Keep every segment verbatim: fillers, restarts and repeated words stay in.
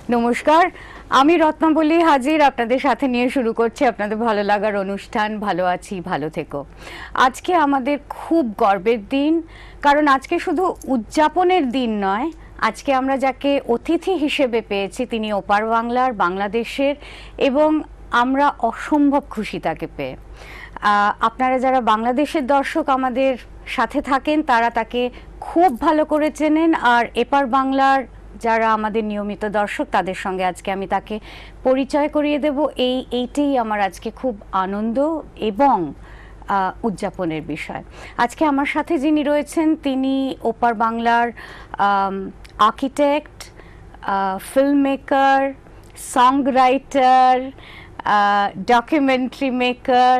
নমস্কার, আমি রত্নাবলী হাজির আপনাদের সাথে নিয়ে শুরু করছি আপনাদের ভালো লাগার অনুষ্ঠান ভালো আছি ভালো থেকো। আজকে আমাদের খুব গর্বের দিন, কারণ আজকে শুধু উদযাপনের দিন নয়, আজকে আমরা যাকে অতিথি হিসেবে পেয়েছি তিনি ওপার বাংলার, বাংলাদেশের, এবং আমরা অসম্ভব খুশি তাকে পেয়ে। আপনারা যারা বাংলাদেশের দর্শক আমাদের সাথে থাকেন তারা তাকে খুব ভালো করে চেনেন, আর এপার বাংলার যারা আমাদের নিয়মিত দর্শক তাদের সঙ্গে আজকে আমি তাকে পরিচয় করিয়ে দেব। এই এইটাই আমার আজকে খুব আনন্দ এবং উদযাপনের বিষয়। আজকে আমার সাথে যিনি রয়েছেন তিনি ওপার বাংলার architect, film maker, song writer, documentary maker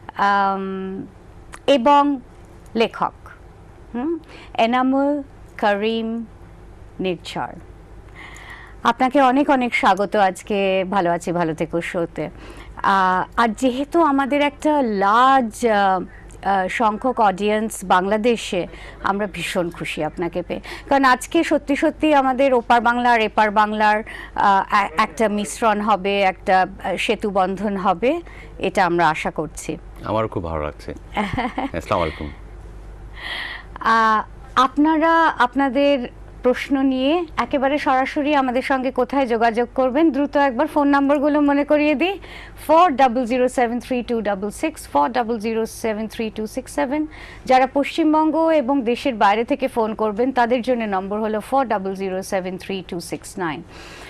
এবং লেখক এনামুল করিম নির্ঝর। আপনাকে অনেক অনেক স্বাগত আজকে ভালো আছি ভালো থেকো শোতে। আর যেহেতু আমাদের একটা লার্জ সংখ্যক অডিয়েন্স বাংলাদেশে, আমরা ভীষণ খুশি আপনাকে পেয়ে, কারণ আজকে সত্যি সত্যি আমাদের ওপার বাংলা আর এপার বাংলার একটা মিশ্রণ হবে, একটা সেতু বন্ধন হবে, এটা আমরা আশা করছি। আমার খুব ভালো লাগছে। আসসালামু আলাইকুম। আপনারা আপনাদের প্রশ্ন নিয়ে একেবারে সরাসরি আমাদের সঙ্গে কোথায় যোগাযোগ করবেন, দ্রুত একবার ফোন নম্বরগুলো মনে করিয়ে দিই। Four double zero seven three two double six four double zero seven three two six seven. যারা পশ্চিমবঙ্গ এবং দেশের বাইরে থেকে ফোন করবেন তাদের জন্য নম্বর হলো four double zero seven three two six nine.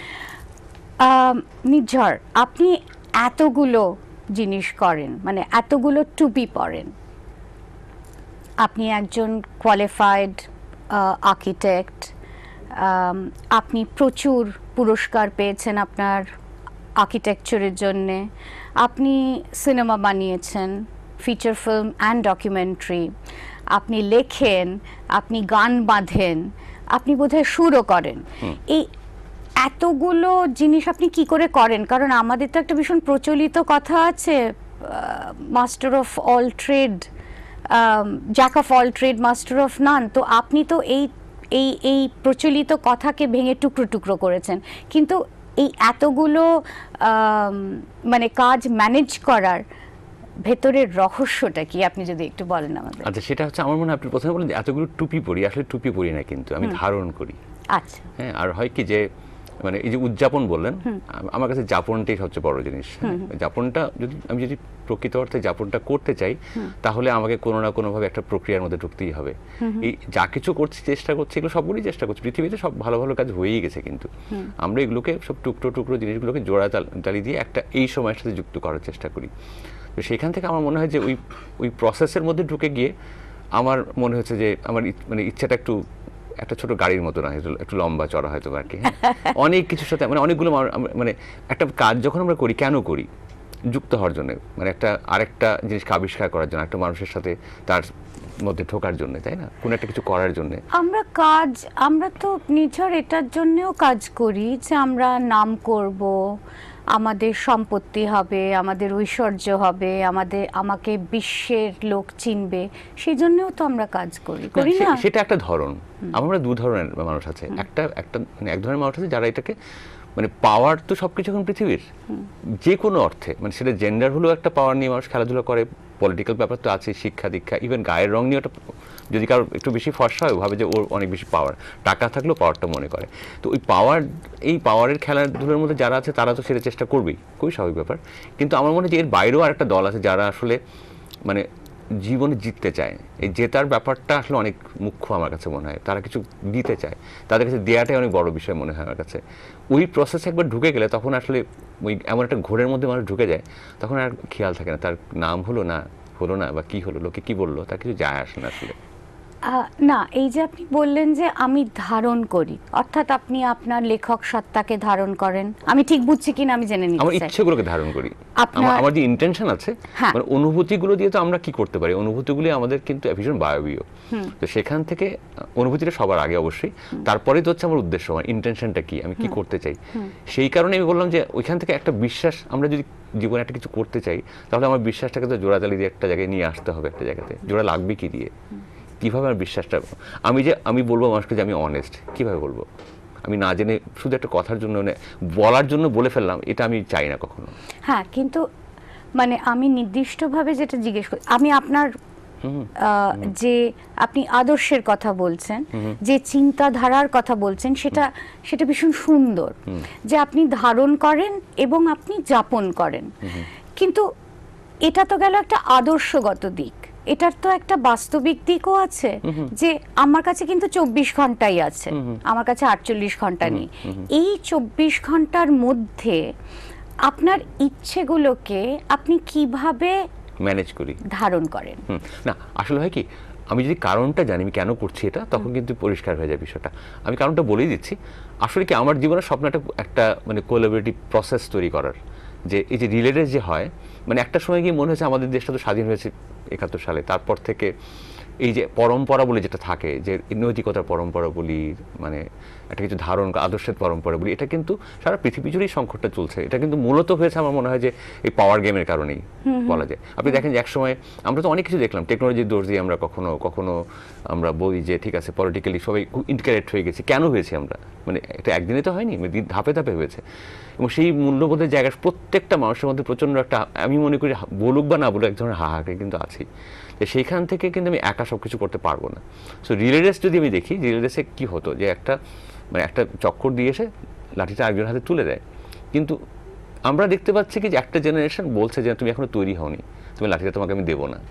Nirjhar, আপনি এতগুলো জিনিস করেন, মানে এতগুলো টুপি পরেন, আপনি একজন কোয়ালিফাইড আর্কিটেক্ট, আপনি প্রচুর পুরস্কার পেয়েছেন আপনার আর্কিটেকচারের জন্যে, আপনি সিনেমা বানিয়েছেন, ফিচার ফিল্ম অ্যান্ড ডকুমেন্টারি, আপনি লেখেন, আপনি গান বাঁধেন, আপনি বোধহয় সুরও করেন। এই এতগুলো জিনিস আপনি কি করে করেন? কারণ আমাদের তো একটা ভীষণ প্রচলিত কথা আছে, master of all trade, jack of all trade master of none. তো আপনি তো এই এই এই প্রচলিত কথাকে ভেঙে টুকরো টুকরো করেছেন, কিন্তু এই এতগুলো মানে কাজ ম্যানেজ করার ভেতরের রহস্যটা কি, আপনি যদি একটু বলেন আমাদের। আচ্ছা, সেটা হচ্ছে আমার মনে হয় আপনি প্রথমে বলেন এতগুলো টুপি পরি, আসলে টুপি পরি না, কিন্তু আমি ধারণ করি। আচ্ছা, হ্যাঁ। আর হয় কি যে মানে এই যে উদযাপন বললেন, আমার কাছে যাপনটাই সবচেয়ে বড় জিনিস। যাপনটা যদি আমি যদি প্রকৃত অর্থে যাপনটা করতে চাই, তাহলে আমাকে কোনো না কোনোভাবে একটা প্রক্রিয়ার মধ্যে ঢুকতেই হবে। এই যা কিছু করছি, চেষ্টা করছি, এগুলো সবগুলোই চেষ্টা করছি। পৃথিবীতে সব ভালো ভালো কাজ হয়েই গেছে, কিন্তু আমরা এগুলোকে সব টুকরো টুকরো জিনিসগুলোকে জোড়া তালি দিয়ে একটা এই সময়ের সাথে যুক্ত করার চেষ্টা করি। তো সেখান থেকে আমার মনে হয় যে ওই ওই প্রসেসের মধ্যে ঢুকে গিয়ে আমার মনে হচ্ছে যে আমার মানে ইচ্ছাটা একটু একটা ছোট গাড়ির মতো না, একটু লম্বা চড়া হয়তো আর কি। অনেক কিছুর সাথে মানে অনেকগুলো মানে একটা কাজ যখন আমরা করি, কেন করি? যুক্ত হওয়ার জন্য, মানে একটা আরেকটা জিনিসকে আবিষ্কার করার জন্য, একটা মানুষের সাথে তার মধ্যে ঢোকার জন্য, তাই না? কোনো একটা কিছু করার জন্য আমরা কাজ, আমরা তো নিজের এটার জন্যও কাজ করি যে আমরা নাম করব, আমাদের সম্পত্তি হবে, আমাদের ঐশ্বর্য হবে, আমাদের আমাকে বিশ্বের লোক চিনবে, সেই জন্যও তো আমরা কাজ করি, করি না? সেটা একটা ধরন। আমরা দু ধরনের মানুষ আছে। একটা একটা মানে এক ধরনের মানুষ আছে যারা এটাকে মানে পাওয়ার, তো সবকিছু এখন পৃথিবীর যে কোনো অর্থে, মানে সেটা জেন্ডার হলেও একটা পাওয়ার নিয়ে মানুষ খেলাধুলা করে, পলিটিক্যাল ব্যাপার তো আছে, শিক্ষা দীক্ষা, ইভেন গায়ের রং নিয়ে ওটা, যদি কারো একটু বেশি ফর্সা হয় ভাবে যে ওর অনেক বেশি পাওয়ার, টাকা থাকলেও পাওয়ারটা মনে করে। তো ওই পাওয়ার, এই পাওয়ারের খেলাধুলার মধ্যে যারা আছে তারা তো সেটা চেষ্টা করবেই, খুবই স্বাভাবিক ব্যাপার। কিন্তু আমার মনে হয় যে এর বাইরেও আর একটা দল আছে যারা আসলে মানে জীবনে জিততে চায়। এই জেতার ব্যাপারটা আসলে অনেক মুখ্য আমার কাছে মনে হয়। তারা কিছু দিতে চায়, তাদের কাছে দেওয়াটাই অনেক বড় বিষয় মনে হয় আমার কাছে। ওই প্রসেসে একবার ঢুকে গেলে তখন আসলে ওই এমন একটা ঘোরের মধ্যে মানুষ ঢুকে যায়, তখন আর খেয়াল থাকে না তার নাম হলো না হলো না বা কি হলো, লোকে কি বললো, তার কিছু যায় আসে না আসলে। না, এই যে আপনি বললেন যে আমি ধারণ করি, অর্থাৎ আপনি আপনার লেখক সত্তাকে ধারণ করেন, আমি ঠিক বুঝছি কিনা আমি জেনে নিতে চাই। আমার ইচ্ছেগুলোকে ধারণ করি, আমার যে ইন্টেনশন আছে, মানে অনুভূতিগুলো দিয়ে তো আমরা কি করতে পারি, অনুভূতিগুলি আমাদের কিন্তু ভীষণ বায়বীয়। তো সেখান থেকে অনুভূতিটা সবার আগে অবশ্যই, তারপরে তো হচ্ছে আমার উদ্দেশ্য, আমার ইন্টেনশনটা কি, আমি কি করতে চাই। সেই কারণে আমি বললাম যে ওইখান থেকে একটা বিশ্বাস, আমরা যদি জীবনে একটা কিছু করতে চাই তাহলে আমার বিশ্বাসটাকে তো জোড়া তালি দিয়ে একটা জায়গায় নিয়ে আসতে হবে, একটা জায়গাতে জোড়া লাগবে কি দিয়ে, কিভাবে আমার বিশ্বাসটা, আমি যে আমি বলবো মানুষকে যে আমি অনেস্ট, কিভাবে বলবো? আমি না জেনে শুধু একটা কথার জন্য মানে বলার জন্য বলে ফেললাম, এটা আমি চাই না কখনো। হ্যাঁ, কিন্তু মানে আমি নির্দিষ্টভাবে যেটা জিজ্ঞেস করি, আমি আপনার যে আপনি আদর্শের কথা বলছেন, যে চিন্তাধারার কথা বলছেন, সেটা সেটা ভীষণ সুন্দর, যে আপনি ধারণ করেন এবং আপনি যাপন করেন। কিন্তু এটা তো গেল একটা আদর্শগত দিক, এটার তো একটা বাস্তবিক দিকও আছে, যে আমার কাছে কিন্তু চব্বিশ ঘন্টাই আছে, আমার কাছে আটচল্লিশ ঘন্টা নেই। এই চব্বিশ ঘন্টার মধ্যে আপনার ইচ্ছেগুলোকে আপনি কিভাবে ম্যানেজ করি, ধারণ করেন? না আসলে হয় কি, আমি যদি কারণটা জানি আমি কেন করছি এটা, তখন কিন্তু পরিষ্কার হয়ে যায় বিষয়টা। আমি কারণটা বলেই দিচ্ছি। আসলে কি, আমার জীবনের স্বপ্নটা একটা মানে কোলাবোরেটিভ প্রসেস তৈরি করার, যে এই যে রিলেটেড যে হয়, মানে একটা সময় গিয়ে মনে হয়েছে আমাদের দেশটা তো স্বাধীন হয়েছে একাত্তর সালে, তারপর থেকে এই যে পরম্পরা বলে যেটা থাকে, যে নৈতিকতার পরম্পরা বলি, মানে একটা কিছু ধারণ আদর্শের পরম্পরা বলি, এটা কিন্তু সারা পৃথিবী জুড়েই সংকটটা চলছে। এটা কিন্তু মূলত হয়েছে আমার মনে হয় যে এই পাওয়ার গেমের কারণেই বলা যায়। আপনি দেখেন যে একসময় আমরা তো অনেক কিছু দেখলাম, টেকনোলজির দোষ দিয়ে আমরা কখনো কখনো আমরা বলি যে ঠিক আছে পলিটিক্যালি সবাই খুব ইন্টিগ্রেট হয়ে গেছি। কেন হয়েছে আমরা, মানে এটা একদিনে তো হয়নি, ধাপে ধাপে হয়েছে। এবং সেই মূল্যবোধের জায়গায় প্রত্যেকটা মানুষের মধ্যে প্রচণ্ড একটা, আমি মনে করি বলুক বা না বলুক, এক ধরনের হাহাকার কিন্তু আছেই। তো সেইখান থেকে কিন্তু আমি একা সব কিছু করতে পারবো না। সো রিলে রেস যদি আমি দেখি, রিলে রেসে কী হতো, যে একটা মানে একটা চক্কর দিয়ে এসে লাঠিটা একজন হাতে তুলে দেয়। কিন্তু আমরা দেখতে পাচ্ছি কি, যে একটা জেনারেশন বলছে যে তুমি এখনো তৈরি হওনি, তুমি লাঠিটা তোমাকে আমি দেবো না।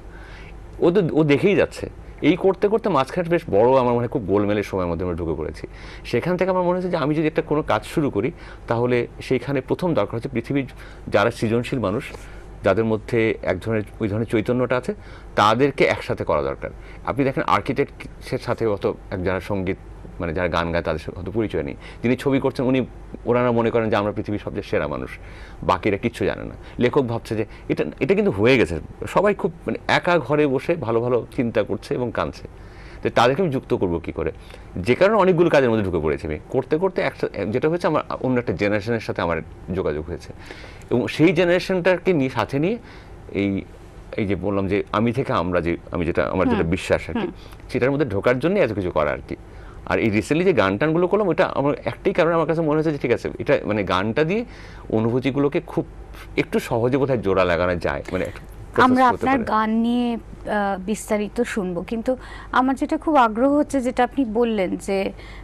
ও তো ও দেখেই যাচ্ছে। এই করতে করতে মাঝখানে বেশ বড় আমার মনে হয় খুব গোলমেলের সময়ের মধ্যে আমরা ঢুকে পড়েছি। সেখান থেকে আমার মনে হচ্ছে যে আমি যদি একটা কোনো কাজ শুরু করি, তাহলে সেইখানে প্রথম দরকার হচ্ছে পৃথিবীর যারা সৃজনশীল মানুষ, যাদের মধ্যে এক ধরনের ওই ধরনের চৈতন্যটা আছে, তাদেরকে একসাথে করা দরকার। আপনি দেখেন আর্কিটেক্টের সাথে অত এক যারা সঙ্গীত মানে যারা গান গায় তাদের সাথে হয়তো পরিচয় নেই, যিনি ছবি করছেন উনি ওনারা মনে করেন যে আমরা পৃথিবীর সবচেয়ে সেরা মানুষ, বাকিরা কিচ্ছু জানে না। লেখক ভাবছে যে এটা এটা কিন্তু হয়ে গেছে, সবাই খুব মানে একা ঘরে বসে ভালো ভালো চিন্তা করছে এবং কাঁদছে। তো তাদেরকে আমি যুক্ত করবো কী করে, যে কারণে অনেকগুলো কাজের মধ্যে ঢুকে পড়েছি আমি। করতে করতে একটা যেটা হয়েছে, আমার অন্য একটা জেনারেশনের সাথে আমার যোগাযোগ হয়েছে, এবং সেই জেনারেশনটাকে নিয়ে সাথে নিয়ে এই এই যে বললাম যে আমি থেকে আমরা, যে আমি যেটা আমার যেটা বিশ্বাস আর কি, সেটার মধ্যে ঢোকার জন্য এত কিছু করা আর কি। আর এই রিসেন্টলি যে গান টানগুলো করলাম, ওটা আমার একটাই কারণে আমার কাছে মনে হয়েছে যে ঠিক আছে, এটা মানে গানটা দিয়ে অনুভূতিগুলোকে খুব একটু সহজে বোধহয় জোড়া লাগানো যায়। মানে আমরা আপনার গান নিয়ে বিস্তারিত শুনবো, কিন্তু আমার যেটা খুব আগ্রহ হচ্ছে, যেটা আপনি বললেন যে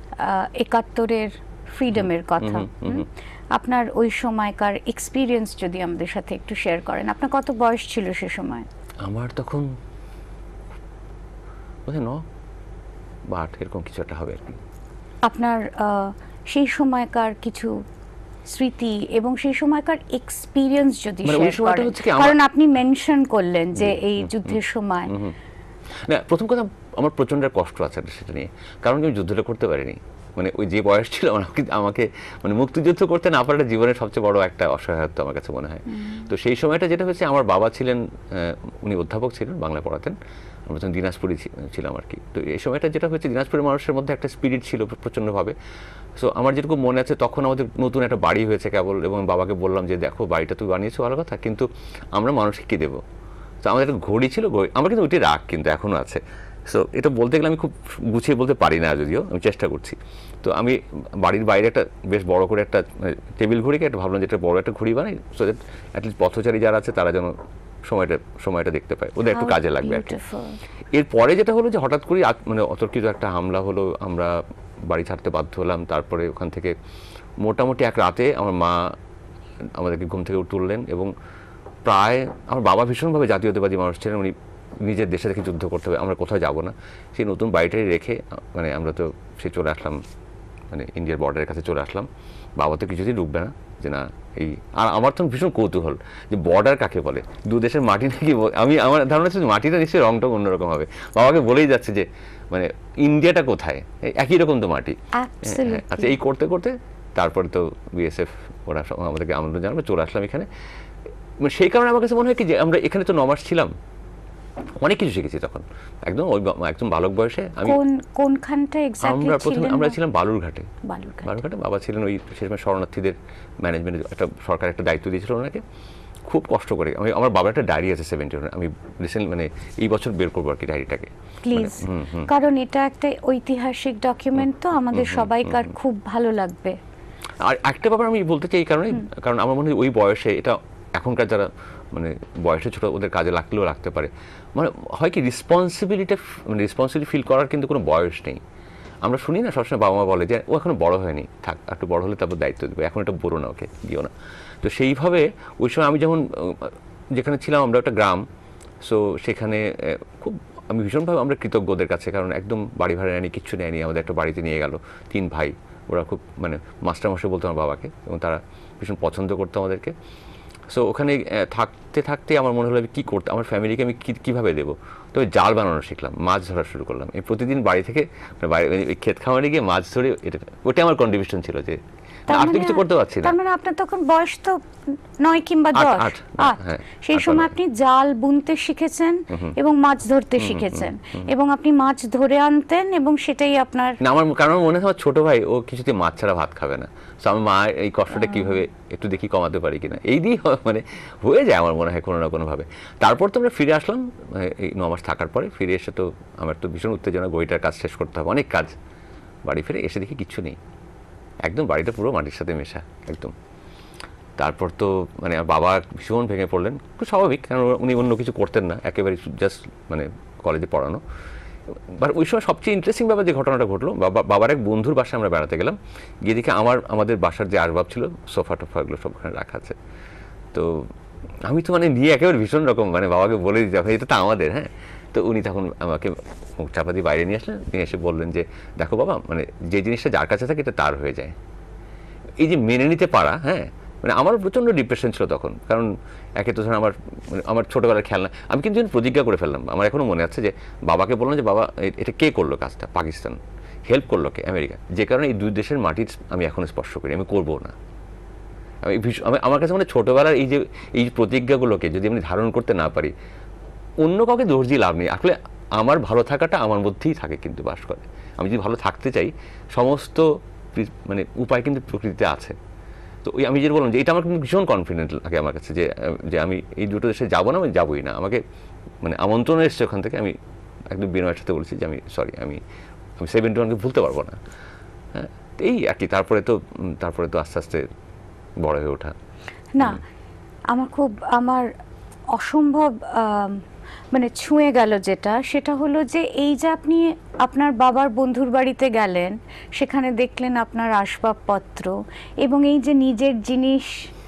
একাত্তরের ফ্রিডমের কথা, আপনার ওই সময়কার এক্সপিরিয়েন্স যদি আমাদের সাথে একটু শেয়ার করেন। আপনার কত বয়স ছিল সে সময়? আমার তখন বোধহয় ন বা আট এরকম কিছু একটা হবে আর কি। আপনার সেই সময়কার কিছু স্মৃতি এবং সেই সময়কার এক্সপিরিয়েন্স যদি শেয়ার করেন, কারণ আপনি মেনশন করলেন যে এই যুদ্ধের সময়। না, প্রথম কথা আমার প্রচন্ড কষ্ট আছে সেটা নিয়ে, কারণ আমি যুদ্ধটা করতে পারিনি। মানে ওই যে বয়স ছিল আমাকে মানে মুক্তিযুদ্ধ করতে না পারাটা জীবনের সবচেয়ে বড় একটা অসহায়ত্ব আমার কাছে মনে হয়। তো সেই সময়টা যেটা হচ্ছে, আমার বাবা ছিলেন, উনি অধ্যাপক ছিলেন, বাংলা পড়াতেন, আমরা তখন দিনাজপুরই ছিলাম আর কি। তো এই সময়টা যেটা হচ্ছে, দিনাজপুরের মানুষের মধ্যে একটা স্পিরিট ছিল প্রচণ্ডভাবে। সো আমার যেরকম মনে আছে, তখন আমাদের নতুন একটা বাড়ি হয়েছে কেবল, এবং বাবাকে বললাম যে দেখো বাড়িটা তুই বানিয়েছো ভালো কথা, কিন্তু আমরা মানুষকে কী দেবো। তো আমাদের একটা ঘড়ি ছিল, ঘড়ি আমরা কিন্তু ওইটি রাখ কিন্তু এখনও আছে। সো এটা বলতে গেলে আমি খুব গুছিয়ে বলতে পারি না, যদিও আমি চেষ্টা করছি। তো আমি বাড়ির বাইরে একটা বেশ বড় করে একটা টেবিল ঘড়িকে একটা ভাবলাম যে একটা বড় একটা ঘড়ি বানাই, সো দ্যাট অ্যাটলিস্ট পথচারী যারা আছে তারা যেন সময়টা সময়টা দেখতে পায়, ওদের একটু কাজে লাগবে আর কি। এরপরে যেটা হলো যে হঠাৎ করে মানে অতর্কিত একটা হামলা হলো, আমরা বাড়ি ছাড়তে বাধ্য হলাম। তারপরে ওখান থেকে মোটামুটি এক রাতে আমার মা আমাদেরকে ঘুম থেকে তুললেন, এবং প্রায় আমার বাবা ভীষণভাবে জাতীয়তাবাদী মানুষ ছিলেন, উনি নিজের দেশে থেকে যুদ্ধ করতে হবে, আমরা কোথাও যাব না। সেই নতুন বাড়িটাই রেখে মানে আমরা তো সে চলে আসলাম, মানে ইন্ডিয়ার বর্ডারের কাছে চলে আসলাম। বাবা তো কিছুতেই ঢুকবে না, যে না এই। আর আমার তো ভীষণ কৌতূহল যে বর্ডার কাকে বলে, দু দেশের মাটি নাকি। আমি আমার ধারণা ছিল মাটিটা নিশ্চয়ই রংটা অন্যরকম হবে। বাবাকে বলেই যাচ্ছে যে মানে ইন্ডিয়াটা কোথায়, একই রকম তো মাটি। আচ্ছা, এই করতে করতে তারপরে তো বিএসএফ ওরা আমাদেরকে আমন্ত্রণ জানাবে, চলে আসলাম এখানে। সেই কারণে আমার কাছে মনে হয় কি, যে আমরা এখানে তো নমাস ছিলাম, অনেক কিছু শিখেছি তখন, একদম ওই একদম বালক বয়সে। আমি কোনখানটা এক্স্যাক্টলি আমরা প্রথমে আমরা ছিলাম বালুরঘাটে। বালুরঘাটে বাবা ছিলেন ওই সেই সময় শরণার্থীদের ম্যানেজমেন্টের একটা সরকার একটা দায়িত্ব দিয়েছিল ওনাকে। খুব কষ্ট করে আমি আমার বাবার একটা ডায়েরি আছে সেভেন্টি আমি রিসেন্টলি মানে এই বছর বের করবো আর কি ডায়েরিটাকে প্লিজ, কারণ এটা একটা ঐতিহাসিক ডকুমেন্ট, তো আমাদের সবাইকার খুব ভালো লাগবে। আর একটা ব্যাপার আমি বলতে চাই এই কারণে, কারণ আমার মনে হয় ওই বয়সে এটা এখনকার যারা মানে বয়সে ছোট ওদের কাজে লাগলেও রাখতে পারে, মানে হয় কি রেসপন্সিবিলিটি মানে রেসপন্সিবিলিটি ফিল করার কিন্তু কোনো বয়স নেই। আমরা শুনি না সবসময় বাবা মা বলে যে ও এখনো বড় হয়নি, থাক একটু বড় হলে তারপর দায়িত্ব দেবে, এখন এটা বড় না, ওকে দিও না। তো সেইভাবে ওই সময় আমি যেমন যেখানে ছিলাম আমরা একটা গ্রাম, সো সেখানে খুব আমি ভীষণভাবে আমরা কৃতজ্ঞ ওদের কাছে, কারণ একদম বাড়ি ভাড়া নেয়নি, কিচ্ছু নেয়নি, আমাদের একটা বাড়িতে নিয়ে গেল, তিন ভাই, ওরা খুব মানে মাস্টারমশাই বলতো আমার বাবাকে, এবং তারা ভীষণ পছন্দ করতো আমাদেরকে। সো ওখানে থাকতে থাকতে আমার মনে হলো আমি কী করতে, আমার ফ্যামিলিকে আমি কী কীভাবে দেবো, তো ওই জাল বানানো শিখলাম, মাছ ধরা শুরু করলাম। এই প্রতিদিন বাড়ি থেকে বাড়ি ক্ষেত খামারে গিয়ে মাছ ধরে, এটা ওটা আমার কন্ট্রিবিউশন ছিল, যে আর তো কিছু করতে পারছি না। তার মানে আপনার তখন বয়স তো নয় কিংবা দশ, আট, সেই সময় আপনি জাল বুনতে শিখেছেন এবং মাছ ধরতে শিখেছেন, এবং আপনি মাছ ধরে আনতেন এবং সেটাই আপনার না আমার, কারণ মনে হয় আমার ছোট ভাই ও কিছুতে মাছ ছাড়া ভাত খাবে না, তো আমার মা এই কষ্টটা কিভাবে একটু দেখি কমাতে পারি কিনা, এই দিয়ে মানে হয়ে যায় আমার মনে হয় কোনো না কোনোভাবে। তারপর তো আমরা ফিরে আসলাম এই ন মাস থাকার পরে, ফিরে এসে তো আমার তো ভীষণ উত্তেজনা, বইটার কাজ শেষ করতে হবে, অনেক কাজ। বাড়ি ফিরে এসে দেখি কিচ্ছু নেই, একদম বাড়িটা পুরো মাটির সাথে মেশা একদম। তারপর তো মানে বাবা ভীষণ ভেঙে পড়লেন, খুব স্বাভাবিক, কারণ উনি অন্য কিছু করতেন না, একেবারে জাস্ট মানে কলেজে পড়ানো। বাট ওই সময় সবচেয়ে ইন্টারেস্টিং ব্যাপার যে ঘটনাটা ঘটলো, বাবা বাবার এক বন্ধুর বাসায় আমরা বেড়াতে গেলাম, গিয়ে দেখি আমার আমাদের বাসার যে আসবাব ছিল, সোফা টোফা এগুলো সব ওখানে রাখা আছে। তো আমি তো মানে নিয়ে একেবারে ভীষণ রকম মানে বাবাকে বলে দিতে হবে এটা তো আমাদের, হ্যাঁ। তো উনি তখন আমাকে মুখ চাপা দিয়ে বাইরে নিয়ে আসলেন, নিয়ে এসে বললেন যে দেখো বাবা, মানে যে জিনিসটা যার কাছে থাকে এটা তার হয়ে যায়। এই যে মেনে নিতে পারা, হ্যাঁ, মানে আমার প্রচণ্ড ডিপ্রেশন ছিল তখন, কারণ একে তো ধরুন আমার মানে আমার ছোটোবেলার খেলনা, আমি কিন্তু প্রতিজ্ঞা করে ফেললাম, আমার এখনও মনে আছে যে বাবাকে বললাম যে বাবা এটা কে করলো কাজটা, পাকিস্তান, হেল্প করলো কে, আমেরিকা, যে কারণে এই দুই দেশের মাটির আমি এখনও স্পর্শ করি, আমি করবো না। আমি আমি আমার কাছে মানে ছোটোবেলার এই যে এই প্রতিজ্ঞাগুলোকে যদি আমি ধারণ করতে না পারি, অন্য কাউকে দোষ দিয়ে লাভ নেই, আসলে আমার ভালো থাকাটা আমার মধ্যেই থাকে কিন্তু বাস করে। আমি যদি ভালো থাকতে চাই, সমস্ত মানে উপায় কিন্তু প্রকৃতিতে আছে। তো ওই আমি যেটা বললাম যে এটা আমার কিন্তু ভীষণ কনফিডেন্ট লাগে আমার কাছে, যে যে আমি এই দুটো দেশে যাবো না, আমি যাবোই না, আমাকে মানে আমন্ত্রণ এসছে ওখান থেকে, আমি একদম বিনয়ের সাথে বলেছি যে আমি সরি, আমি আমি সেভেন্টি ওয়ানকে ভুলতে পারবো না, হ্যাঁ। এই আর কি, তারপরে তো তারপরে তো আস্তে আস্তে বড় হয়ে ওঠা। না আমার খুব আমার অসম্ভব মানে ছুঁয়ে গেল যেটা, সেটা হলো যে এই যে আপনি আপনার বাবার বন্ধুর বাড়িতে গেলেন, সেখানে দেখলেন আপনার আসবাবপত্র, এবং এই যে নিজের জিনিস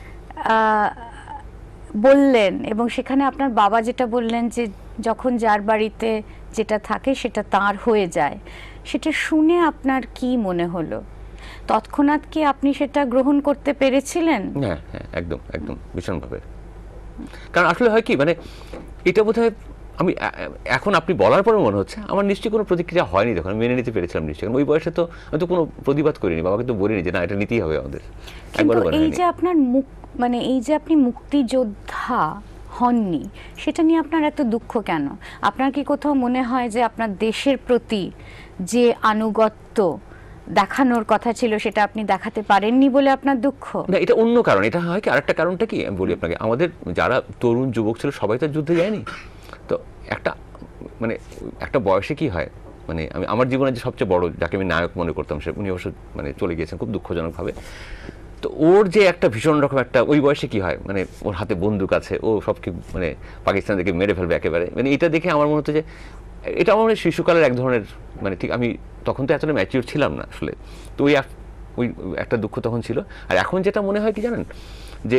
বললেন, এবং সেখানে আপনার বাবা যেটা বললেন যে যখন যার বাড়িতে যেটা থাকে সেটা তার হয়ে যায়, সেটা শুনে আপনার কি মনে হলো? তৎক্ষণাৎ কি আপনি সেটা গ্রহণ করতে পেরেছিলেন? হ্যাঁ হ্যাঁ, একদম একদম ভীষণভাবে। কারণ আসলে হয় কি, মানে এটা বোধহয় আমি এখন আপনি বলার পরে মনে হচ্ছে আমার নিশ্চয়ই কোনো প্রতিক্রিয়া হয়নি, তখন আমি মেনে নিতে পেরেছিলাম নিশ্চয়ই, ওই বয়সে তো আমি তো কোনো প্রতিবাদ করিনি, বাবাকে তো বলিনি যে না এটা নিতেই হবে আমাদের। কিন্তু এই যে আপনার মুখ মানে এই যে আপনি মুক্তিযোদ্ধা হননি, সেটা নিয়ে আপনার এত দুঃখ কেন? আপনার কি কোথাও মনে হয় যে আপনার দেশের প্রতি যে আনুগত্য দেখানোর কথা ছিল সেটা আপনি দেখাতে পারেননি বলে আপনার দুঃখ? না, এটা অন্য কারণ। এটা হয় কি, আরেকটা কারণটা কি আমি বলি আপনাকে, আমাদের যারা তরুণ যুবক ছিল সবাই তো যুদ্ধে যায়নি, তো একটা মানে একটা বয়সে কি হয়, মানে আমি আমার জীবনে যে সবচেয়ে বড় যাকে আমি নায়ক মনে করতাম, সে উনি অবশ্য মানে চলে গিয়েছেন খুব দুঃখজনকভাবে। তো ওর যে একটা ভীষণ রকম একটা ওই বয়সে কি হয়, মানে ওর হাতে বন্দুক আছে, ও সব কি মানে পাকিস্তান থেকে মেরে ফেলবে একেবারে, মানে এটা দেখে আমার মনে হতো যে এটা আমার মানে শিশুকালের এক ধরনের মানে ঠিক, আমি তখন তো এতটা ম্যাচিউর ছিলাম না আসলে, তো ওই ওই একটা দুঃখ তখন ছিল। আর এখন যেটা মনে হয় কি জানেন, যে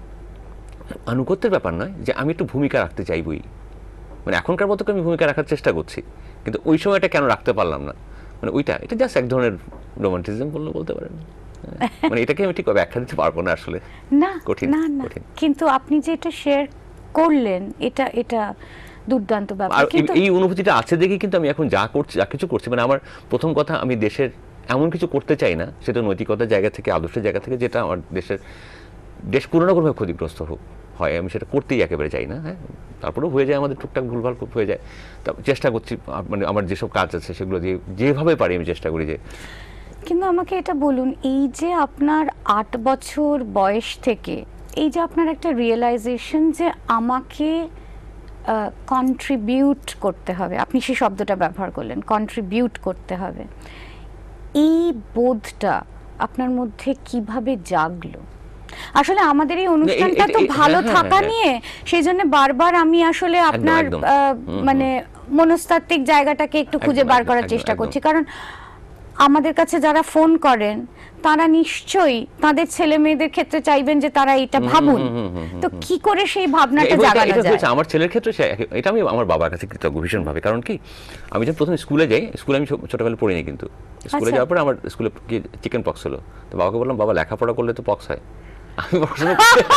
আনুগত্যের ব্যাপার নয়, যে আমি একটু ভূমিকা রাখতে চাইবই, মানে এখনকার মতো আমি ভূমিকা রাখার চেষ্টা করছি, কিন্তু ওই সময়টা কেন রাখতে পারলাম না, মানে ওইটা এটা জাস্ট এক ধরনের রোমান্টিজম বললে বলতে পারেন, মানে এটাকে আমি ঠিক ব্যাখ্যা দিতে পারবো না আসলে, না কঠিন না না, কিন্তু আপনি যে এটা শেয়ার করলেন এটা এটা দুর্দান্ত ব্যাপার। কিন্তু এই অনুভূতিটা আছে দেখি কিন্তু আমি এখন যা করছি, যা কিছু করছি, মানে আমার প্রথম কথা আমি দেশের এমন কিছু করতে চাই না, সেটা নৈতিকতার জায়গা থেকে, আদর্শের জায়গা থেকে, যেটা আমার দেশের দেশ কোনো না কোনোভাবে ক্ষতিগ্রস্ত হোক হয়, আমি সেটা করতেই একেবারে চাই না, হ্যাঁ। তারপরেও হয়ে যায় আমাদের টুকটাক ভুলভাল খুব হয়ে যায়, তা চেষ্টা করছি মানে আমার যেসব কাজ আছে সেগুলো দিয়ে যেভাবে পারি আমি চেষ্টা করি যে। কিন্তু আমাকে এটা বলুন, এই যে আপনার আট বছর বয়স থেকে এই যে আপনার একটা রিয়েলাইজেশন যে আমাকে কন্ট্রিবিউট করতে হবে, আপনি সেই শব্দটা ব্যবহার করলেন, কন্ট্রিবিউট করতে হবে, এই বোধটা আপনার মধ্যে কিভাবে জাগলো? আসলে আমাদের এই অনুষ্ঠানটা তো ভালো থাকা নিয়ে, সেই জন্য বারবার আমি আসলে আপনার মানে মনস্তাত্ত্বিক জায়গাটাকে একটু খুঁজে বার করার চেষ্টা করছি, কারণ আমাদের কাছে যারা ফোন করেন তারা নিশ্চয়ই তাদের ছেলে মেয়েদের ক্ষেত্রে চাইবেন যে তারা এটা ভাবুন, তো কি করে সেই ভাবনাটা জাগানো যায়? আমার ছেলের ক্ষেত্রে এটা আমি আমার বাবার কাছে কৃতজ্ঞ ভীষণ ভাবে, কারণ কি আমি যখন প্রথম স্কুলে যাই, স্কুলে আমি ছোটবেলায় পড়িনি, কিন্তু স্কুলে যাওয়ার পরে আমার স্কুলে চিকেন পক্স হলো, তো বাবাকে বললাম বাবা লেখাপড়া করলে তো পক্স হয়, আমি পড়াশোনা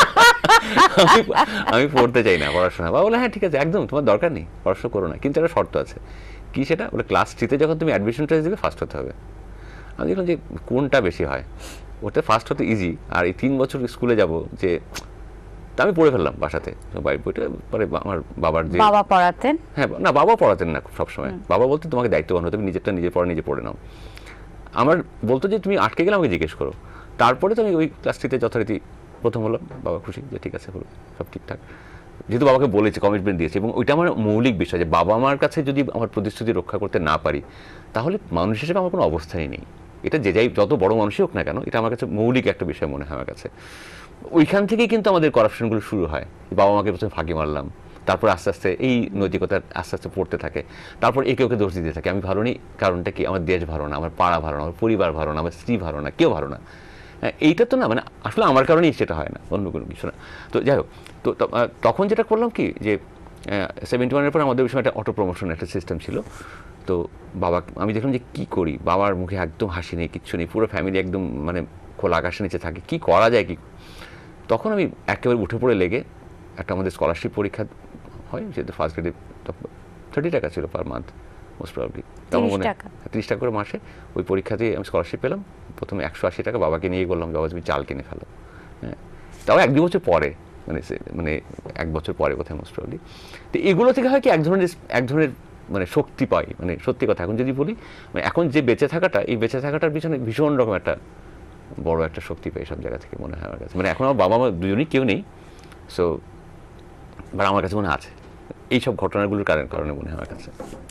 আমি পড়তে চাই না পড়াশোনা। বাবা বলে হ্যাঁ ঠিক আছে, একদম তোমার দরকার নেই, পড়াশোনা করো না, কিন্তু একটা শর্ত আছে। কি সেটা? বলে ক্লাস থ্রিতে যখন তুমি অ্যাডমিশন টেস্ট দেবে ফার্স্ট হতে হবে। আমি দেখলাম যে কোনটা বেশি হয়, ওটা ফার্স্ট হতে ইজি, আর এই তিন বছর স্কুলে যাব যে, তা আমি পড়ে ফেললাম বাসাতে বইটা। পরে আমার বাবার যে বাবা পড়াতেন, হ্যাঁ না বাবা পড়াতেন না সবসময়, বাবা বলতে তোমাকে দায়িত্ববান হতে হবে, নিজেরটা নিজে পড়া নিজে পড়ে নাও। আমার বলতো যে তুমি আটকে গেলে আমাকে জিজ্ঞেস করো। তারপরে তো আমি ওই ক্লাস থ্রিতে যথারীতি প্রথম হলাম, বাবা খুশি যে ঠিক আছে হলো সব ঠিকঠাক, যেহেতু বাবাকে বলেছে, কমিটমেন্ট দিয়েছে। এবং ওইটা আমার মৌলিক বিষয় যে বাবা মার কাছে যদি আমার প্রতিশ্রুতি রক্ষা করতে না পারি, তাহলে মানুষ হিসেবে আমার কোনো অবস্থানই নেই। এটা যে যাই যত বড় মানুষই হোক না কেন, এটা আমার কাছে মৌলিক একটা বিষয় মনে হয় আমার কাছে। ওইখান থেকেই কিন্তু আমাদের করাপশনগুলো শুরু হয়। বাবা মাকে প্রথমে ফাঁকি মারলাম, তারপর আস্তে আস্তে এই নৈতিকতা আস্তে আস্তে পড়তে থাকে, তারপর একে ওকে দোষ দিতে থাকে। আমি ভালো নেই, কারণটা কি? আমার দেশ ভালো না, আমার পাড়া ভালো না, আমার পরিবার ভালো না, আমার স্ত্রী ভালো না, কেউ ভালো না। এইটা তো না, মানে আসলে আমার কারণেই সেটা হয় না, অন্য কোনো কিছু না। তো যাই হোক, তো তখন যেটা করলাম কি যে সেভেন্টি ওয়ানের পর আমাদের ওই সময় একটা অটো প্রমোশন একটা সিস্টেম ছিল। তো বাবা, আমি দেখলাম যে কী করি, বাবার মুখে একদম হাসি নেই, কিচ্ছু নেই, পুরো ফ্যামিলি একদম মানে খোলা আকাশের নিচে থাকে, কী করা যায় কি। তখন আমি একেবারে উঠে পড়ে লেগে একটা আমাদের স্কলারশিপ পরীক্ষা হয়, যেহেতু ফার্স্ট গ্রেডে থার্টি টাকা ছিল পার মান্থ মোস্ট প্রবাবলি, তেমন মনে তিরিশ টাকা করে মাসে। ওই পরীক্ষাতে আমি স্কলারশিপ পেলাম, প্রথমে একশো আশি টাকা বাবাকে নিয়ে বললাম বাবা তুমি চাল কিনে ফেলো। হ্যাঁ, তাও এক দু বছর পরে, মানে মানে এক বছর পরে কোথায় মোস্ট প্রবাবলি। তো এগুলো থেকে হয় কি এক ধরনের এক ধরনের মানে শক্তি পাই। মানে সত্যি কথা এখন যদি বলি, মানে এখন যে বেঁচে থাকাটা, এই বেঁচে থাকাটার পিছনে ভীষণ রকম একটা বড় একটা শক্তি পাই সব জায়গা থেকে মনে হয় আমার কাছে। মানে এখন আমার বাবা মা দুজনই কেউ নেই, সো বাট আমার কাছে মনে আছে এইসব ঘটনাগুলোর কারণে কারণে মনে হয় আমার কাছে।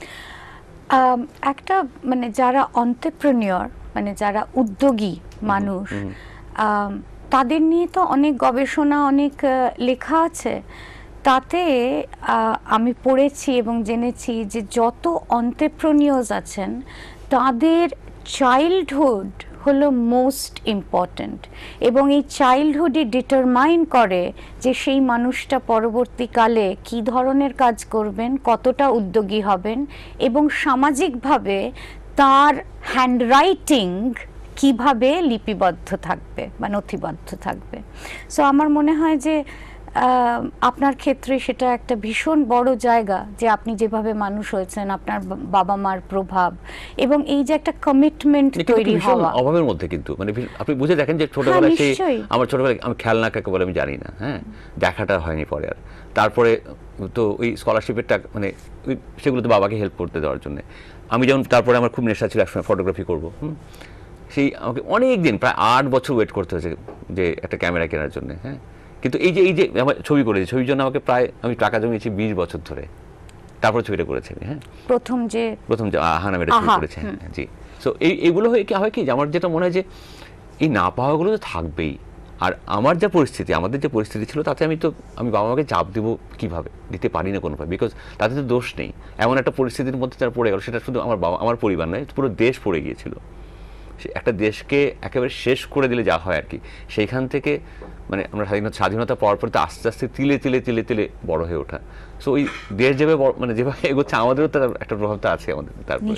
একটা মানে যারা এন্টারপ্রেনিউর, মানে যারা উদ্যোগী মানুষ, তাদের নিয়ে তো অনেক গবেষণা, অনেক লেখা আছে। তাতে আমি পড়েছি এবং জেনেছি যে যত এন্টারপ্রেনিউরস আছেন তাদের চাইল্ডহুড হলো মোস্ট ইম্পর্ট্যান্ট, এবং এই চাইল্ডহুডই ডিটারমাইন করে যে সেই মানুষটা পরবর্তীকালে কী ধরনের কাজ করবেন, কতটা উদ্যোগী হবেন, এবং সামাজিকভাবে তার হ্যান্ডরাইটিং কিভাবে লিপিবদ্ধ থাকবে বা নথিবদ্ধ থাকবে। সো আমার মনে হয় যে আপনার ক্ষেত্রে সেটা একটা ভীষণ বড় জায়গা, যে আপনি যেভাবে মানুষ হয়েছেন, আপনার বাবা মার প্রভাব, এবং এই যে একটা কমিটমেন্ট তৈরি হওয়া। অভাবের মধ্যে কিন্তু মানে আপনি বুঝে দেখেন যে ছোটবেলায় সেই আমার ছোটবেলায় আমি খেলনা কাকে বলে আমি জানি না, হ্যাঁ, দেখাটা হয়নি পরে আর। তারপরে তো ওই স্কলারশিপের টাকা মানে সেগুলো তো বাবাকে হেল্প করতে দেওয়ার জন্য আমি যেমন, তারপরে আমার খুব নেশা ছিল একসময় ফটোগ্রাফি করবো, হুম, সেই আমাকে অনেক দিন প্রায় আট বছর ওয়েট করতে হয়েছে যে একটা ক্যামেরা কেনার জন্য। হ্যাঁ, কিন্তু এই যে এই যে আমার ছবি করেছি, ছবির জন্য আমাকে প্রায় আমি টাকা জমিয়েছি বিশ বছর ধরে, তারপরে ছবিটা করেছি আমি। হ্যাঁ, প্রথম যে প্রথম যে আহা নামের ছবি করেছে, হ্যাঁ জি। সো এই এগুলো হয়ে কি হয় কি, আমার যেটা মনে হয় যে এই না পাওয়াগুলো তো থাকবেই। আর আমার যা পরিস্থিতি, আমাদের যে পরিস্থিতি ছিল, তাতে আমি তো আমি বাবা মাকে চাপ দেবো কীভাবে, দিতে পারি না কোনোভাবে, বিকজ তাতে তো দোষ নেই। এমন একটা পরিস্থিতির মধ্যে তারা পড়ে গেল, সেটা শুধু আমার বাবা আমার পরিবার নয়, পুরো দেশ পড়ে গিয়েছিল। একটা দেশকে একেবারে শেষ করে দিলে যা হয় আর কি, সেইখান থেকে মানে আমরা স্বাধীনতা স্বাধীনতা পাওয়ার পর তো আস্তে আস্তে তিলে তিলে তিলে তিলে বড় হয়ে ওঠা। সো ওই দেশ যেভাবে মানে যেভাবে এগোচ্ছে, আমাদেরও তার একটা প্রভাবটা আছে আমাদের। তারপরে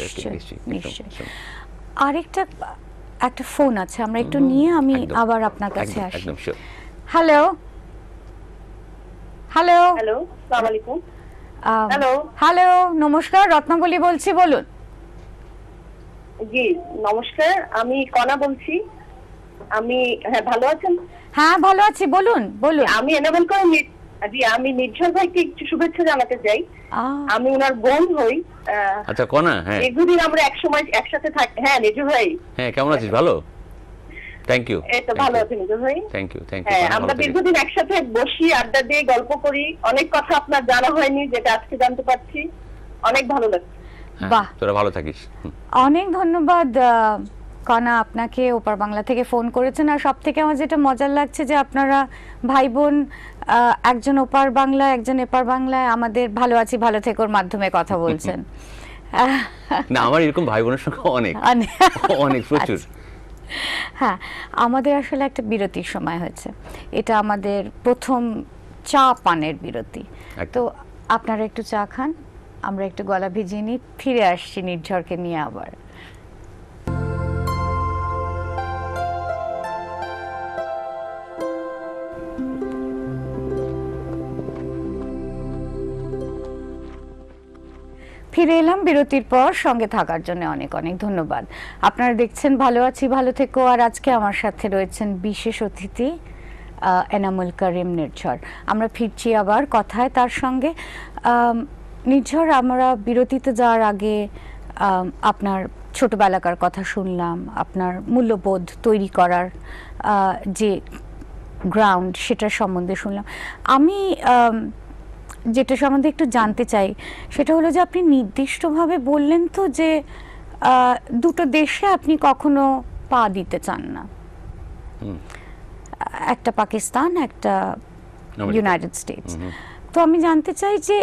আরেকটা একটা ফোন আছে, আমরা একটু নিয়ে আমি আবার আপনার কাছে আসি। একদম শিওর। হ্যালো হ্যালো হ্যালো, আসসালামু আলাইকুম। হ্যালো হ্যালো, নমস্কার, রত্নাবলী বলছি, বলুন। জি নমস্কার, আমি কণা বলছি। আমি হ্যাঁ ভালো আছেন? হ্যাঁ ভালো আছি, বলুন বলুন। আমি এনাবেল করে জি আমি নির্ঝর ভাইকে একটু শুভেচ্ছা জানাতে চাই। আমি ওনার বোন হই। আচ্ছা কণা, হ্যাঁ দীর্ঘদিন আমরা একসময় একসাথে থাকি। হ্যাঁ নির্ঝর ভাই, হ্যাঁ কেমন আছিস? ভালো থ্যাংক ইউ। এই তো ভালো আছেন নির্ঝর ভাই? Thank you thank you. হ্যাঁ, আমরা দীর্ঘদিন একসাথে বসি, আড্ডা দিয়ে গল্প করি, অনেক কথা আপনার জানা হয়নি যেটা আজকে জানতে পারছি, অনেক ভালো লাগছে। বাহ, তোরা ভালো থাকিস। অনেক ধন্যবাদ কণা আপনাকে, ওপার বাংলা থেকে ফোন করেছেন। আর সব থেকে আমার যেটা মজার লাগছে যে আপনারা ভাই বোন, একজন ওপার বাংলা একজন এপার বাংলায় আমাদের ভালো আছি ভালো থেকোর মাধ্যমে কথা বলছেন। না, আমার এরকম ভাই বোনের সংখ্যা অনেক অনেক প্রচুর। হ্যাঁ, আমাদের আসলে একটা বিরতির সময় হয়েছে, এটা আমাদের প্রথম চা পানের বিরতি। তো আপনারা একটু চা খান, আমরা একটু গলা ভিজিয়ে নিই, ফিরে আসছি নির্ঝরকে নিয়ে আবার। ফিরে এলাম বিরতির পর, সঙ্গে থাকার জন্য অনেক অনেক ধন্যবাদ। আপনারা দেখছেন ভালো আছি ভালো থেকো, আর আজকে আমার সাথে রয়েছেন বিশেষ অতিথি এনামুল করিম নির্ঝর। আমরা ফিরছি আবার কথায় তার সঙ্গে। নির্ঝর, আমরা বিরতিতে যাওয়ার আগে আপনার ছোটবেলাকার কথা শুনলাম, আপনার মূল্যবোধ তৈরি করার যে গ্রাউন্ড সেটার সম্বন্ধে শুনলাম। আমি যেটা সম্বন্ধে একটু জানতে চাই সেটা হলো যে আপনি নির্দিষ্টভাবে বললেন তো যে দুটো দেশে আপনি কখনো পা দিতে চান না, একটা পাকিস্তান একটা ইউনাইটেড স্টেটস। তো আমি জানতে চাই যে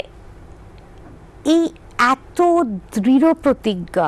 এই এত দৃঢ় প্রতিজ্ঞা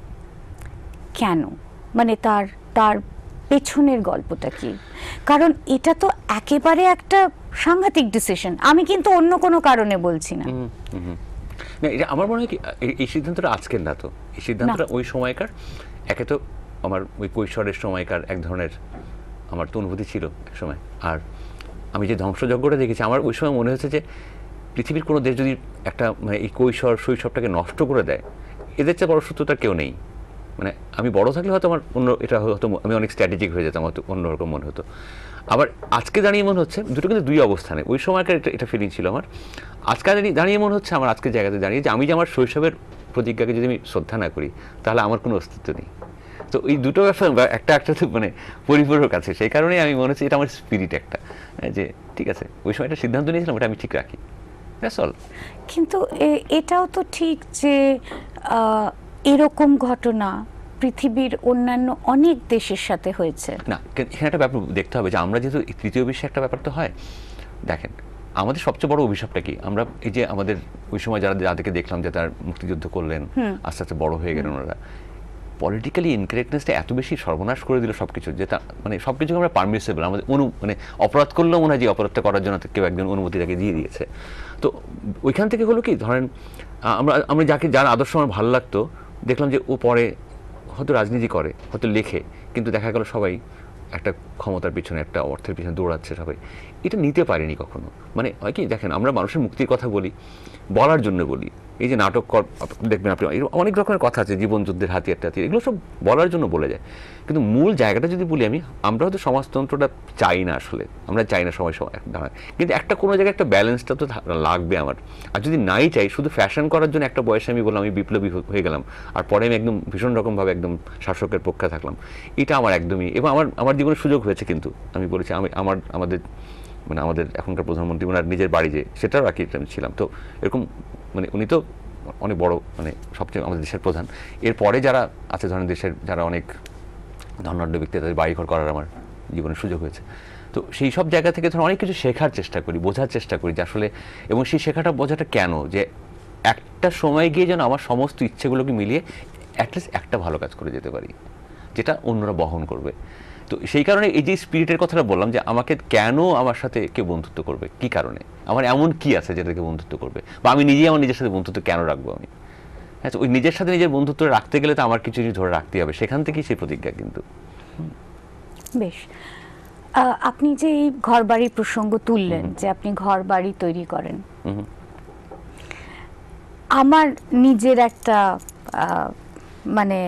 কেন, মানে তার তার পেছনের গল্পটা কি? কারণ এটা তো একেবারে একটা সাংঘাতিক ডিসিশন, আমি কিন্তু অন্য কোনো কারণে বলছি না। না, এটা আমার মনে হয় কি এই সিদ্ধান্তটা আজকের না, তো এই সিদ্ধান্তটা ওই সময়কার, একে তো আমার ওই কৈশোরের সময়কার এক ধরনের আমার তো অনুভূতি ছিল এক সময়। আর আমি যে ধ্বংসযজ্ঞটা দেখেছি, আমার ওই সময় মনে হয়েছে যে পৃথিবীর কোনো দেশ যদি একটা মানে এই কৈশোর শৈশবটাকে নষ্ট করে দেয়, এদের চেয়ে বড় শত্রুতা কেউ নেই। মানে আমি বড় থাকলে হয়তো আমার অন্য এটা হয়তো আমি অনেক স্ট্র্যাটেজিক হয়ে যেতাম, হয়তো অন্যরকম মনে হতো। আবার আজকে দাঁড়িয়ে মনে হচ্ছে দুটো কিন্তু দুই অবস্থানে, ওই সময়কার এটা এটা ফিলিং ছিল আমার। আজকে দাঁড়িয়ে মনে হচ্ছে আমার আজকের জায়গাতে দাঁড়িয়ে যে আমি যে আমার শৈশবের প্রতিজ্ঞাকে যদি আমি শ্রদ্ধা না করি তাহলে আমার কোনো অস্তিত্ব নেই। তো এই দুটো একটা একটা মানে পরিপূরক আছে, সেই কারণেই আমি মনে হচ্ছে এটা আমার স্পিরিট একটা, যে ঠিক আছে ওই সময় একটা সিদ্ধান্ত নিয়েছিলাম, ওটা আমি ঠিক রাখি, দ্যাটস অল। কিন্তু এটাও তো ঠিক যে এরকম ঘটনা পৃথিবীর অন্যান্য অনেক দেশের সাথে হয়েছে। না, এখানে একটা ব্যাপার দেখতে হবে যে আমরা যেহেতু তৃতীয় বিশ্বে একটা ব্যাপার তো হয়। দেখেন আমাদের সবচেয়ে বড় অভিশাপটা কি, আমরা এই যে আমাদের ওই সময় যারা যাদেরকে দেখলাম যে তার মুক্তিযুদ্ধ করলেন, আস্তে আস্তে বড় হয়ে গেলেন, ওরা পলিটিক্যালি ইনকারেক্টনেসটা এত বেশি সর্বনাশ করে দিল সবকিছু, যে তা মানে সবকিছু আমরা পারমিসেবল, আমাদের অনু মানে অপরাধ করলেও মনে হয় যে অপরাধটা করার জন্য কেউ একজন অনুমতিটাকে দিয়ে দিয়েছে। তো ওইখান থেকে হলো কি, ধরেন আমরা আমরা যাকে যার আদর্শ আমার ভালো লাগতো, দেখলাম যে ও পরে হয়তো রাজনীতি করে, হয়তো লেখে, কিন্তু দেখা গেল সবাই একটা ক্ষমতার পিছনে একটা অর্থের পিছনে দৌড়াচ্ছে সবাই। এটা নিতে পারিনি কখনো। মানে হয় কি, দেখেন আমরা মানুষের মুক্তির কথা বলি বলার জন্য বলি, এই যে নাটক দেখবেন আপনি অনেক রকমের কথা আছে, জীবন যুদ্ধের হাতিয়ার টাতিয়ার, এগুলো সব বলার জন্য বলে যায়। কিন্তু মূল জায়গাটা যদি বলি আমি, আমরা হয়তো সমাজতন্ত্রটা চাই না, আসলে আমরা চাই না সময় সময় দাঁড়ায়, কিন্তু একটা কোনো জায়গায় একটা ব্যালেন্সটা তো লাগবে আমার। আর যদি নাই চাই, শুধু ফ্যাশন করার জন্য একটা বয়সে আমি বললাম আমি বিপ্লবী হয়ে গেলাম, আর পরে আমি একদম ভীষণ রকমভাবে একদম শাসকের পক্ষে থাকলাম, এটা আমার একদমই, এবং আমার আমার জীবনে সুযোগ হয়েছে, কিন্তু আমি বলেছি আমি আমার আমাদের মানে আমাদের এখনকার প্রধানমন্ত্রী ওনার নিজের বাড়ি যে, সেটাও আর কি আমি ছিলাম। তো এরকম মানে উনি তো অনেক বড়, মানে সবচেয়ে আমাদের দেশের প্রধান। এরপরে যারা আছে ধরেন দেশের যারা অনেক ধনাঢ্য ব্যক্তি, তাদের বাড়িঘর করার আমার জীবনে সুযোগ হয়েছে। তো সেই সব জায়গা থেকে ধরুন অনেক কিছু শেখার চেষ্টা করি, বোঝার চেষ্টা করি যে আসলে, এবং সেই শেখাটা বোঝাটা কেন, যে একটা সময় গিয়ে যেন আমার সমস্ত ইচ্ছেগুলোকে মিলিয়ে অ্যাটলিস্ট একটা ভালো কাজ করে যেতে পারি, যেটা অন্যরা বহন করবে। তো সেই কারণে এই যে স্পিরিটের কথাটা বললাম, যে আমাকে কেন আমার সাথে কেউ বন্ধুত্ব করবে, কি কারণে, আমার এমন কি আছে যেটাকে বন্ধুত্ব করবে, বা আমি নিজেই আমার নিজের সাথে বন্ধুত্ব কেন রাখবো আমি। হ্যাঁ, ওই নিজের সাথে নিজের বন্ধুত্ব রাখতে গেলে তো আমার কিছু জিনিস ধরে রাখতে হবে, সেখান থেকেই সেই প্রতিজ্ঞা। কিন্তু বেশ, আপনি যে এই ঘর বাড়ির প্রসঙ্গ তুললেন, যে আপনি ঘর বাড়ি তৈরি করেন, আমার নিজের একটা মানে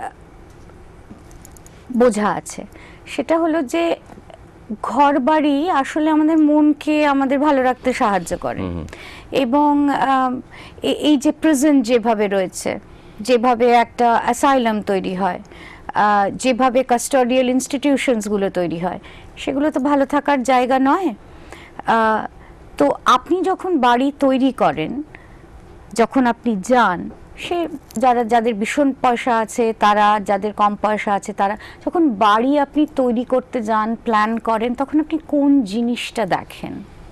বোঝা আছে, সেটা হলো যে ঘর বাড়ি আসলে আমাদের মনকে আমাদের ভালো রাখতে সাহায্য করে, এবং এই যে প্রেজেন্ট যেভাবে রয়েছে, যেভাবে একটা অ্যাসাইলাম তৈরি হয়, আহ, যেভাবে কাস্টোডিয়াল ইনস্টিটিউশনসগুলো তৈরি হয় সেগুলো তো ভালো থাকার জায়গা নয়। আহ, তো আপনি যখন বাড়ি তৈরি করেন, যখন আপনি যান, সে যারা যাদের ভীষণ পয়সা আছে তারা, যাদের কম পয়সা আছে তারা, যখন বাড়ি আপনি তৈরি করতে যান, প্ল্যান করেন, তখন আপনি কোন জিনিসটা দেখেন?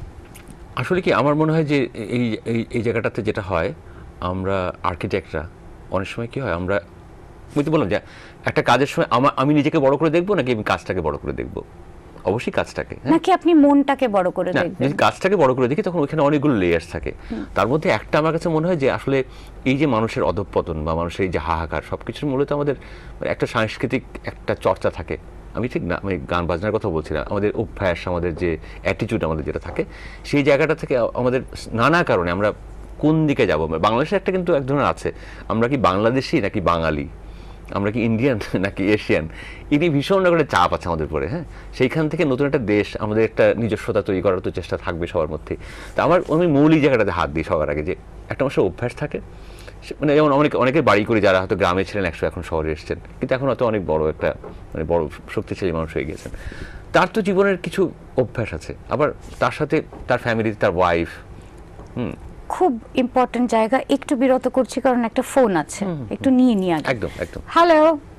আসলে কি আমার মনে হয় যে এই এই- এই জায়গাটাতে যেটা হয়, আমরা আর্কিটেক্টরা অনেক সময় কি হয়, আমরা বুঝতে বললাম যে একটা কাজের সময় আমার আমি নিজেকে বড় করে দেখবো নাকি আমি কাজটাকে বড় করে দেখবো? অবশ্যই কাজটাকে, হ্যাঁ। নাকি আপনি মনটাকে বড় করে না, দেখবেন? যদি কাজটাকে বড় করে দেখি তখন ওইখানে অনেকগুলো লেয়ার্স থাকে। তার মধ্যে একটা আমার কাছে মনে হয় যে আসলে এই যে মানুষের অধঃপতন বা মানুষের এই যে হাহাকার, সবকিছুর মূলত আমাদের একটা সাংস্কৃতিক একটা চর্চা থাকে। আমি ঠিক না, আমি গান বাজনার কথা বলছি না, আমাদের অভ্যাস, আমাদের যে অ্যাটিটিউড আমাদের যেটা থাকে, সেই জায়গাটা থেকে আমাদের নানা কারণে আমরা কোন দিকে যাবো। বাংলাদেশে একটা কিন্তু এক ধরনের আছে, আমরা কি বাংলাদেশি নাকি বাঙালি, আমরা কি ইন্ডিয়ান নাকি এশিয়ান, এটি ভীষণ একটা চাপ আছে আমাদের উপরে, হ্যাঁ। সেইখান থেকে নতুন একটা দেশ, আমাদের একটা নিজস্বতা তৈরি করার তো চেষ্টা থাকবে সবার মধ্যে। তো আমার আমি মৌলিক জায়গাটাতে হাত দিই সবার আগে, যে একটা মানুষের অভ্যাস থাকে, সে- মানে যেমন অনেক অনেকে বাড়ি করে যারা হয়তো গ্রামে ছিলেন একশো এখন শহরে এসেছেন, কিন্তু এখন হয়তো অনেক বড় একটা মানে বড় শক্তিশালী মানুষ হয়ে গেছেন, তার তো জীবনের কিছু অভ্যাস আছে, আবার তার সাথে তার ফ্যামিলি, তার ওয়াইফ। হুম, খুব ইম্পর্টেন্ট জায়গা, একটু বিরত করছি কারণ একটা ফোন আছে, একটু নিয়ে নিয়ে আগে। একদম একদম। হ্যালো,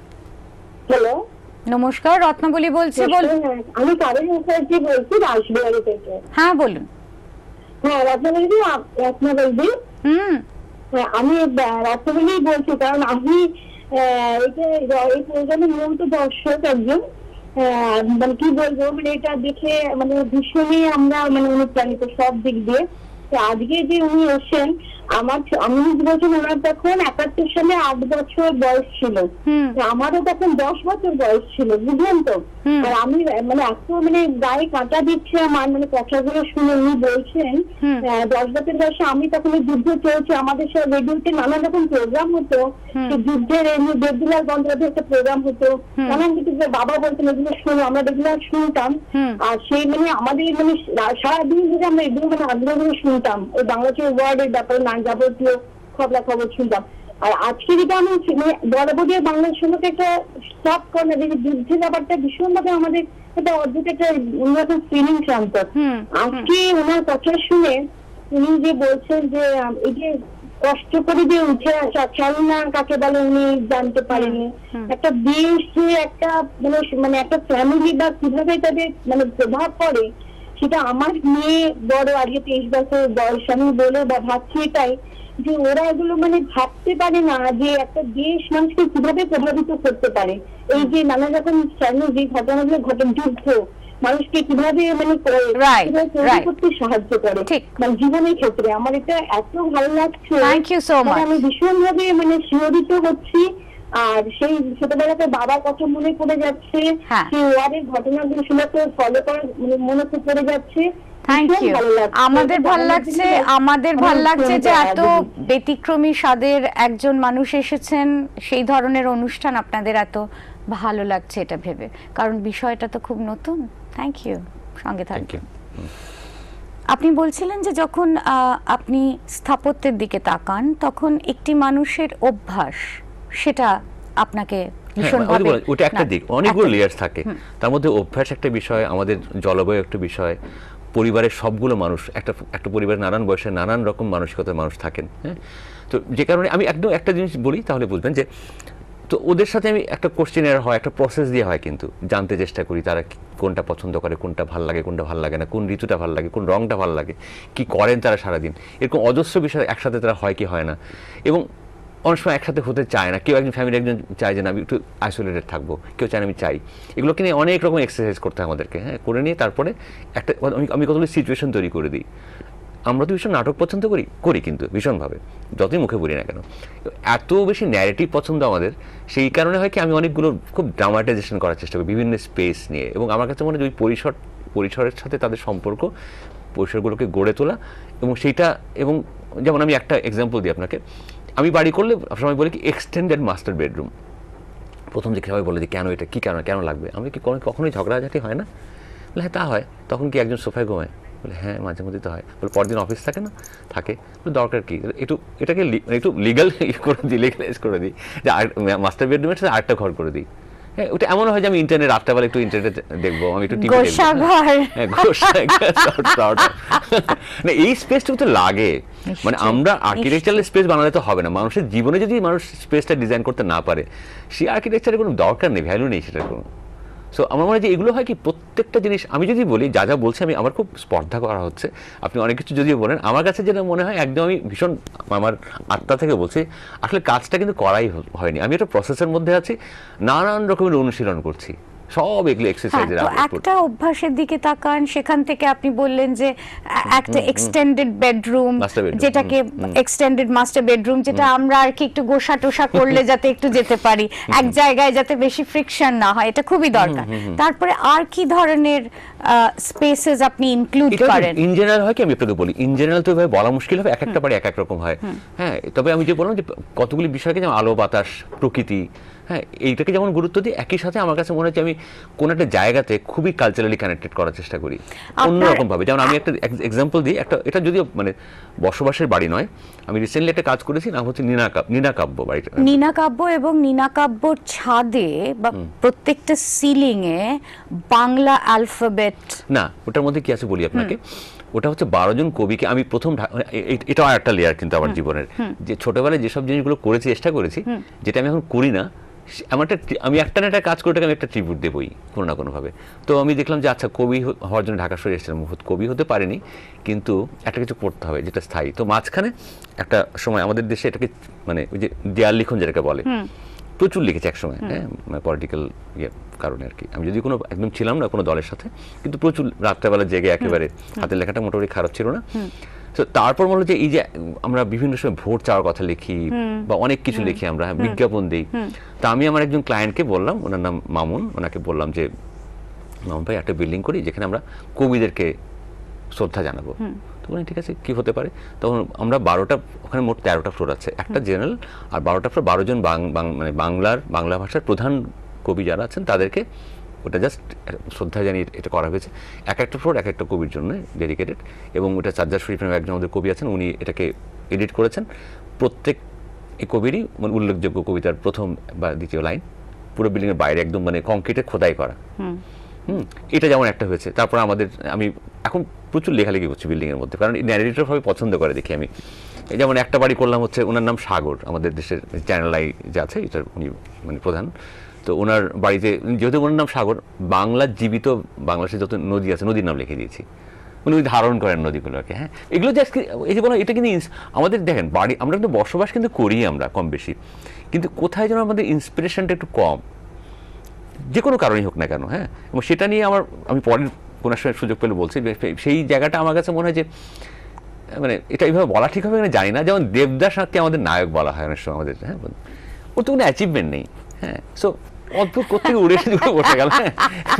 হ্যালো, নমস্কার, রত্নাবলী বলছি। বল। আমি কারণ মুখার্জি বলছি রাসবিহারি থেকে। হ্যাঁ বলুন। হ্যাঁ, রত্নাবলী, রত্নাবলী, হুম। হ্যাঁ, আমি রত্নাবলী বলছি কারণ আমি আহ, এটা এই প্রোগ্রামের নিয়মিত দর্শক একজন। আহ, মানে কি বলবো, মানে এটা দেখে মানে ভীষণই আমরা মানে অনুপ্রাণিত সব দিক দিয়ে। তো আজকে যে উনি এসেছেন, আমার আমি বলছেন ওনার তখন একাত্তর সালে আট বছর বয়স ছিল, হুম। তো আমারও তখন দশ বছর বয়স ছিল, বুঝলেন তো। হুম। আর আমি মানে এত মানে গায়ে কাঁটা দিচ্ছে আমার, মানে কথাগুলো শুনে উনি বলছেন হুম। আহ, দশ বছর বয়সে আমি তখন এই যুদ্ধ চলছে, আমাদের সব রেডিওতে নানান রকম প্রোগ্রাম হতো, হুম। সেই যুদ্ধের এমনি দেবদুলাল বন্দ্যোপাধ্যায়ের একটা প্রোগ্রাম হতো, হুম। নানান কিছু যে বাবা বলতেন এগুলো শুনে আমরা রেগুলার শুনতাম। হুম। আর সেই মানে আমাদের মানে সারাদিন ধরে আমরা এগুলো মানে আগ্রহ করে শুনতাম, ওই বাংলাদেশের ওয়ার্ডের ব্যাপারে না যাবতীয় খবরা খবর শুনতাম। আর আজকে যেটা আমি মানে বরাবরই বাংলার সঙ্গে একটা স্টপ কর্নার, এই যে যুদ্ধের ব্যাপারটা ভীষণভাবে আমাদের একটা অদ্ভুত একটা অন্যরকম ফিলিং শান্ত। হুম। আজকে ওনার কথা শুনে উনি যে বলছেন যে আম, এই যে কষ্ট করে যে উঠে আসা, খেলনা কাকে বলে উনি জানতে পারেনি, একটা দেশ যে একটা মানে মানে একটা ফ্যামিলি বা কিভাবে তাদের মানে প্রভাব পড়ে, সেটা আমার মেয়ে বড় আজকে তেইশ বছর বয়স, আমি বলে বা ভাবছি এটাই যে ওরা এগুলো মানে ভাবতে পারে না যে একটা দেশ মানুষকে কিভাবে প্রভাবিত করতে পারে। এই যে নানা রকম স্থানীয় যে ঘটনাগুলো ঘটে, যুদ্ধ মানুষকে কিভাবে মানে করে- Right, কিভাবে তৈরি right. করতে সাহায্য করে, ঠিক। মানে জীবনের ক্ষেত্রে আমার এটা এত ভালো লাগছে। Thank you so মানে much. আমি ভীষণ ভাবে মানে শিহরিত হচ্ছি। আর সেই ছোটবেলাতে বাবার কথা মনে পড়ে যাচ্ছে, হ্যাঁ। সেই ওয়ার্ডের ঘটনাগুলো শুনে ফলো করা মানে মনে তো পড়ে যাচ্ছে। থ্যাংক ভীষণ ইউ। ভালো লাগছে। আমাদের ভাল আমাদের লাগছে, জন্য আমাদের ভাল অনেক লাগছে যে সুন্দর এত আয়োজন। ব্যতিক্রমী স্বাদের একজন মানুষ এসেছেন, সেই ধরনের অনুষ্ঠান আপনাদের এত ভালো লাগছে এটা ভেবে, কারণ বিষয়টা তো খুব নতুন। থ্যাংক ইউ, সঙ্গে থ্যাংক ইউ। থাকবেন। আপনি বলছিলেন যে যখন আহ, আপনি স্থাপত্যের দিকে তাকান তখন একটি মানুষের অভ্যাস, সেটা আপনাকে ভীষণভাবে হ্যাঁ, ওটা একটা না, দিক, অনেকগুলো একটা- লেয়ার্স থাকে, তার মধ্যে অভ্যাস একটা বিষয়, আমাদের জলবায়ু একটা বিষয়, পরিবারের সবগুলো মানুষ, একটা একটা পরিবারের নানান বয়সে নানান রকম মানসিকতার মানুষ থাকেন, হ্যাঁ। তো যে কারণে আমি একদম একটা জিনিস বলি তাহলে বুঝবেন যে, তো ওদের সাথে আমি একটা কোশ্চেনের হয়, একটা প্রসেস দিয়ে হয়, কিন্তু জানতে চেষ্টা করি তারা কি- কোনটা পছন্দ করে, কোনটা ভাল লাগে, কোনটা ভাল লাগে না, কোন ঋতুটা ভাল লাগে, কোন রংটা ভাল লাগে, কি করেন তারা সারাদিন, এরকম অজস্র বিষয় একসাথে তারা হয় কি হয় না, এবং অনেক সময় একসাথে হতে চায় না, কেউ একজন ফ্যামিলি একজন চায় যে না আমি একটু আইসোলেটেড থাকবো, কেউ চায় না আমি চাই, এগুলোকে নিয়ে অনেক রকম এক্সারসাইজ করতে হয় আমাদেরকে, হ্যাঁ। করে নিয়ে তারপরে একটা আমি আমি কতগুলো সিচুয়েশন তৈরি করে দিই। আমরা তো ভীষণ নাটক পছন্দ করি করি কিন্তু ভীষণভাবে, যতই মুখে বলি না কেন, এত বেশি ন্যারেটিভ পছন্দ আমাদের, সেই কারণে হয় কি আমি অনেকগুলো খুব ড্রামাটাইজেশন করার চেষ্টা করি বিভিন্ন স্পেস নিয়ে, এবং আমার কাছে মনে হয় যে ওই পরিসর পরিসরের সাথে তাদের সম্পর্ক, পরিসরগুলোকে গড়ে তোলা, এবং সেইটা, এবং যেমন আমি একটা এক্সাম্পল দিই আপনাকে, আমি বাড়ি করলে সবাই বলি কি এক্সটেন্ডেড মাস্টার বেডরুম, প্রথম যে সবাই বলে যে কেন এটা, কী কারণ, কেন লাগবে, আমি কি কখনোই ঝগড়াঝাটি হয় না, বলে হ্যাঁ তা হয়, তখন কি একজন সোফায় ঘুমায়, বলে হ্যাঁ মাঝে মধ্যে তো হয়, বলে পরদিন অফিস থাকে না, থাকে, দরকার কি একটু এটাকে একটু লিগাল করে দিই, লিগালাইজ করে দিই যে মাস্টার বেডরুমের সাথে আরেকটা ঘর করে দিই, হ্যাঁ, ওটা এমন হয় যে আমি ইন্টারনেট রাত্রেবেলা একটু ইন্টারনেট দেখবো, আমি একটু টিভি দেখবো। গোসাঘর। হ্যাঁ, গোসাঘর, short, short. না, এই স্পেসটুকু তো লাগে। মানে আমরা আর্কিটেকচারাল স্পেস বানালে তো হবে না, মানুষের জীবনে যদি মানুষ স্পেসটা ডিজাইন করতে না পারে, সেই আর্কিটেকচারের কোনো দরকার নেই, ভ্যালু নেই সেটার কোনো। সো আমার মনে হয় যে এগুলো হয় কি, প্রত্যেকটা জিনিস আমি যদি বলি, যা যা বলছি আমি, আমার খুব স্পর্ধা করা হচ্ছে, আপনি অনেক কিছু যদিও বলেন, আমার কাছে যেটা মনে হয় একদম আমি ভীষণ আমার আত্মা থেকে বলছি, আসলে কাজটা কিন্তু করাই হয়নি, আমি একটা প্রসেসের মধ্যে আছি, নানান রকমের অনুশীলন করছি, সব এগুলো এক্সারসাইজের হ্যাঁ, তো একটা অভ্যাসের দিকে তাকান, সেখান থেকে আপনি বললেন যে এ- একটা এক্সটেন্ডেড বেডরুম, Master bedroom, যেটাকে এক্সটেন্ডেড মাস্টার বেডরুম, যেটা আমরা আর কি একটু গোসা টোসা করলে যাতে একটু যেতে পারি, এক জায়গায় যাতে বেশি ফ্রিকশন না হয়, এটা খুবই দরকার। তারপরে আর কি ধরনের স্পেসেস আপনি ইনক্লুড করেন? ইন জেনারেল হয় কি, আমি আপনাকে বলি, ইন জেনারেল তো এভাবে বলা মুশকিল হবে, এক একটা বাড়ি এক এক রকম হয়। হ্যাঁ, তবে আমি যে বললাম যে কতগুলি বিষয়কে, যেমন আলো বাতাস প্রকৃতি, হ্যাঁ, এইটাকে যেমন গুরুত্ব দিই, একই সাথে আমার কাছে মনে হচ্ছে আমি কোন একটা জায়গাতে খুবই কালচারালি কানেক্টেড করার চেষ্টা করি অন্যরকম ভাবে। যেমন আমি একটা এক্সাম্পল দিই, একটা, এটা যদিও মানে বসবাসের বাড়ি নয়, আমি রিসেন্টলি একটা কাজ করেছি, নাম হচ্ছে নীনাকাব্য, নীনাকাব্য বাড়িটা। নীনাকাব্য, এবং নীনাকাব্যর ছাদে বা প্রত্যেকটা সিলিং এ বাংলা অ্যালফাবেট। না, ওটার মধ্যে কি আছে বলি আপনাকে, ওটা হচ্ছে বারো জন কবিকে আমি প্রথম, এটাও একটা লেয়ার কিন্তু আমার জীবনের, যে ছোটবেলায় যেসব জিনিসগুলো করেছি, চেষ্টা করেছি, যেটা আমি এখন করি না, আমার একটা, আমি একটা না একটা কাজ করে আমি একটা ট্রিবিউট দেবই কোনো না কোনোভাবে। তো আমি দেখলাম যে আচ্ছা, কবি হওয়ার জন্য ঢাকা শহরে এসেছিলাম, কবি হতে পারিনি, কিন্তু একটা কিছু করতে হবে যেটা স্থায়ী। তো মাঝখানে একটা সময় আমাদের দেশে এটাকে মানে ওই যে দেয়াল লিখন যেটাকে বলে, প্রচুর লিখেছে এক সময়, হ্যাঁ, পলিটিক্যাল ইয়ে কারণে আর কি। আমি যদি কোনো একদম ছিলাম না কোনো দলের সাথে, কিন্তু প্রচুর রাত্রেবেলা জেগে একেবারে, হাতের লেখাটা মোটামুটি খারাপ ছিল না। তো তারপর মনে হলো যে এই যে আমরা বিভিন্ন সময় ভোট চাওয়ার কথা লিখি বা অনেক কিছু লিখি আমরা, বিজ্ঞাপন দিই। তা আমি আমার একজন ক্লায়েন্টকে বললাম, ওনার নাম মামুন, ওনাকে বললাম যে মামুন ভাই, একটা বিল্ডিং করি যেখানে আমরা কবিদেরকে শ্রদ্ধা জানাবো। তো বলেন ঠিক আছে, কি হতে পারে? তখন আমরা বারোটা, ওখানে মোট তেরোটা ফ্লোর আছে, একটা জেনারেল, আর বারোটা ফ্লোর বারো জন মানে বাংলার বাংলা ভাষার প্রধান কবি যারা আছেন তাদেরকে ওটা জাস্ট শ্রদ্ধা জানিয়ে এটা করা হয়েছে। এক একটা ফ্লোর এক একটা কবির জন্য ডেডিকেটেড, এবং ওটা সাজ্জাদ শরীফ নামে একজন আমাদের কবি আছেন, উনি এটাকে এডিট করেছেন। প্রত্যেক এই কবিরই মানে উল্লেখযোগ্য কবিতার প্রথম বা দ্বিতীয় লাইন পুরো বিল্ডিংয়ের বাইরে একদম মানে কংক্রিটে খোদাই করা। হুম, এটা যেমন একটা হয়েছে। তারপর আমাদের, আমি এখন প্রচুর লেখালেখি করছি বিল্ডিংয়ের মধ্যে, কারণ ন্যারেটর ভাবে পছন্দ করে দেখি আমি। এই যেমন একটা বাড়ি করলাম হচ্ছে, ওনার নাম সাগর, আমাদের দেশের চ্যানেল আই যে আছে এটার উনি মানে প্রধান। তো ওনার বাড়িতে, যেহেতু ওনার নাম সাগর, বাংলার জীবিত বাংলাদেশের যত নদী আছে নদীর নাম লিখে দিয়েছি, উনি ধারণ করেন নদীগুলোকে। হ্যাঁ, এগুলো জাস্ট এই যে বলো, এটা কিন্তু আমাদের দেখেন বাড়ি, আমরা কিন্তু বসবাস কিন্তু করি আমরা কম বেশি, কিন্তু কোথায় যেন আমাদের ইন্সপিরেশনটা একটু কম, যে কোনো কারণেই হোক না কেন। হ্যাঁ, এবং সেটা নিয়ে আমার, আমি পরের কোনো সময় সুযোগ পেলে বলছি, সেই জায়গাটা আমার কাছে মনে হয় যে মানে এটা এইভাবে বলা ঠিক হবে কিনা জানি না, যেমন দেবদাসকে আমাদের নায়ক বলা হয় অনেক সময় আমাদের। হ্যাঁ, ওর তো কোনো অ্যাচিভমেন্ট নেই। হ্যাঁ, সো অদ্ভুত কোথেকে উড়ে এসে বসে গেল। হ্যাঁ,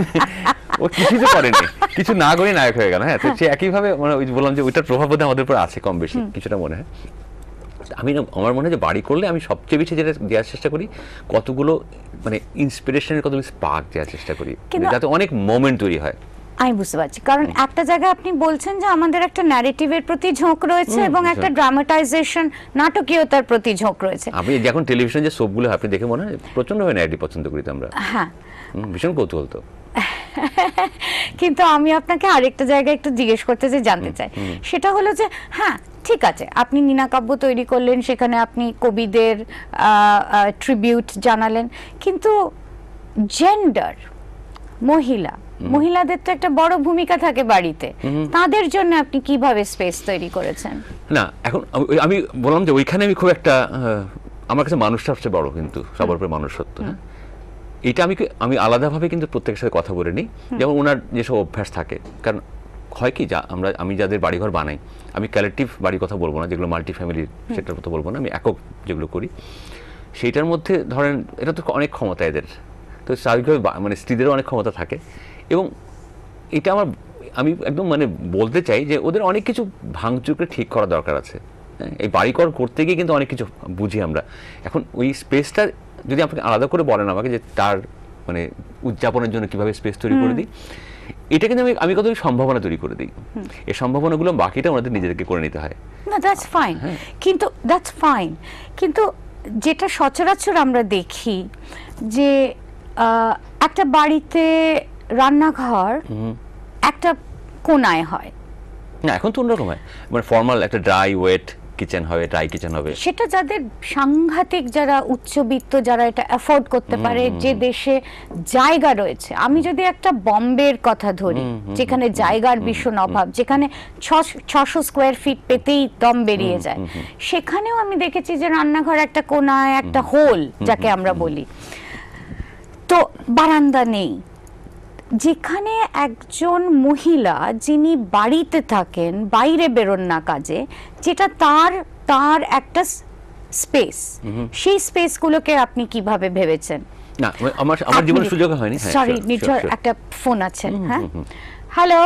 ও কিছু তো করেনি, কিছু না করে নায়ক হয়ে গেল। হ্যাঁ, তো সে একইভাবে মানে ওই বললাম যে ওইটার প্রভাব বোধহয় আমাদের উপর আছে কম বেশি, কিছুটা মনে হয়। আমি না, আমার মনে হয় যে বাড়ি করলে আমি সবচেয়ে বেশি যেটা দেওয়ার চেষ্টা করি, কতগুলো মানে ইন্সপিরেশনের কতগুলো স্পার্ক দেওয়ার চেষ্টা করি, যাতে অনেক মোমেন্ট তৈরি হয়। আমি বুঝতে পারছি, কারণ একটা জায়গায় আপনি বলছেন যে আমাদের একটা ন্যারেটিভের প্রতি ঝোঁক রয়েছে এবং একটা ড্রামাটাইজেশন, নাটকীয়তার প্রতি ঝোঁক রয়েছে। আপনি যখন টেলিভিশন যে সোপগুলো আপনি দেখে মনে হয় প্রচন্ডভাবে ন্যারেটিভ পছন্দ করি আমরা। হ্যাঁ, ভীষণ কৌতূহল তো। কিন্তু আমি আপনাকে আরেকটা জায়গায় একটু জিজ্ঞেস করতে চাই, জানতে চাই, সেটা হলো যে হ্যাঁ ঠিক আছে, আপনি নীনাকাব্য তৈরি করলেন, সেখানে আপনি কবিদের ট্রিবিউট জানালেন, কিন্তু জেন্ডার, মহিলা, মহিলাদের তো একটা বড় ভূমিকা থাকে বাড়িতে, তাদের জন্য আপনি কিভাবে স্পেস তৈরি করেছেন? না, এখন আমি বললাম যে ওইখানে আমি খুব একটা, আমার কাছে মানুষটা সবচেয়ে বড়, কিন্তু সবার উপরে মানুষ সত্য। হ্যাঁ, এটা আমি আমি আলাদাভাবে কিন্তু প্রত্যেকের সাথে কথা বলে নিই, যেমন ওনার যেসব অভ্যাস থাকে। কারণ হয় কি, যা আমরা আমি যাদের বাড়িঘর বানাই, আমি কালেকটিভ বাড়ির কথা বলবো না, যেগুলো মাল্টি ফ্যামিলির সেটার কথা বলবো না, আমি একক যেগুলো করি সেইটার মধ্যে ধরেন এটা তো অনেক ক্ষমতা এদের, তো স্বাভাবিকভাবে মানে স্ত্রীদেরও অনেক ক্ষমতা থাকে। এবং এটা আমার, আমি একদম মানে বলতে চাই যে ওদের অনেক কিছু ভাঙচুরকে ঠিক করা দরকার আছে। হ্যাঁ, এই বাড়িঘর করতে গিয়ে কিন্তু অনেক কিছু বুঝি আমরা। এখন ওই স্পেসটা যদি আপনাকে আলাদা করে বলেন আমাকে যে তার মানে উদযাপনের জন্য কিভাবে স্পেস তৈরি করে দিই, এটা কিন্তু আমি আমি কত সম্ভাবনা তৈরি করে দিই, এই সম্ভাবনাগুলো বাকিটা ওনাদের নিজেদেরকে করে নিতে হয়। না, দ্যাটস ফাইন, কিন্তু দ্যাটস ফাইন, কিন্তু যেটা সচরাচর আমরা দেখি যে আহ, একটা বাড়িতে রান্নাঘর একটা কোনায় হয়, না এখন তো অন্যরকম হয়, মানে ফর্মাল একটা ড্রাই ওয়েট কিচেন হবে, ড্রাই কিচেন হবে। সেটা যাদের সাংঘাতিক, যারা উচ্চবিত্ত, যারা এটা অ্যাফোর্ড করতে পারে, যে দেশে জায়গা রয়েছে। আমি যদি একটা বম্বের কথা ধরি, যেখানে জায়গার ভীষণ অভাব, যেখানে ছশো স্কোয়ার ফিট পেতেই দম বেরিয়ে যায়, সেখানেও আমি দেখেছি যে রান্নাঘর একটা কোনায়, একটা হোল যাকে আমরা বলি, তো বারান্দা নেই। যেখানে একজন মহিলা যিনি বাড়িতে থাকেন, বাইরে বেরোন না কাজে, যেটা তার তার একটা স্পেস, সেই স্পেসগুলোকে আপনি কিভাবে ভেবেছেন? না আমার আমার জীবনে সুযোগ হয়নি। সরি নির্ঝর, একটা ফোন আছে। হ্যাঁ, হ্যালো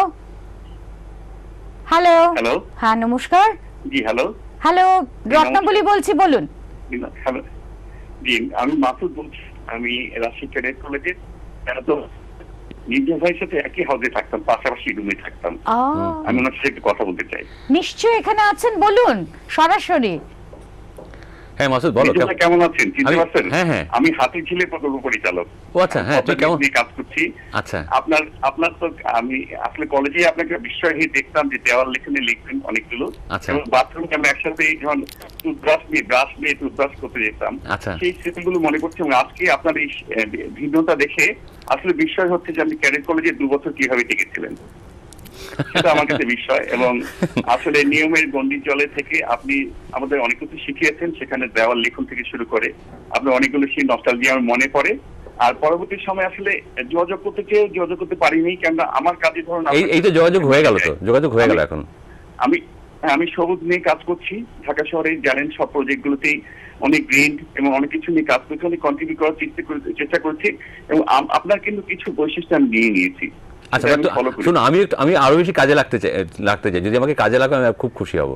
হ্যালো হ্যালো, হ্যাঁ নমস্কার। জি হ্যালো, হ্যালো, রত্নাবলী বলছি, বলুন। হ্যালো, জি আমি মাসুদ বলছি। আমি রাজশাহী ক্যাডেট কলেজে তো নির্জয় ভাইয়ের সাথে একই হাউসে থাকতাম, পাশাপাশি রুমে থাকতাম। আমি ওনার সাথে একটু কথা বলতে চাই। নিশ্চয়ই এখানে আছেন, বলুন সরাসরি। হ্যাঁ মাসুদ বলো, কেমন আছেন? চিনতে পারছেন? হ্যাঁ হ্যাঁ, আমি হাতির ঝিলে প্রকল্প পরিচালক। ও আচ্ছা, হ্যাঁ তুই কেমন কাজ করছি? আচ্ছা, আপনার আপনার তো আমি আসলে কলেজে আপনাকে বিস্ময় হয়ে দেখতাম যে দেওয়াল লেখনে লিখতেন অনেকগুলো, এবং বাথরুমে আমরা একসাথে যখন টুথব্রাশ নিয়ে ব্রাশ নিয়ে টুথব্রাশ করতে যেতাম, সেই স্মৃতিগুলো মনে করছি। এবং আজকে আপনার এই ভিন্নতা দেখে আসলে বিস্ময় হচ্ছে যে আপনি ক্যাডেট কলেজে দু বছর কিভাবে টিকেছিলেন, সেটা আমার কাছে বিষয়। এবং আসলে নিয়মের গন্ডি জলে থেকে আপনি আমাদের অনেক কিছু শিখিয়েছেন, সেখানে দেওয়াল লিখন থেকে শুরু করে আপনি অনেকগুলো সেই নস্টালজিয়া আমার মনে পড়ে। আর পরবর্তী সময় আসলে যোগাযোগ করতে চেয়ে যোগাযোগ করতে পারিনি, কেননা আমার কাজে ধরুন এই তো যোগাযোগ হয়ে গেল, তো যোগাযোগ হয়ে গেল। এখন আমি আমি সবুজ নিয়ে কাজ করছি ঢাকা শহরে, জানেন সব প্রজেক্ট গুলোতেই অনেক গ্রিন এবং অনেক কিছু নিয়ে কাজ করছি, অনেক কন্ট্রিবিউট করার চেষ্টা করছি, এবং আপনার কিন্তু কিছু বৈশিষ্ট্য আমি নিয়ে নিয়েছি। আচ্ছা শুনো, আমি আমি আরো বেশি কাজে লাগতে চাই লাগতে চাই যদি আমাকে কাজে লাগে আমি খুব খুশি হব।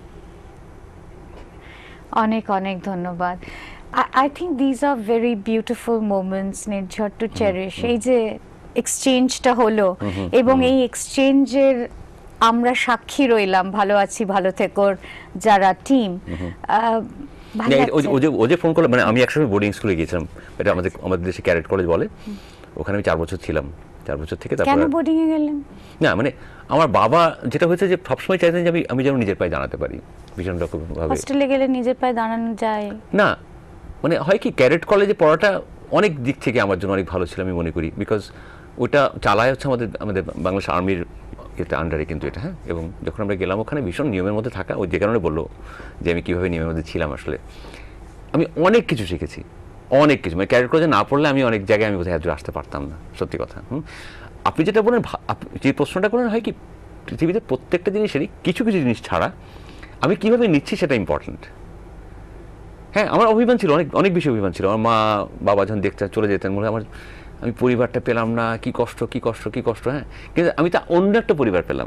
অনেক অনেক ধন্যবাদ। I think these are very beautiful moments, Nirjhar, to cherish. এই যে এক্সচেঞ্জটা হলো, এবং এই এক্সচেঞ্জের আমরা সাক্ষী রইলাম, ভালো আছি ভালো থেকো যারা টিম। ও যে ফোন করলো, মানে আমি একসময় বোর্ডিং স্কুলে গিয়েছিলাম, এটা আমাদের আমাদের দেশে ক্যাডেট কলেজ বলে, ওখানে আমি চার বছর ছিলাম। চার বছর থেকে তারপর কেন বোর্ডিং এ গেলেন? না মানে আমার বাবা যেটা হয়েছে যে সবসময় চাইতেন যে আমি আমি যেন নিজের পায়ে দাঁড়াতে পারি, ভীষণ রকম ভাবে। হোস্টেলে গেলে নিজের পায়ে দাঁড়ানো যায় না, মানে হয় কি ক্যাডেট কলেজে পড়াটা অনেক দিক থেকে আমার জন্য অনেক ভালো ছিল আমি মনে করি, বিকজ ওটা চালায় হচ্ছে আমাদের আমাদের বাংলাদেশ আর্মির এটা আন্ডারে কিন্তু এটা। হ্যাঁ, এবং যখন আমরা গেলাম ওখানে ভীষণ নিয়মের মধ্যে থাকা, ওই যে কারণে বললো যে আমি কীভাবে নিয়মের মধ্যে ছিলাম, আসলে আমি অনেক কিছু শিখেছি, অনেক কিছু। মানে ক্যাডেট কলেজে না পড়লে আমি অনেক জায়গায় আমি বোধহয় আসতে পারতাম না, সত্যি কথা। হুম, আপনি যেটা বলেন, যে প্রশ্নটা করেন, হয় কি পৃথিবীতে প্রত্যেকটা জিনিসেরই কিছু কিছু জিনিস ছাড়া আমি কীভাবে নিচ্ছি সেটা ইম্পর্টেন্ট। হ্যাঁ, আমার অভিমান ছিল, অনেক অনেক বেশি অভিমান ছিল। আমার মা বাবা যখন দেখতে চলে যেতেন, মনে হয় আমার আমি পরিবারটা পেলাম না, কি কষ্ট কি কষ্ট কি কষ্ট। হ্যাঁ, কিন্তু আমি তা অন্য একটা পরিবার পেলাম,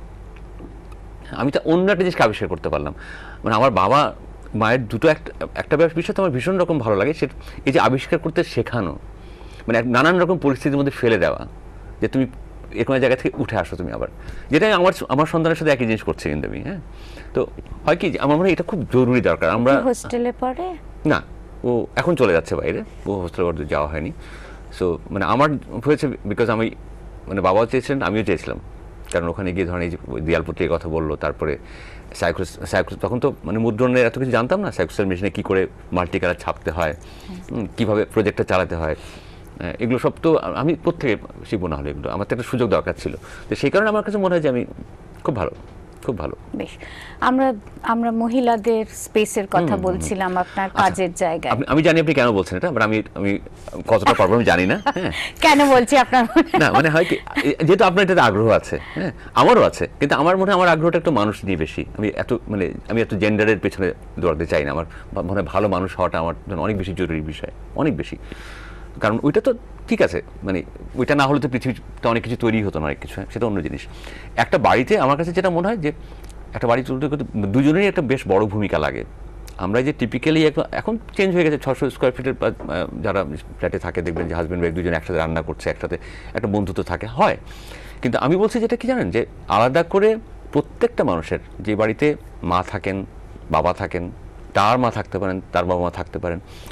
আমি তা অন্য একটা জিনিসকে আবিষ্কার করতে পারলাম। মানে আমার বাবা মায়ের দুটো একটা একটা বিষয় তো আমার ভীষণ রকম ভালো লাগে, সে এই যে আবিষ্কার করতে শেখানো, মানে নানান রকম পরিস্থিতির মধ্যে ফেলে দেওয়া, যে তুমি এরকম জায়গা থেকে উঠে আসো তুমি আবার, যেটা আমার আমার সন্তানের সাথে একই জিনিস করছি কিন্তু আমি। হ্যাঁ, তো হয় কি আমার মনে হয় এটা খুব জরুরি দরকার। আমরা হোস্টেলে পড়ে না, ও এখন চলে যাচ্ছে বাইরে, ও হোস্টেলে যাওয়া হয়নি। সো মানে আমার হয়েছে বিকজ আমি মানে বাবাও চেয়েছিলেন, আমিও চেয়েছিলাম, কারণ ওখানে গিয়ে ধরেন এই যে দেয়ালপত্রির কথা বললো, তারপরে সাইক্রোস সাইক্রোস তখন তো মানে মুদ্রণের এত কিছু জানতাম না, সাইক্রোসেল মেশিনে কী করে মাল্টি কালার ছাপতে হয়, কীভাবে প্রজেক্টটা চালাতে হয়, এগুলো সব তো আমি প্রত্যেকে শিখবো, না হলে এগুলো আমার তো একটা সুযোগ দরকার ছিল। তো সেই কারণে আমার কাছে মনে হয় যে আমি খুব ভালো খুব ভালো। বেশ, আমরা আমরা মহিলাদের স্পেসের কথা বলছিলাম আপনার কাজের জায়গায়। আমি জানি আপনি কেন বলছেন এটা, বাট আমি আমি কতটা পারবো আমি জানি না। হ্যাঁ, কেন বলছি আপনার না মানে হয় কি, যেহেতু আপনার এটাতে আগ্রহ আছে, হ্যাঁ আমারও আছে, কিন্তু আমার মনে হয় আমার আগ্রহটা একটু মানুষ নিয়ে বেশি। আমি এত মানে আমি এত জেন্ডারের পেছনে দৌড়াতে চাই না। আমার মনে হয় ভালো মানুষ হওয়াটা আমার জন্য অনেক বেশি জরুরি বিষয়, অনেক বেশি। কারণ ওইটা তো ঠিক আছে, মানে ওইটা না হলে তো পৃথিবীতে অনেক কিছু তৈরি হতো না, অনেক কিছু, সেটা অন্য জিনিস। একটা বাড়িতে আমার কাছে যেটা মনে হয় যে একটা বাড়ি চলতে করতে দুজনেরই একটা বেশ বড় ভূমিকা লাগে। আমরা যে টিপিক্যালি এখন চেঞ্জ হয়ে গেছে, ছশো স্কোয়ার ফিটের যারা ফ্ল্যাটে থাকে দেখবেন যে হাজব্যান্ড ওয়াইফ দুজন একসাথে রান্না করছে, একসাথে একটা বন্ধুত্ব থাকে, হয়। কিন্তু আমি বলছি যেটা কি জানেন, যে আলাদা করে প্রত্যেকটা মানুষের, যে বাড়িতে মা থাকেন, বাবা থাকেন, তার মা থাকতে পারেন, তার বাবা মা থাকতে পারেন,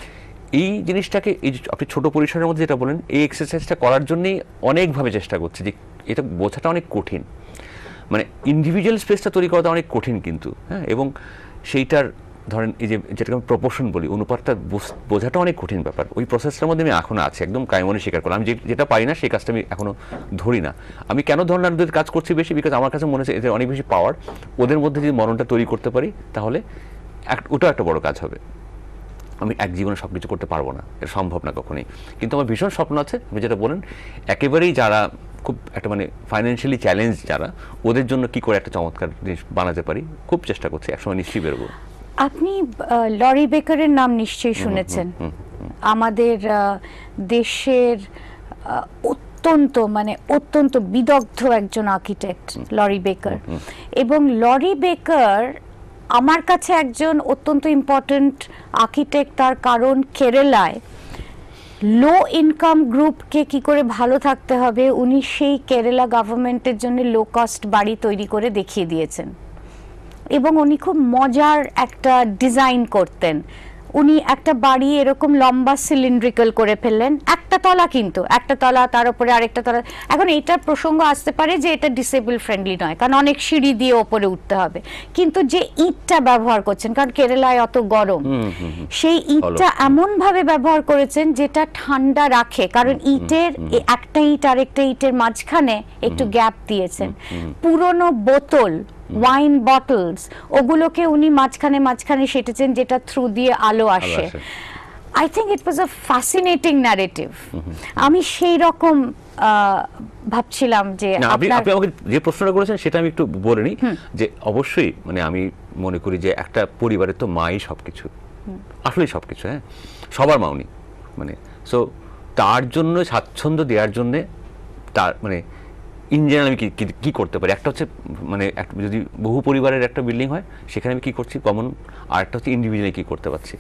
এই জিনিসটাকে এই আপনি ছোট পরিসরের মধ্যে যেটা বলেন এই এক্সারসাইজটা করার জন্যই অনেকভাবে চেষ্টা করছি যে এটা বোঝাটা অনেক কঠিন, মানে ইন্ডিভিজুয়াল স্পেসটা তৈরি করাটা অনেক কঠিন কিন্তু, হ্যাঁ, এবং সেইটার ধরেন এই যে যেটাকে আমি প্রপোর্শন বলি অনুপাতটা বোঝাটা অনেক কঠিন ব্যাপার। ওই প্রসেসটার মধ্যে আমি এখনো আছি, একদম কায়মনে স্বীকার করলাম। আমি যেটা পারি না সেই কাজটা আমি এখনো ধরি না। আমি কেন ধরনার কাজ করছি বেশি, বিকজ আমার কাছে মনে হচ্ছে এদের অনেক বেশি পাওয়ার, ওদের মধ্যে যদি মননটা তৈরি করতে পারি তাহলে ওটাও একটা বড় কাজ হবে। আমি এক জীবনে সব কিছু করতে পারবো না, এটা সম্ভব না কখনোই, কিন্তু আমার ভীষণ স্বপ্ন আছে। আপনি যেটা বলেন একেবারেই যারা খুব একটা মানে ফাইন্যান্সিয়ালি চ্যালেঞ্জ যারা, ওদের জন্য কি করে একটা চমৎকার জিনিস বানাতে পারি, খুব চেষ্টা করছি, একসময় নিশ্চয়ই বেরোবো। আপনি লরি বেকারের নাম নিশ্চয়ই শুনেছেন। আমাদের দেশের অত্যন্ত মানে অত্যন্ত বিদগ্ধ একজন আর্কিটেক্ট লরি বেকার, এবং লরি বেকার আমার কাছে একজন অত্যন্ত ইম্পর্ট্যান্ট আর্কিটেক্ট, তার কারণ কেরালায় লো ইনকাম গ্রুপকে কি করে ভালো থাকতে হবে উনি সেই কেরালা গভর্নমেন্টের জন্য লো কস্ট বাড়ি তৈরি করে দেখিয়ে দিয়েছেন, এবং উনি খুব মজার একটা ডিজাইন করতেন। উনি একটা বাড়ি এরকম লম্বা সিলিন্ড্রিক্যাল করে ফেললেন, একটা তলা, কিন্তু একটা তলা তার উপরে আরেকটা তলা। এখন এইটার প্রসঙ্গ আসতে পারে যে এটা ডিসেবল ফ্রেন্ডলি নয়, কারণ অনেক সিঁড়ি দিয়ে ওপরে উঠতে হবে, কিন্তু যে ইটটা ব্যবহার করছেন, কারণ কেরালায় অত গরম, সেই ইটটা এমন ভাবে ব্যবহার করেছেন যেটা ঠান্ডা রাখে, কারণ ইটের একটা ইট আরেকটা ইটের মাঝখানে একটু গ্যাপ দিয়েছেন। পুরনো বোতল, ওয়াইন বটলস, ওগুলোকে উনি মাঝখানে মাঝখানে সেটেছেন যেটা থ্রু দিয়ে আলো আসে। I think it was a fascinating narrative. আমি সেই রকম ভাবছিলাম যে আপনি আমাকে যে প্রশ্নটা করেছেন সেটা আমি একটু বলে নিই, যে অবশ্যই মানে আমি মনে করি যে একটা পরিবারের তো মাই সবকিছু, আসলেই সবকিছু, হ্যাঁ, সবার মা উনি, মানে সো তার জন্য স্বাচ্ছন্দ্য দেওয়ার জন্যে তার মানে ইন জেনারেল আমি কী করতে পারি, একটা হচ্ছে মানে যদি বহু পরিবারের একটা বিল্ডিং হয় সেখানে আমি কী করছি কমন, আর একটা হচ্ছে ইন্ডিভিজুয়ালি কী করতে পারছি।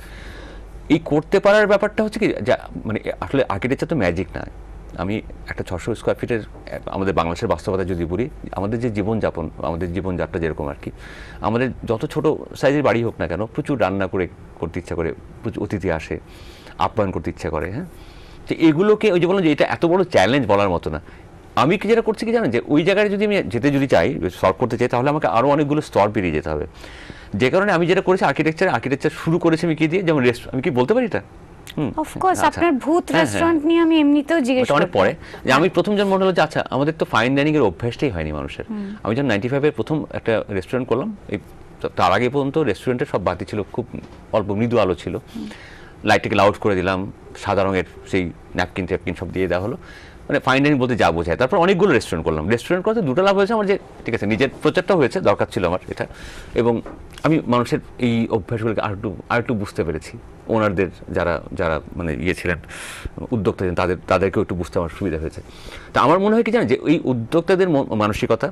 এই করতে পারার ব্যাপারটা হচ্ছে কি, যা মানে আসলে আর্কিটেকচার তো ম্যাজিক না। আমি একটা ছশো স্কোয়ার ফিটের আমাদের বাংলাদেশের বাস্তবতা যদি বলি, আমাদের যে জীবনযাপন, আমাদের জীবনযাত্রা যেরকম আর কি, আমাদের যত ছোট সাইজের বাড়ি হোক না কেন, প্রচুর রান্না করে করতে ইচ্ছা করে, প্রচুর অতিথি আসে, আপ্যায়ন করতে ইচ্ছা করে, হ্যাঁ, তো এগুলোকে ওই যে বললাম যে এটা এত বড় চ্যালেঞ্জ বলার মতো না। আমি কি যেটা করছি কি জানেন, যে ওই জায়গায় যদি আমি যেতে যদি চাই সলভ করতে চাই, তাহলে আমাকে আরও অনেকগুলো স্তর পেরিয়ে যেতে হবে। যে কারণে আমি যেটা করেছি আর্কিটেকচার আর্কিটেকচার শুরু করেছি আমি কি দিয়ে, যেমন আমি কি বলতে পারি এটা, অফকোর্স আপনার ভূত রেস্টুরেন্ট নিয়ে আমি এমনিতেও জিজ্ঞেস করতে অনেক পরে যে আমি প্রথম যখন মনে হলো যে আচ্ছা আমাদের তো ফাইন ডাইনিং এর অভ্যাসটাই হয়নি মানুষের। আমি যখন নাইনটি ফাইভে প্রথম একটা রেস্টুরেন্ট করলাম, এই তার আগে পর্যন্ত রেস্টুরেন্টের সব বাতি ছিল, খুব অল্প মৃদু আলো ছিল, লাইটটাকে লাউড করে দিলাম, সাদা রঙের সেই ন্যাপকিন ট্যাপকিন সব দিয়ে দেওয়া হলো, মানে ফাইন ডাইনিং বলতে যা বোঝায়। তারপর অনেকগুলো রেস্টুরেন্ট করলাম, রেস্টুরেন্ট করতে দুটো লাভ হয়েছে আমার, যে ঠিক আছে নিজের প্রচারটা হয়েছে, দরকার ছিল আমার এটা, এবং আমি মানুষের এই অভ্যাসগুলোকে আর একটু আর একটু বুঝতে পেরেছি, ওনারদের যারা যারা মানে ইয়ে ছিলেন উদ্যোক্তা ছিলেন তাদের তাদেরকেও একটু বুঝতে আমার সুবিধা হয়েছে। তা আমার মনে হয় কি জানেন, যে এই উদ্যোক্তাদের মানসিকতা,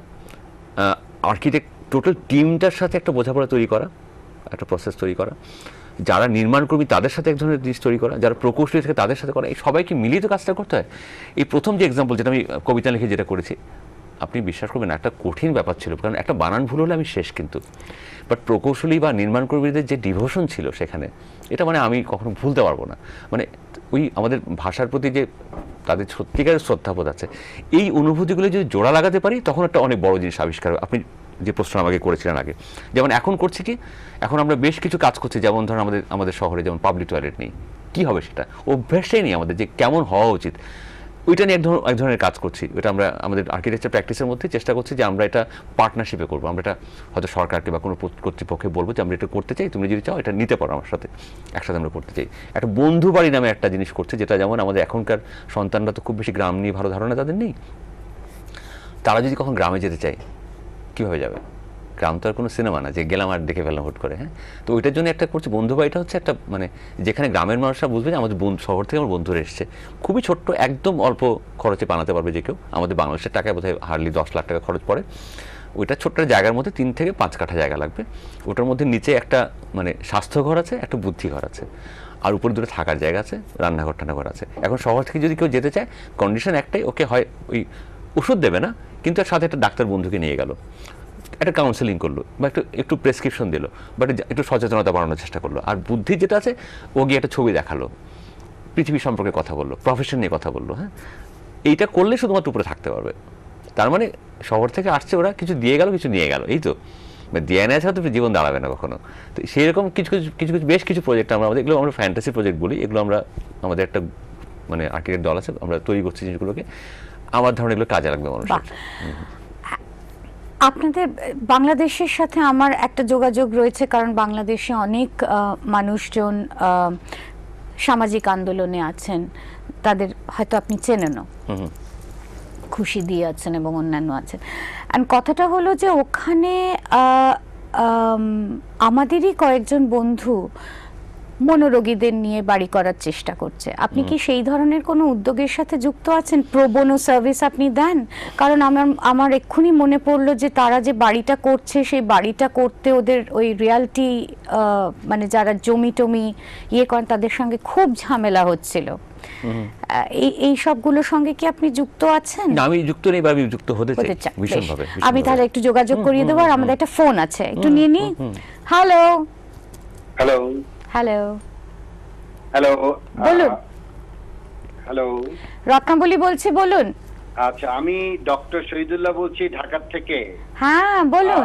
আর্কিটেক্ট টোটাল টিমটার সাথে একটা বোঝাপড়া তৈরি করা, একটা প্রসেস তৈরি করা, যারা নির্মাণকর্মী তাদের সাথে এক ধরনের জিনিস তৈরি করা, যারা প্রকৌশলী থাকে তাদের সাথে করা, এই সবাইকে মিলিয়ে তো কাজটা করতে হয়। এই প্রথম যে এক্সাম্পল যেটা আমি কবিতা লিখে যেটা করেছি, আপনি বিশ্বাস করবেন একটা কঠিন ব্যাপার ছিল, কারণ একটা বানান ভুল হলে আমি শেষ, কিন্তু বাট প্রকৌশলী বা নির্মাণকর্মীদের যে ডিভোশন ছিল সেখানে, এটা মানে আমি কখনো ভুলতে পারবো না। মানে ওই আমাদের ভাষার প্রতি যে তাদের সত্যিকারের শ্রদ্ধাবোধ আছে, এই অনুভূতিগুলো যদি জোড়া লাগাতে পারি তখন একটা অনেক বড় জিনিস আবিষ্কার। আপনি যে প্রশ্ন আমাকে করেছিলেন আগে, যেমন এখন করছি কি, এখন আমরা বেশ কিছু কাজ করছি, যেমন ধরুন আমাদের আমাদের শহরে যেমন পাবলিক টয়লেট নেই, কী হবে সেটা, অভ্যাসটাই নেই আমাদের যে কেমন হওয়া উচিত, ওইটা নিয়ে এক ধরনের এক ধরনের কাজ করছি। ওইটা আমরা আমাদের আর্কিটেকচার প্র্যাকটিসের মধ্যে চেষ্টা করছি যে আমরা এটা পার্টনারশিপে করবো। আমরা এটা হয়তো সরকারকে বা কোনো কর্তৃপক্ষে বলবো যে আমরা এটা করতে চাই, তুমি যদি চাও এটা নিতে পারো আমার সাথে, একসাথে আমরা করতে চাই। একটা বন্ধু বাড়ি নামে একটা জিনিস করছে, যেটা যেমন আমাদের এখনকার সন্তানরা তো খুব বেশি গ্রাম নিয়ে ভালো ধারণা তাদের নেই, তারা যদি কখন গ্রামে যেতে চায় কীভাবে যাবে, গ্রাম তো আর কোনো সিনেমা না যে গেলাম আর দেখে ফেললাম হুট করে, হ্যাঁ। তো ওইটার জন্য একটা করছে বন্ধু বাড়িটা, হচ্ছে একটা মানে যেখানে গ্রামের মানুষরা বুঝবে যে আমাদের বন্ধু শহর থেকে আমার বন্ধুরা এসছে, খুবই ছোট্ট একদম অল্প খরচে বানাতে পারবে যে কেউ, আমাদের বাংলাদেশের টাকায় বোধহয় হার্ডলি দশ লাখ টাকা খরচ পড়ে। ওইটা ছোট্ট জায়গার মধ্যে তিন থেকে পাঁচ কাঠা জায়গা লাগবে, ওটার মধ্যে নিচে একটা মানে স্বাস্থ্যঘর আছে, একটা বুদ্ধিঘর আছে, আর উপরে দুটো থাকার জায়গা আছে, রান্নাঘর টান্নাঘর আছে। এখন শহর থেকে যদি কেউ যেতে চায়, কন্ডিশন একটাই, ওকে হয় ওই ওষুধ দেবে না, কিন্তু এর সাথে একটা ডাক্তার বন্ধুকে নিয়ে গেল, একটা কাউন্সেলিং করলো, বা একটু একটু প্রেসক্রিপশন দিল, বাট একটু সচেতনতা বাড়ানোর চেষ্টা করলো, আর বুদ্ধি যেটা আছে ও গিয়ে একটা ছবি দেখালো, পৃথিবী সম্পর্কে কথা বললো, প্রফেশন নিয়ে কথা বললো, হ্যাঁ এইটা করলে শুধুমাত্র উপরে থাকতে পারবে। তার মানে শহর থেকে আসছে ওরা, কিছু দিয়ে গেল কিছু নিয়ে গেল, এই তো দিয়ে নেওয়া ছাড়া তো জীবন দাঁড়াবে না কখনো। তো সেরকম কিছু কিছু কিছু কিছু বেশ কিছু প্রজেক্ট আমরা আমাদের, এগুলো আমরা ফ্যান্টাসি প্রজেক্ট বলি, এগুলো আমরা আমাদের একটা মানে আর্কিটেক্ট দল আছে, আমরা তৈরি করছি জিনিসগুলোকে, আমার ধারণা এগুলো কাজে লাগবে মানুষের। আপনাদের বাংলাদেশের সাথে আমার একটা যোগাযোগ রয়েছে, কারণ বাংলাদেশে অনেক মানুষজন সামাজিক আন্দোলনে আছেন, তাদের হয়তো আপনি চেনেনও, খুশি দিয়ে আছেন এবং অন্যান্য আছেন। অ্যান্ড কথাটা হলো যে ওখানে আমাদেরই কয়েকজন বন্ধু মনোরোগীদের নিয়ে বাড়ি করার চেষ্টা করছে। আপনি কি সেই ধরনের কোনো উদ্যোগের সাথে যুক্ত আছেন? প্রো বোনো সার্ভিস আপনি দেন? কারণ আমার আমার এক্ষুনি মনে পড়লো যে তারা যে বাড়িটা করছে, সেই বাড়িটা করতে ওদের ওই রিয়ালটি মানে যারা জমি টমি ইয়ে করেন তাদের সঙ্গে খুব ঝামেলা হচ্ছিল। এই এই সবগুলোর সঙ্গে কি আপনি যুক্ত আছেন? না, আমি যুক্ত নেই, বা আমি যুক্ত হতে চাই ভীষণভাবে। আমি তাহলে একটু যোগাযোগ করিয়ে দেবো। আর আমাদের একটা ফোন আছে, একটু নিয়ে নি। হ্যালো হ্যালো হ্যালো হ্যালো বলুন। হ্যালো, রত্নাবলী বলছি, বলুন। আচ্ছা, আমি ডক্টর শহীদুল্লাহ বলছি ঢাকা থেকে। হ্যাঁ বলুন।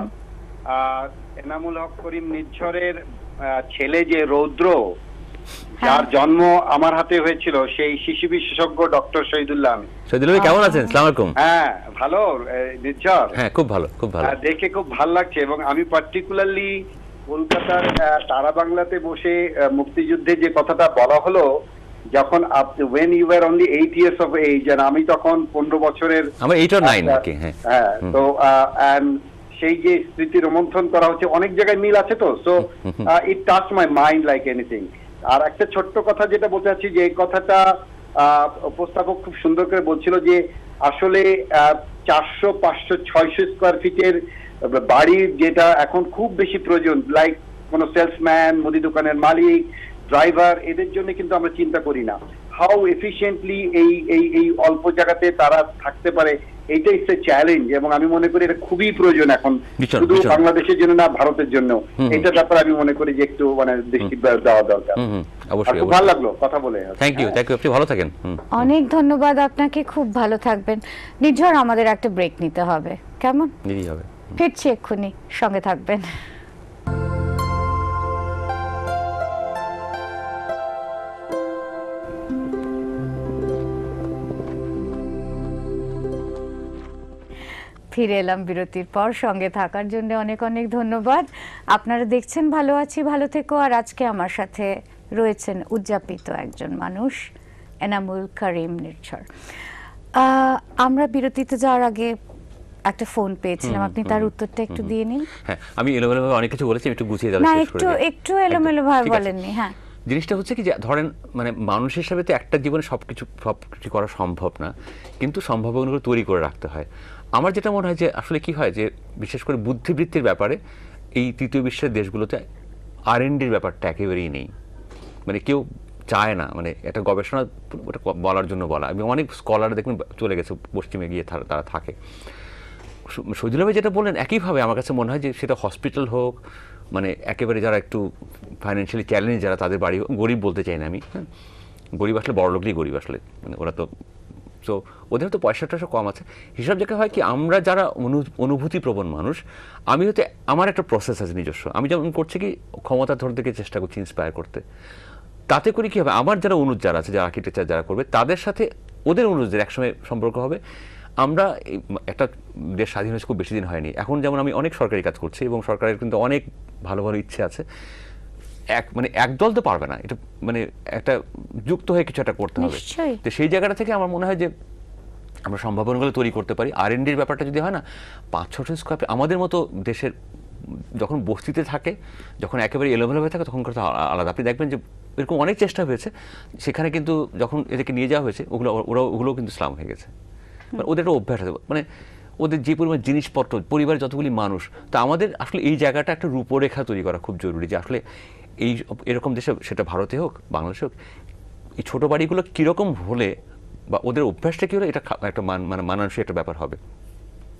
এনামুল হক করিম নির্ঝরের ছেলে যে রৌদ্র, যার জন্ম আমার হাতে হয়েছিল, সেই শিশু বিশেষজ্ঞ ডক্টর শহীদুল্লাহ। আমি শহীদুল্লাহ, কেমন আছেন? আসসালামু আলাইকুম। হ্যাঁ ভালো, নির্ঝর। হ্যাঁ খুব ভালো, খুব ভালো, দেখে খুব ভালো লাগছে। এবং আমি পার্টিকুলারলি কলকাতার তারা বাংলাতে বসে মুক্তিযুদ্ধে যে কথাটা বলা হলো, যখন when you were only eight years of age, and আমি তখন পনেরো বছরের, আমার eight or nine নাকি, হ্যাঁ হ্যাঁ, তো and সেই যে স্মৃতি রোমন্থন করা হচ্ছে, অনেক জায়গায় মিল আছে তো, so it touch my mind like anything. আর একটা ছোট্ট কথা যেটা বলতে চাচ্ছি, যে এই কথাটা উপস্থাপক খুব সুন্দর করে বলছিল যে আসলে চারশো পাঁচশো ছয়শো স্কোয়ার ফিটের বাড়ি যেটা এখন খুব বেশি প্রয়োজন, লাইক কোনো সেলসম্যান, মুদি দোকানের মালিক, ড্রাইভার, এদের জন্য কিন্তু আমরা চিন্তা করি না হাউ এফিশিয়েন্টলি এই এই এই অল্প জায়গাতে তারা থাকতে পারে। এইটা ইটস এ চ্যালেঞ্জ, এবং আমি মনে করি এটা খুবই প্রয়োজন এখন, শুধু বাংলাদেশের জন্য না, ভারতের জন্য। এইটার ব্যাপারে আমি মনে করি যে একটু মানে দৃষ্টি দেওয়া দরকার। খুব ভালো লাগলো কথা বলে। থ্যাংক ইউ, থ্যাংক ইউ, আপনি ভালো থাকেন। অনেক ধন্যবাদ আপনাকে, খুব ভালো থাকবেন। নির্ঝর, আমাদের একটা ব্রেক নিতে হবে, কেমন? নিতেই হবে। ফিরছি এক্ষুনি, সঙ্গে থাকবেন। ফিরে এলাম বিরতির পর। সঙ্গে থাকার জন্য অনেক অনেক ধন্যবাদ। আপনারা দেখছেন ভালো আছি ভালো থেকো। আর আজকে আমার সাথে রয়েছেন উদযাপিত একজন মানুষ, এনামুল করিম নির্ঝর। আমরা বিরতিতে যাওয়ার আগে একটা ফোন পেয়েছিলাম, আপনি তার উত্তরটা একটু দিয়ে নিন। হ্যাঁ, আমি এলোমেলোভাবে অনেক কিছু বলেছি, একটু গুছিয়ে দেওয়ার চেষ্টা করি। না, একটু একটু এলোমেলোভাবে বলেননি। হ্যাঁ, জিনিসটা হচ্ছে কি, যে ধরেন মানে মানুষ হিসাবে তো একটা জীবনে সবকিছু সবকিছু করা সম্ভব না, কিন্তু সম্ভাবনাগুলো তৈরি করে রাখতে হয়। আমার যেটা মনে হয় যে আসলে কি হয়, যে বিশেষ করে বুদ্ধিবৃত্তির ব্যাপারে এই তৃতীয় বিশ্বের দেশগুলোতে আর এন ডির ব্যাপারটা একেবারেই নেই। মানে কেউ চায় না, মানে একটা গবেষণা ওটা বলার জন্য বলা। এবং অনেক স্কলার দেখবেন চলে গেছে পশ্চিমে গিয়ে তারা থাকে। শহীদুল্লাহ ভাই যেটা বললেন, একইভাবে আমার কাছে মনে হয় যে সেটা হসপিটাল হোক, মানে একেবারে যারা একটু ফাইন্যান্সিয়ালি চ্যালেঞ্জ, যারা তাদের বাড়ি, গরিব বলতে চাই না আমি, হ্যাঁ গরিব আসলে বড় লোকই গরিব আসলে, মানে ওরা তো, সো ওদের তো পয়সা টয়সা কম আছে। হিসাব জায়গা হয় কি, আমরা যারা অনুভূতিপ্রবণ মানুষ, আমি হয়তো আমার একটা প্রসেস আছে নিজস্ব, আমি যেমন করছি কি ক্ষমতা ধরে থেকে চেষ্টা করছি ইন্সপায়ার করতে। তাতে করে কি হবে, আমার যারা অনুজ যারা আছে, যারা আর্কিটেকচার যারা করবে, তাদের সাথে ওদের অনুজদের একসময় সম্পর্ক হবে। আমরা একটা দেশ স্বাধীন হয়েছে খুব বেশি দিন হয়নি, এখন যেমন আমি অনেক সরকারি কাজ করছি এবং সরকারের কিন্তু অনেক ভালো ভালো ইচ্ছে আছে, এক মানে একদল তো পারবে না, এটা মানে একটা যুক্ত হয়ে কিছু একটা করতে হবে। তো সেই জায়গাটা থেকে আমার মনে হয় যে আমরা সম্ভাবনাগুলো তৈরি করতে পারি। আর এন ডির ব্যাপারটা যদি হয় না, পাঁচ ছশো স্কোয়ার ফিট আমাদের মতো দেশের যখন বস্তিতে থাকে, যখন একেবারে এলোমেলো হয়ে থাকে, তখন কথা আলাদা। আপনি দেখবেন যে এরকম অনেক চেষ্টা হয়েছে সেখানে, কিন্তু যখন এদেরকে নিয়ে যাওয়া হয়েছে, ওগুলো ওরা ওগুলোও কিন্তু স্লাম হয়ে গেছে। ওদের একটা অভ্যাস আছে, মানে ওদের যে পরিমাণ জিনিসপত্র, পরিবারের যতগুলি মানুষ, তা আমাদের আসলে এই জায়গাটা একটা রূপরেখা তৈরি করা খুব জরুরি, যে আসলে এই এরকম দেশে, সেটা ভারতে হোক বাংলাদেশে হোক, এই ছোটো বাড়িগুলো কীরকম হলে বা ওদের অভ্যাসটা কী হলে এটা একটা মান মানে মানানসই একটা ব্যাপার হবে।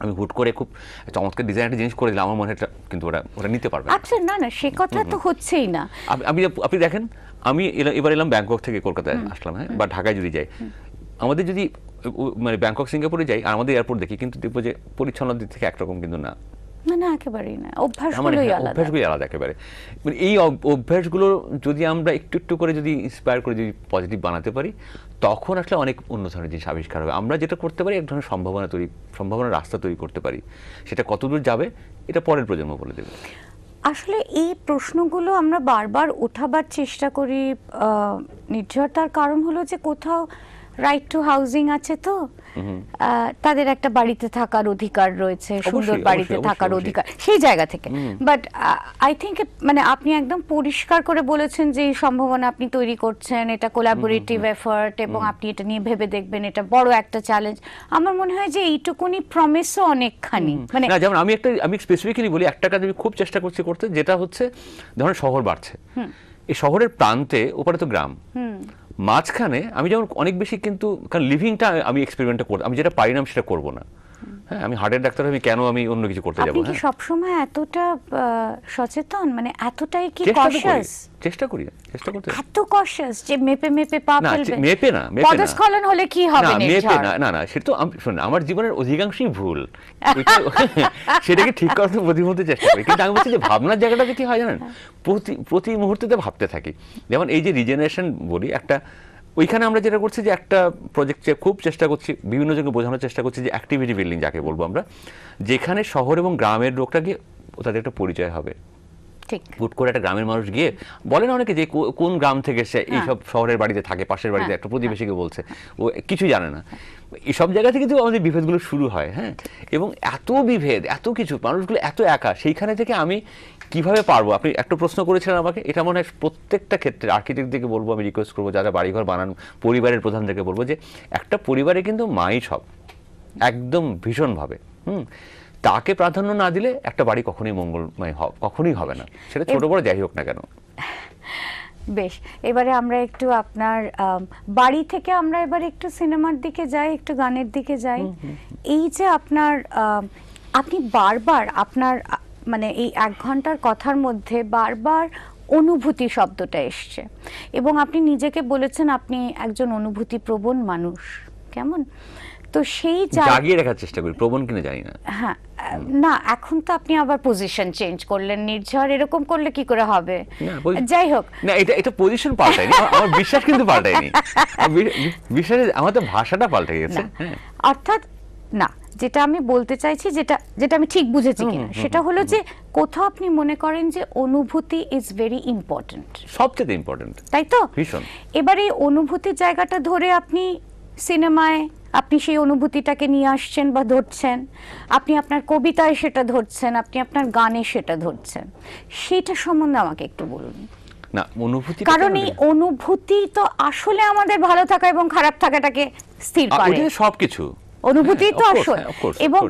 আমি হুট করে খুব চমৎকার ডিজাইন একটা জিনিস করে দিলাম, আমার মনে হয় কিন্তু ওরা ওরা নিতে পারবে না। আচ্ছা, না না সে কথা তো হচ্ছেই না। আমি আপনি দেখেন, আমি এবার এলাম ব্যাংকক থেকে কলকাতায় আসলাম, হ্যাঁ, বা ঢাকায় যদি যাই, আমাদের যদি মানে ব্যাংকক সিঙ্গাপুরে যাই আর আমাদের এয়ারপোর্ট দেখি, কিন্তু দেখবো যে পরিচ্ছন্নতার দিক থেকে একরকম কিন্তু না, না না একেবারেই না, অভ্যাসগুলোই আলাদা, অভ্যাসগুলোই আলাদা একেবারে। মানে এই অভ্যাসগুলো যদি আমরা একটু একটু করে যদি ইন্সপায়ার করে যদি পজিটিভ বানাতে পারি, তখন আসলে অনেক অন্য ধরনের জিনিস আবিষ্কার হবে। আমরা যেটা করতে পারি এক ধরনের সম্ভাবনা তৈরি, সম্ভাবনার রাস্তা তৈরি করতে পারি, সেটা কতদূর যাবে এটা পরের প্রজন্ম বলে দেবে। আসলে এই প্রশ্নগুলো আমরা বারবার ওঠাবার চেষ্টা করি নির্ঝরতার কারণ হলো যে কোথাও রাইট টু হাউজিং আছে, তো তাদের একটা বাড়িতে থাকার অধিকার রয়েছে, সুন্দর বাড়িতে থাকার অধিকার, সেই জায়গা থেকে। বাট আই থিঙ্ক মানে আপনি একদম পরিষ্কার করে বলেছেন যে এই সম্ভাবনা আপনি তৈরি করছেন, এটা কোলাবোরেটিভ এফার্ট, এবং আপনি এটা নিয়ে ভেবে দেখবেন, এটা বড় একটা চ্যালেঞ্জ। আমার মনে হয় যে এইটুকুনি প্রমিসও অনেকখানি। মানে না, যেমন আমি একটা আমি স্পেসিফিক্যালি বলি, একটা কাজ আমি খুব চেষ্টা করছি করতে, যেটা হচ্ছে ধরুন শহর বাড়ছে, এই শহরের প্রান্তে ওপারে তো গ্রাম, মাঝখানে আমি যেমন অনেক বেশি কিন্তু কারণ লিভিংটা আমি এক্সপেরিমেন্টটা করব, আমি যেটা পারি না আমি সেটা করবো না। হ্যাঁ, আমি হার্টের ডাক্তার, আমি কেন আমি অন্য কিছু করতে যাব? আপনি কি সব সময় এতটা সচেতন, মানে এতটাই কি কশাস? চেষ্টা করি, চেষ্টা করতে এত কশাস যে মেপে মেপে পা ফেলবে? না, মেপে না, মেপে না, পদস্খলন হলে কি হবে? না, মেপে না, না না সেটা তো শুনুন, আমার জীবনের অধিকাংশই ভুল, সেটাকে ঠিক করতে প্রতিমুহূর্তে চেষ্টা করি। কিন্তু আমি বলছি যে ভাবনার জায়গাটাতে কি হয় জানেন, প্রতি প্রতি মুহূর্তে ভাবতে থাকি। যেমন এই যে রিজেনারেশন বলি, একটা ওইখানে আমরা যেটা করছি যে একটা প্রজেক্টে খুব চেষ্টা করছি, বিভিন্ন জনকে বোঝানোর চেষ্টা করছি যে অ্যাক্টিভিটি বিল্ডিং যাকে বলবো আমরা, যেখানে শহর এবং গ্রামের লোকটাকে তাদের একটা পরিচয় হবে। হুট করে একটা গ্রামের মানুষ গিয়ে বলে না অনেকে যে কোন গ্রাম থেকে সে এইসব শহরের বাড়িতে থাকে, পাশের বাড়িতে একটা প্রতিবেশীকে বলছে, ও কিছু জানে না। এইসব জায়গা থেকে তো আমাদের বিভেদগুলো শুরু হয়। হ্যাঁ, এবং এত বিভেদ, এত কিছু, মানুষগুলো এত একা, সেইখানে থেকে আমি কিভাবে পারবো? আপনি একটা প্রশ্ন করেছিলেন আমাকে, এটা মনে হয় প্রত্যেকটা ক্ষেত্রে আর্কিটেক্টদেরকে বলবো, আমি রিকোয়েস্ট করবো যারা বাড়িঘর বানান, পরিবারের প্রধানদেরকে বলবো যে একটা পরিবারে কিন্তু মাই সব, একদম ভীষণভাবে। হুম তাকে প্রাধান্য না দিলে একটা বাড়ি কখনোই মঙ্গলময় হবে, কখনোই হবে না, সেটা ছোট বড় যাই হোক না কেন। বেশ, এবারে আমরা একটু আপনার বাড়ি থেকে আমরা এবারে একটু সিনেমার দিকে যাই, একটু গানের দিকে যাই। এই যে আপনার আপনি বারবার আপনার মানে এই এক ঘন্টার কথার মধ্যে বারবার অনুভূতি শব্দটা এসছে, এবং আপনি নিজেকে বলেছেন আপনি একজন অনুভূতি প্রবণ মানুষ, কেমন? তো সেই জাগিয়ে রাখার চেষ্টা করি, প্রবণ কিনা জানি না। হ্যাঁ, না এখন তো আপনি আবার পজিশন চেঞ্জ করলেন নির্ঝর, এরকম করলে কি করে হবে? যাই হোক, না এটা এটা পজিশন পাল্টায়নি, আমার বিশ্বাস কিন্তু পাল্টায়নি, বিশ্বাসে আমার তো ভাষাটা পাল্টে গেছে। অর্থাৎ না, যেটা আমি বলতে চাইছি, যেটা যেটা আমি ঠিক বুঝেছি কিনা, সেটা হলো যে কোথাও আপনি মনে করেন যে অনুভূতি ইজ ভেরি ইম্পর্টেন্ট, সবচেয়ে ইম্পর্টেন্ট, তাই তো? ভীষণ। এবার এই অনুভূতির জায়গাটা ধরে আপনি সিনেমায় আপনি সেই অনুভূতিটাকে নিয়ে আসছেন বা ধরছেন, আপনি আপনার কবিতায় সেটা ধরছেন, আপনি আপনার গানে সেটা ধরছেন, সেটা সম্বন্ধে আমাকে একটু বলুন। না, অনুভূতি, কারণ এই অনুভূতি তো আসলে আমাদের ভালো থাকা এবং খারাপ থাকাটাকে স্থির করে, সবকিছু অনুভূতি তো আসলে। এবং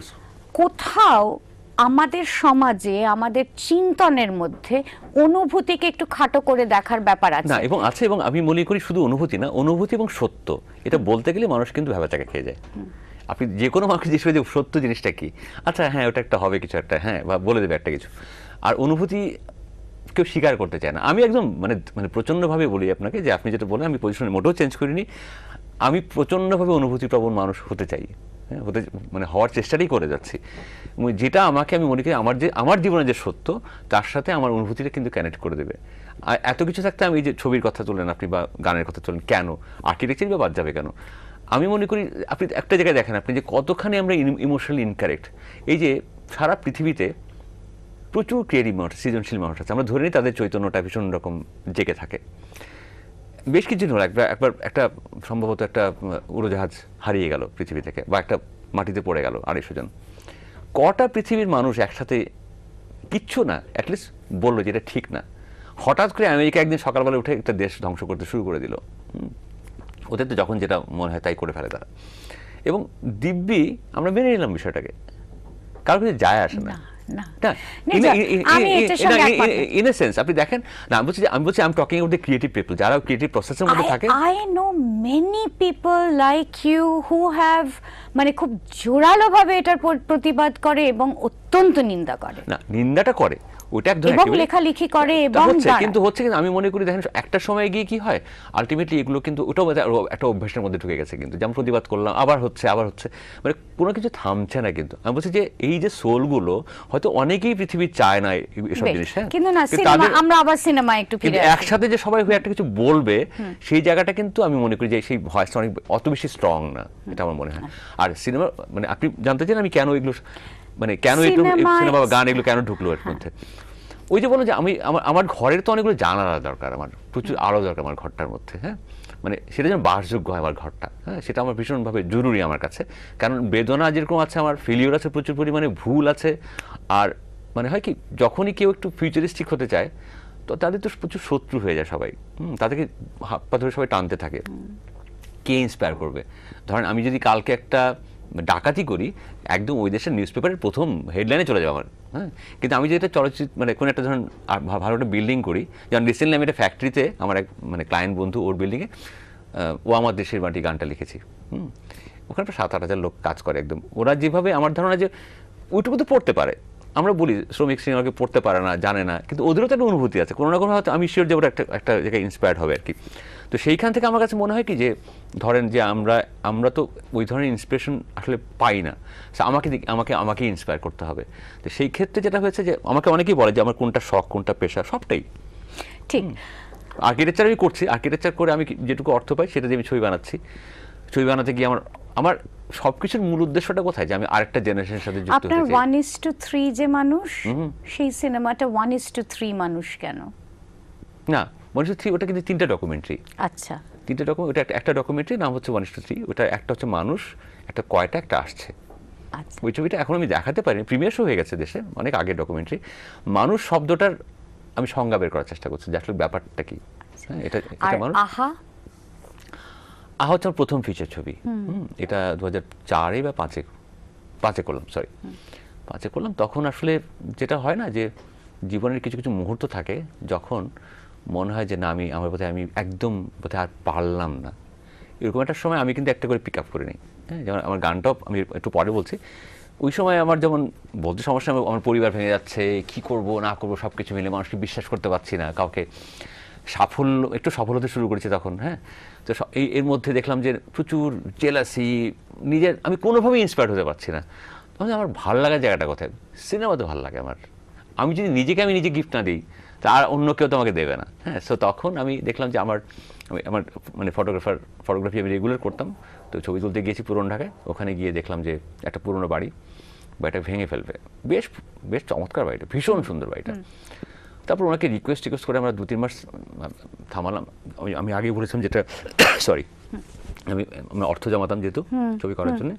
কোথাও আমাদের সমাজে, আমাদের চিন্তনের মধ্যে অনুভূতিকে একটু খাটো করে দেখার ব্যাপার আছে। না, এবং আছে, এবং আমি মনে করি শুধু অনুভূতি না, অনুভূতি এবং সত্য, এটা বলতে গেলে মানুষ কিন্তু ভেবাচাকা খেয়ে যায়। আপনি যে কোনো মানুষ জিজ্ঞেস করে যে সত্য জিনিসটা কি, আচ্ছা হ্যাঁ ওটা একটা হবে কিছু একটা, হ্যাঁ বা বলে দেবে একটা কিছু, আর অনুভূতি কেউ স্বীকার করতে চায় না। আমি একদম মানে মানে প্রচণ্ডভাবে বলি আপনাকে যে আপনি যেটা বলেন, আমি পজিশন মোটেও চেঞ্জ করিনি, আমি প্রচণ্ডভাবে অনুভূতিপ্রবণ মানুষ হতে চাই, হতে মানে হওয়ার চেষ্টাটাই করে যাচ্ছি। যেটা আমাকে আমি মনে করি আমার যে আমার জীবনে যে সত্য, তার সাথে আমার অনুভূতিটা কিন্তু কানেক্ট করে দেবে। আর এত কিছু থাকতে আমি এই যে ছবির কথা তোলেন আপনি বা গানের কথা তোলেন, কেন আর্কিটেকচার বা বাদ যাবে কেন? আমি মনে করি আপনি একটা জায়গায় দেখেন আপনি যে কতখানি আমরা ইমোশনালি ইনকারেক্ট। এই যে সারা পৃথিবীতে প্রচুর ক্রিয়েটিভ মানুষ, সৃজনশীল মানুষ আছে, আমরা ধরে নিই তাদের চৈতন্যটা ভীষণ রকম জেগে থাকে। বেশ কিছুদিন হলো একবার একবার একটা সম্ভবত একটা উড়োজাহাজ হারিয়ে গেল পৃথিবী থেকে, বা একটা মাটিতে পড়ে গেল আড়াইশো জন। কটা পৃথিবীর মানুষ একসাথে কিচ্ছু না অ্যাটলিস্ট বললো যে এটা ঠিক না। হঠাৎ করে আমেরিকা একদিন সকালবেলা উঠে একটা দেশ ধ্বংস করতে শুরু করে দিল। ওদের তো যখন যেটা মনে হয় তাই করে ফেলে তারা, এবং দিব্যি আমরা মেনে নিলাম বিষয়টাকে, কারোর কিছু যায় আসে না। ইন এ সেন্স আপনি দেখেন না, আমি বলছি আমি বলছি I am talking about the creative people, যারা ক্রিয়েটিভ প্রসেসের মধ্যে থাকে। I know many people like you who have মানে খুব জোরালো ভাবে এটার প্রতিবাদ করে এবং অত্যন্ত নিন্দা করে। না, নিন্দাটা করে ওটা এক ধরনের এবং লেখালেখি করে এবং কিন্তু হচ্ছে কিন্তু আমি মনে করি দেখেন একটা সময় গিয়ে কি হয় আলটিমেটলি এগুলো কিন্তু ওটাও একটা অভ্যাসের মধ্যে ঢুকে গেছে, কিন্তু যেমন প্রতিবাদ করলাম আবার হচ্ছে আবার হচ্ছে মানে কোনো কিছু থামছে না। কিন্তু আমি বলছি যে এই যে সোলগুলো হয়তো অনেকেই পৃথিবী চায় না এসব জিনিস, হ্যাঁ, কিন্তু না সিনেমা আমরা আবার সিনেমা একটু ফিরে আসি, একসাথে যে সবাই হয়ে একটা কিছু বলবে সেই জায়গাটা কিন্তু আমি মনে করি যে সেই ভয়েসটা অনেক অত বেশি স্ট্রং না, এটা আমার মনে হয়। আর সিনেমা মানে আপনি জানতে চান আমি কেন এগুলো মানে কেন এগুলো সিনেমা বা গান এগুলো কেন ঢুকলো এর মধ্যে, ওই যে বলো যে আমি আমার আমার ঘরের তো অনেকগুলো জানালা দরকার, আমার প্রচুর আলো দরকার আমার ঘরটার মধ্যে, হ্যাঁ, মানে সেটা যেন বাসযোগ্য হয় আমার ঘরটা, হ্যাঁ, সেটা আমার ভীষণভাবে জরুরি আমার কাছে। কারণ বেদনা যেরকম আছে আমার ফেলিওর আছে, প্রচুর পরিমাণে ভুল আছে। আর মানে হয় কি যখনই কেউ একটু ফিউচারিস্টিক হতে চায় তো তাদের তো প্রচুর শত্রু হয়ে যায় সবাই, হুম, তাদেরকে হাত পা ধরে সবাই টানতে থাকে। কে ইন্সপায়ার করবে? ধরেন আমি যদি কালকে একটা ডাকাতি করি একদম ওই দেশের নিউজ পেপারের প্রথম হেডলাইনে চলে যাবো আমার, হ্যাঁ, কিন্তু আমি যদি একটা চলচ্চিত্র মানে কোনো একটা ধরুন ভালো একটা বিল্ডিং করি, যেমন রিসেন্টলি আমি একটা ফ্যাক্টরিতে আমার এক মানে ক্লায়েন্ট বন্ধু ওর বিল্ডিংয়ে ও আমার দেশের মাটি গানটা লিখেছি, হুম, ওখানে প্রায় সাত আট হাজার লোক কাজ করে একদম, ওরা যেভাবে আমার ধারণা যে ওইটুকু তো পড়তে পারে, আমরা বলি শ্রমিক শ্রেণীকে পড়তে পারে না জানে না, কিন্তু ওদেরও তো একটা অনুভূতি আছে কোনো না কোনো, হয়তো আমি শিওর যে ওরা একটা একটা জায়গায় ইন্সপায়ার্ড হবে আর কি। তো সেইখান থেকে আমার কাছে মনে হয় কি যে ধরেন যে আমরা আমরা তো ওই ধরনের ইন্সপিরেশন আসলে পাই না, আমাকে আমাকে আমাকে ইন্সপায়ার করতে হবে। তো সেই ক্ষেত্রে যেটা হয়েছে যে আমাকে অনেকেই বলে যে আমার কোনটা শখ কোনটা পেশা, সবটাই ঠিক। আর্কিটেকচার আমি করছি, আর্কিটেকচার করে আমি যেটুকু অর্থ পাই সেটা দিয়ে আমি ছবি বানাচ্ছি, ছবি বানাতে গিয়ে আমার আমার সবকিছুর মূল উদ্দেশ্যটা কোথায় যে আমি আরেকটা জেনারেশনের সাথে যুক্ত হতে চাই। আপনার ওয়ান ইস টু থ্রি যে মানুষ, সেই সিনেমাটা ওয়ান ইস টু থ্রি মানুষ কেন? না ওয়ান ইস টু থ্রি ওটা কিন্তু তিনটা ডকুমেন্টারি। আচ্ছা, তিনটা ডকুমেন্ট, ওটা একটা ডকুমেন্টারি নাম হচ্ছে ওয়ান ইস টু থ্রি, ওটা একটা হচ্ছে মানুষ, একটা কয়টা, একটা আসছে। ওই ছবিটা এখন আমি দেখাতে পারিনি, প্রিমিয়ার শো হয়ে গেছে দেশে অনেক আগের ডকুমেন্টারি। মানুষ শব্দটার আমি সংজ্ঞা বের করার চেষ্টা করছি যে আসলে ব্যাপারটা কি। এটা এটা মানুষ। আহা আহা হচ্ছে আমার প্রথম ফিচার ছবি, এটা দু হাজার চারে বা পাঁচে পাঁচে করলাম সরি পাঁচে করলাম তখন আসলে যেটা হয় না যে জীবনের কিছু কিছু মুহূর্ত থাকে যখন মনে হয় যে না আমি আমার বোধহয় আমি একদম বোধহয় আর পারলাম না, এরকম একটা সময় আমি কিন্তু একটা করে পিক আপ করে নিই, হ্যাঁ, যেমন আমার গানটাও আমি একটু পরে বলছি। ওই সময় আমার যেমন বলতে সমস্যা, আমার পরিবার ভেঙে যাচ্ছে, কি করব না করব সব কিছু মিলে মানুষকে বিশ্বাস করতে পারছি না কাউকে, সাফল্য একটু সফল হতে শুরু করেছি তখন, হ্যাঁ, তো এই এর মধ্যে দেখলাম যে প্রচুর জেলাসি, নিজের আমি কোনোভাবেই ইন্সপায়ার্ড হতে পারছি না। তখন আমার ভালো লাগার জায়গাটা কোথায়? সিনেমাতে ভালো লাগে আমার। আমি যদি নিজেকে আমি নিজে গিফট না দিই তা আর অন্য কেউ তো আমাকে দেবে না, হ্যাঁ। সো তখন আমি দেখলাম যে আমার আমার মানে ফটোগ্রাফার ফটোগ্রাফি আমি রেগুলার করতাম, তো ছবি তুলতে গিয়েছি পুরনো ঢাকায়, ওখানে গিয়ে দেখলাম যে একটা পুরনো বাড়ি, বাড়িটা ভেঙে ফেলবে, বেশ বেশ চমৎকার বাড়িটা, ভীষণ সুন্দর বাড়িটা। তারপর ওনাকে রিকোয়েস্ট টিকোয়েস্ট করে আমরা দু তিন মাস থামালাম। আমি আমি আগেই বলেছিলাম যেটা সরি আমি আমি অর্থ জমাতাম যেহেতু ছবি করার জন্য,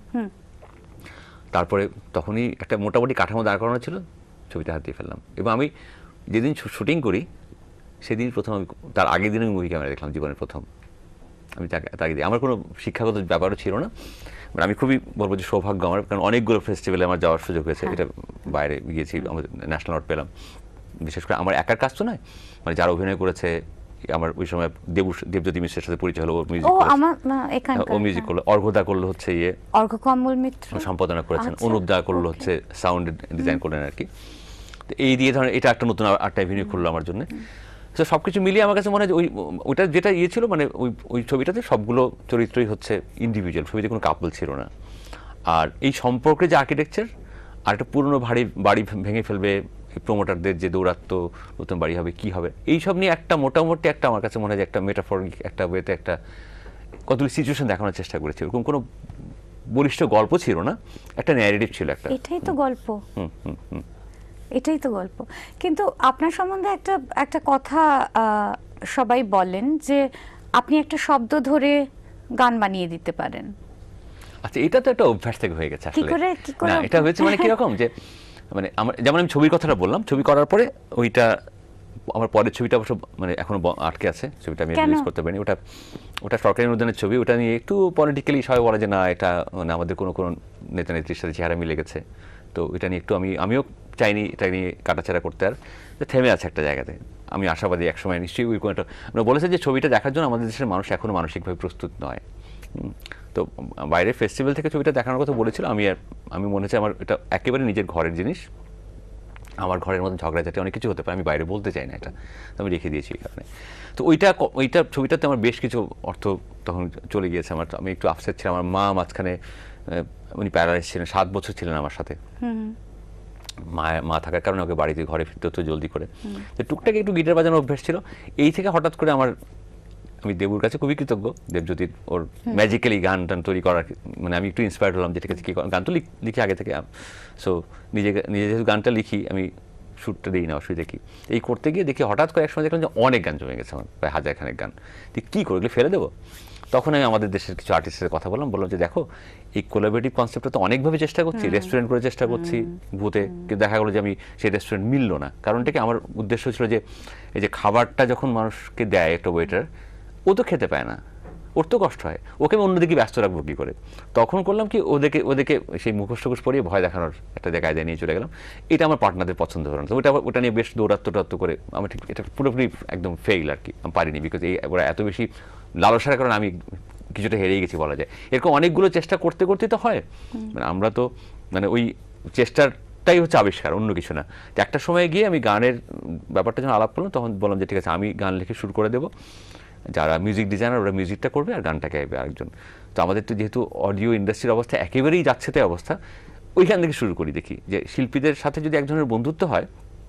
তারপরে তখনই একটা মোটামুটি কাঠামো দাঁড় করানো ছিল, ছবিটা হাত দিয়ে ফেললাম। এবং আমি যেদিন শুটিং করি সেদিন প্রথম আমি তার আগের দিন আমি মুভি ক্যামেরা দেখলাম জীবনের প্রথম। আমি তাকে দিয়ে আমার কোনো শিক্ষাগত ব্যাপারও ছিল না, আমি খুবই বলবো যে সৌভাগ্য আমার, কারণ অনেকগুলো ফেস্টিভ্যালে আমার যাওয়ার সুযোগ হয়েছে, এটা বাইরে গিয়েছি, আমাদের ন্যাশনাল অ্যাওয়ার্ড পেলাম। বিশেষ করে আমার একার কাজ তো নয়, মানে যারা অভিনয় করেছে, আমার ওই সময় দেবু দেবজ্যোতি মিশ্রের সাথে পরিচয় হলো, ও মিউজিক ও মিউজিক করলো, অর্ঘদা করলো হচ্ছে ইয়ে অর্ঘ কমল মিত্র সম্পাদনা করেছেন, অনুপদা করলো হচ্ছে সাউন্ড ডিজাইন করলেন আর কি। তো এই দিয়ে ধরেন এটা একটা নতুন আর্ট অ্যাভিনিউ খুললো আমার জন্য। তো সব কিছু মিলিয়ে আমার কাছে মনে হয় যে ওই ওইটা যেটা ইয়ে ছিল, মানে ওই ওই ছবিটাতে সবগুলো চরিত্রই হচ্ছে ইন্ডিভিজুয়াল, ছবিতে কোনো কাপল ছিল না। আর এই সম্পর্কে যে আর্কিটেকচার, আর একটা পুরনো বাড়ি বাড়ি ভেঙে ফেলবে, প্রমোটারদের যে দৌরাত্ম্য, নতুন বাড়ি হবে কি হবে, এইসব নিয়ে একটা মোটামুটি একটা আমার কাছে মনে হয় যে একটা মেটাফরিক একটা ওয়েতে একটা কতগুলি সিচুয়েশন দেখানোর চেষ্টা করেছি। এরকম কোনো বলিষ্ঠ গল্প ছিল না, একটা ন্যারেটিভ ছিল একটা। এটাই তো গল্প, হুম হুম হুম এটাই তো গল্প। কিন্তু আপনার সম্বন্ধে একটা একটা কথা সবাই বলেন যে আপনি একটা শব্দ ধরে গান বানিয়ে দিতে পারেন। আচ্ছা, এটা তো একটা অভ্যাস থেকে হয়ে গেছে আসলে। কি করে কি করে না, এটা হয়েছে মানে কি রকম যে মানে আমার যেমন আমি ছবির কথাটা বললাম, ছবি করার পরে ওইটা আমার পরের ছবিটা অবশ্য মানে এখনো আটকে আছে, ছবিটা আমি রিলিজ করতে পারিনি। ওটা ওটা সরকারি অনুদানের ছবি, ওটা নিয়ে একটু পলিটিক্যালি সবাই বলে যে না এটা মানে আমাদের কোনো কোনো নেতা নেত্রীর সাথে চেহারা মিলে গেছে, তো এটা নিয়ে একটু আমি আমিও চাইনি এটা নিয়ে কাটাছেড়া করতে, আর থেমে আছে একটা জায়গাতে। আমি আশাবাদী একসময় নিশ্চয়ই ওই কোনটা মানে বলেছে যে ছবিটা দেখার জন্য আমাদের দেশের মানুষ এখনো মানসিকভাবে প্রস্তুত নয়। তো বাইরে ফেস্টিভ্যাল থেকে ছবিটা দেখানোর কথা বলেছিল, আমি আমি মনে হচ্ছে আমার এটা একেবারে নিজের ঘরের জিনিস, আমার ঘরের মধ্যে ঝগড়াঝাটি অনেক কিছু হতে পারে, আমি বাইরে বলতে চাই না, এটা আমি রেখে দিয়েছি এই কারণে। তো ওইটা ওইটা ছবিটাতে আমার বেশ কিছু অর্থ তখন চলে গিয়েছে আমার, আমি একটু আপসেট ছিলাম। আমার মা মাঝখানে উনি প্যারালাইজ ছিলেন, সাত বছর ছিলেন আমার সাথে, মা মা থাকার কারণে ওকে বাড়িতে ঘরে ফিরতে হতো জলদি করে। তো টুকটাক একটু গিটার বাজানোর অভ্যাস ছিল, এই থেকে হঠাৎ করে আমার, আমি দেবুর কাছে খুবই কৃতজ্ঞ, দেবজ্যোতির ওর ম্যাজিক্যালি গান টান তৈরি করার, মানে আমি একটু ইন্সপায়ার্ড হলাম যে ঠিক আছে কি গান তো লিখি আগে থেকে। সো নিজে নিজে যেহেতু গানটা লিখি, আমি শ্যুটটা দিই না, অসুবিধা কি। এই করতে গিয়ে দেখি হঠাৎ করে একসময় দেখলাম যে অনেক গান জমে গেছে আমার, প্রায় হাজার খানেক গান। তুই কী করে ফেলে দেবো? তখন আমি আমাদের দেশের কিছু আর্টিস্টের কথা বললাম, বললাম যে দেখো এই কোলাবোরেটিভ কনসেপ্টটা তো অনেকভাবে চেষ্টা করছি, রেস্টুরেন্ট করে চেষ্টা করছি ভূতে, কিন্তু দেখা গেলো যে আমি সেই রেস্টুরেন্ট মিললো না। কারণটা কি, আমার উদ্দেশ্য ছিল যে এই যে খাবারটা যখন মানুষকে দেয় একটা ওয়েটার, ও তো খেতে পায় না, ওর তো কষ্ট হয়, ওকে আমি অন্যদিকে ব্যস্ত রাখবো কী করে। তখন করলাম কি, ওদেরকে ওদেরকে সেই মুখোশ টুখোশ পরিয়ে ভয় দেখানোর একটা জায়গায় নিয়ে চলে গেলাম। এটা আমার পার্টনারদের পছন্দ হলো না, তো ওটা ওটা নিয়ে বেশ দৌড়াত্ম টাত্ত করে আমার ঠিক এটা পুরোপুরি একদম ফেইল আর কি, আমি পারিনি। বিকজ এই ওরা এত বেশি লালসার কারণে আমি কিছুটা হেরিয়ে গেছি বলা যায়। এরকম অনেকগুলো চেষ্টা করতে করতে তো হয়, মানে আমরা তো মানে ওই চেষ্টাটাই হচ্ছে আবিষ্কার, অন্য কিছু না। একটা সময় গিয়ে আমি গানের ব্যাপারটা যখন আলাপ করলাম, তখন বললাম যে ঠিক আছে আমি গান লিখে শুরু করে দেবো, যারা মিউজিক ডিজাইনার ওরা মিউজিকটা করবে আর গানটা গাইবে আরেকজন। তো আমাদের তো যেহেতু অডিও ইন্ডাস্ট্রির অবস্থা একেবারেই যাচ্ছে তাই অবস্থা, ওইখান থেকে শুরু করি। দেখি যে শিল্পীদের সাথে যদি একজনের বন্ধুত্ব হয়,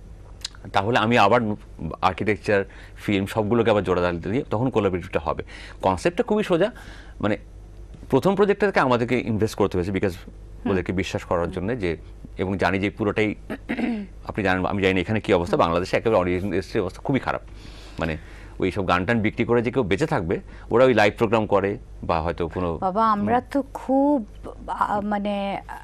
তাহলে আমি আবার আর্কিটেকচার, ফিল্ম সবগুলোকে আবার জোড়া দাঁড়িয়ে দিয়ে তখন কোলাবোরেটিভটা হবে। কনসেপ্টটা খুবই সোজা, মানে প্রথম প্রজেক্টটাকে আমাদেরকে ইনভেস্ট করতে হয়েছে বিকজ ওদেরকে বিশ্বাস করার জন্য, যে এবং জানি যে পুরোটাই আপনি জানেন, আমি জানি না এখানে কী অবস্থা, বাংলাদেশে একেবারে অডিও ইন্ডাস্ট্রির অবস্থা খুবই খারাপ। মানে ওই সব গান টান বিক্রি করে যে কেউ বেঁচে থাকবে, ওরা ওই লাইভ প্রোগ্রাম করে বা হয়তো কোনো। বাবা আমরা তো খুব মানে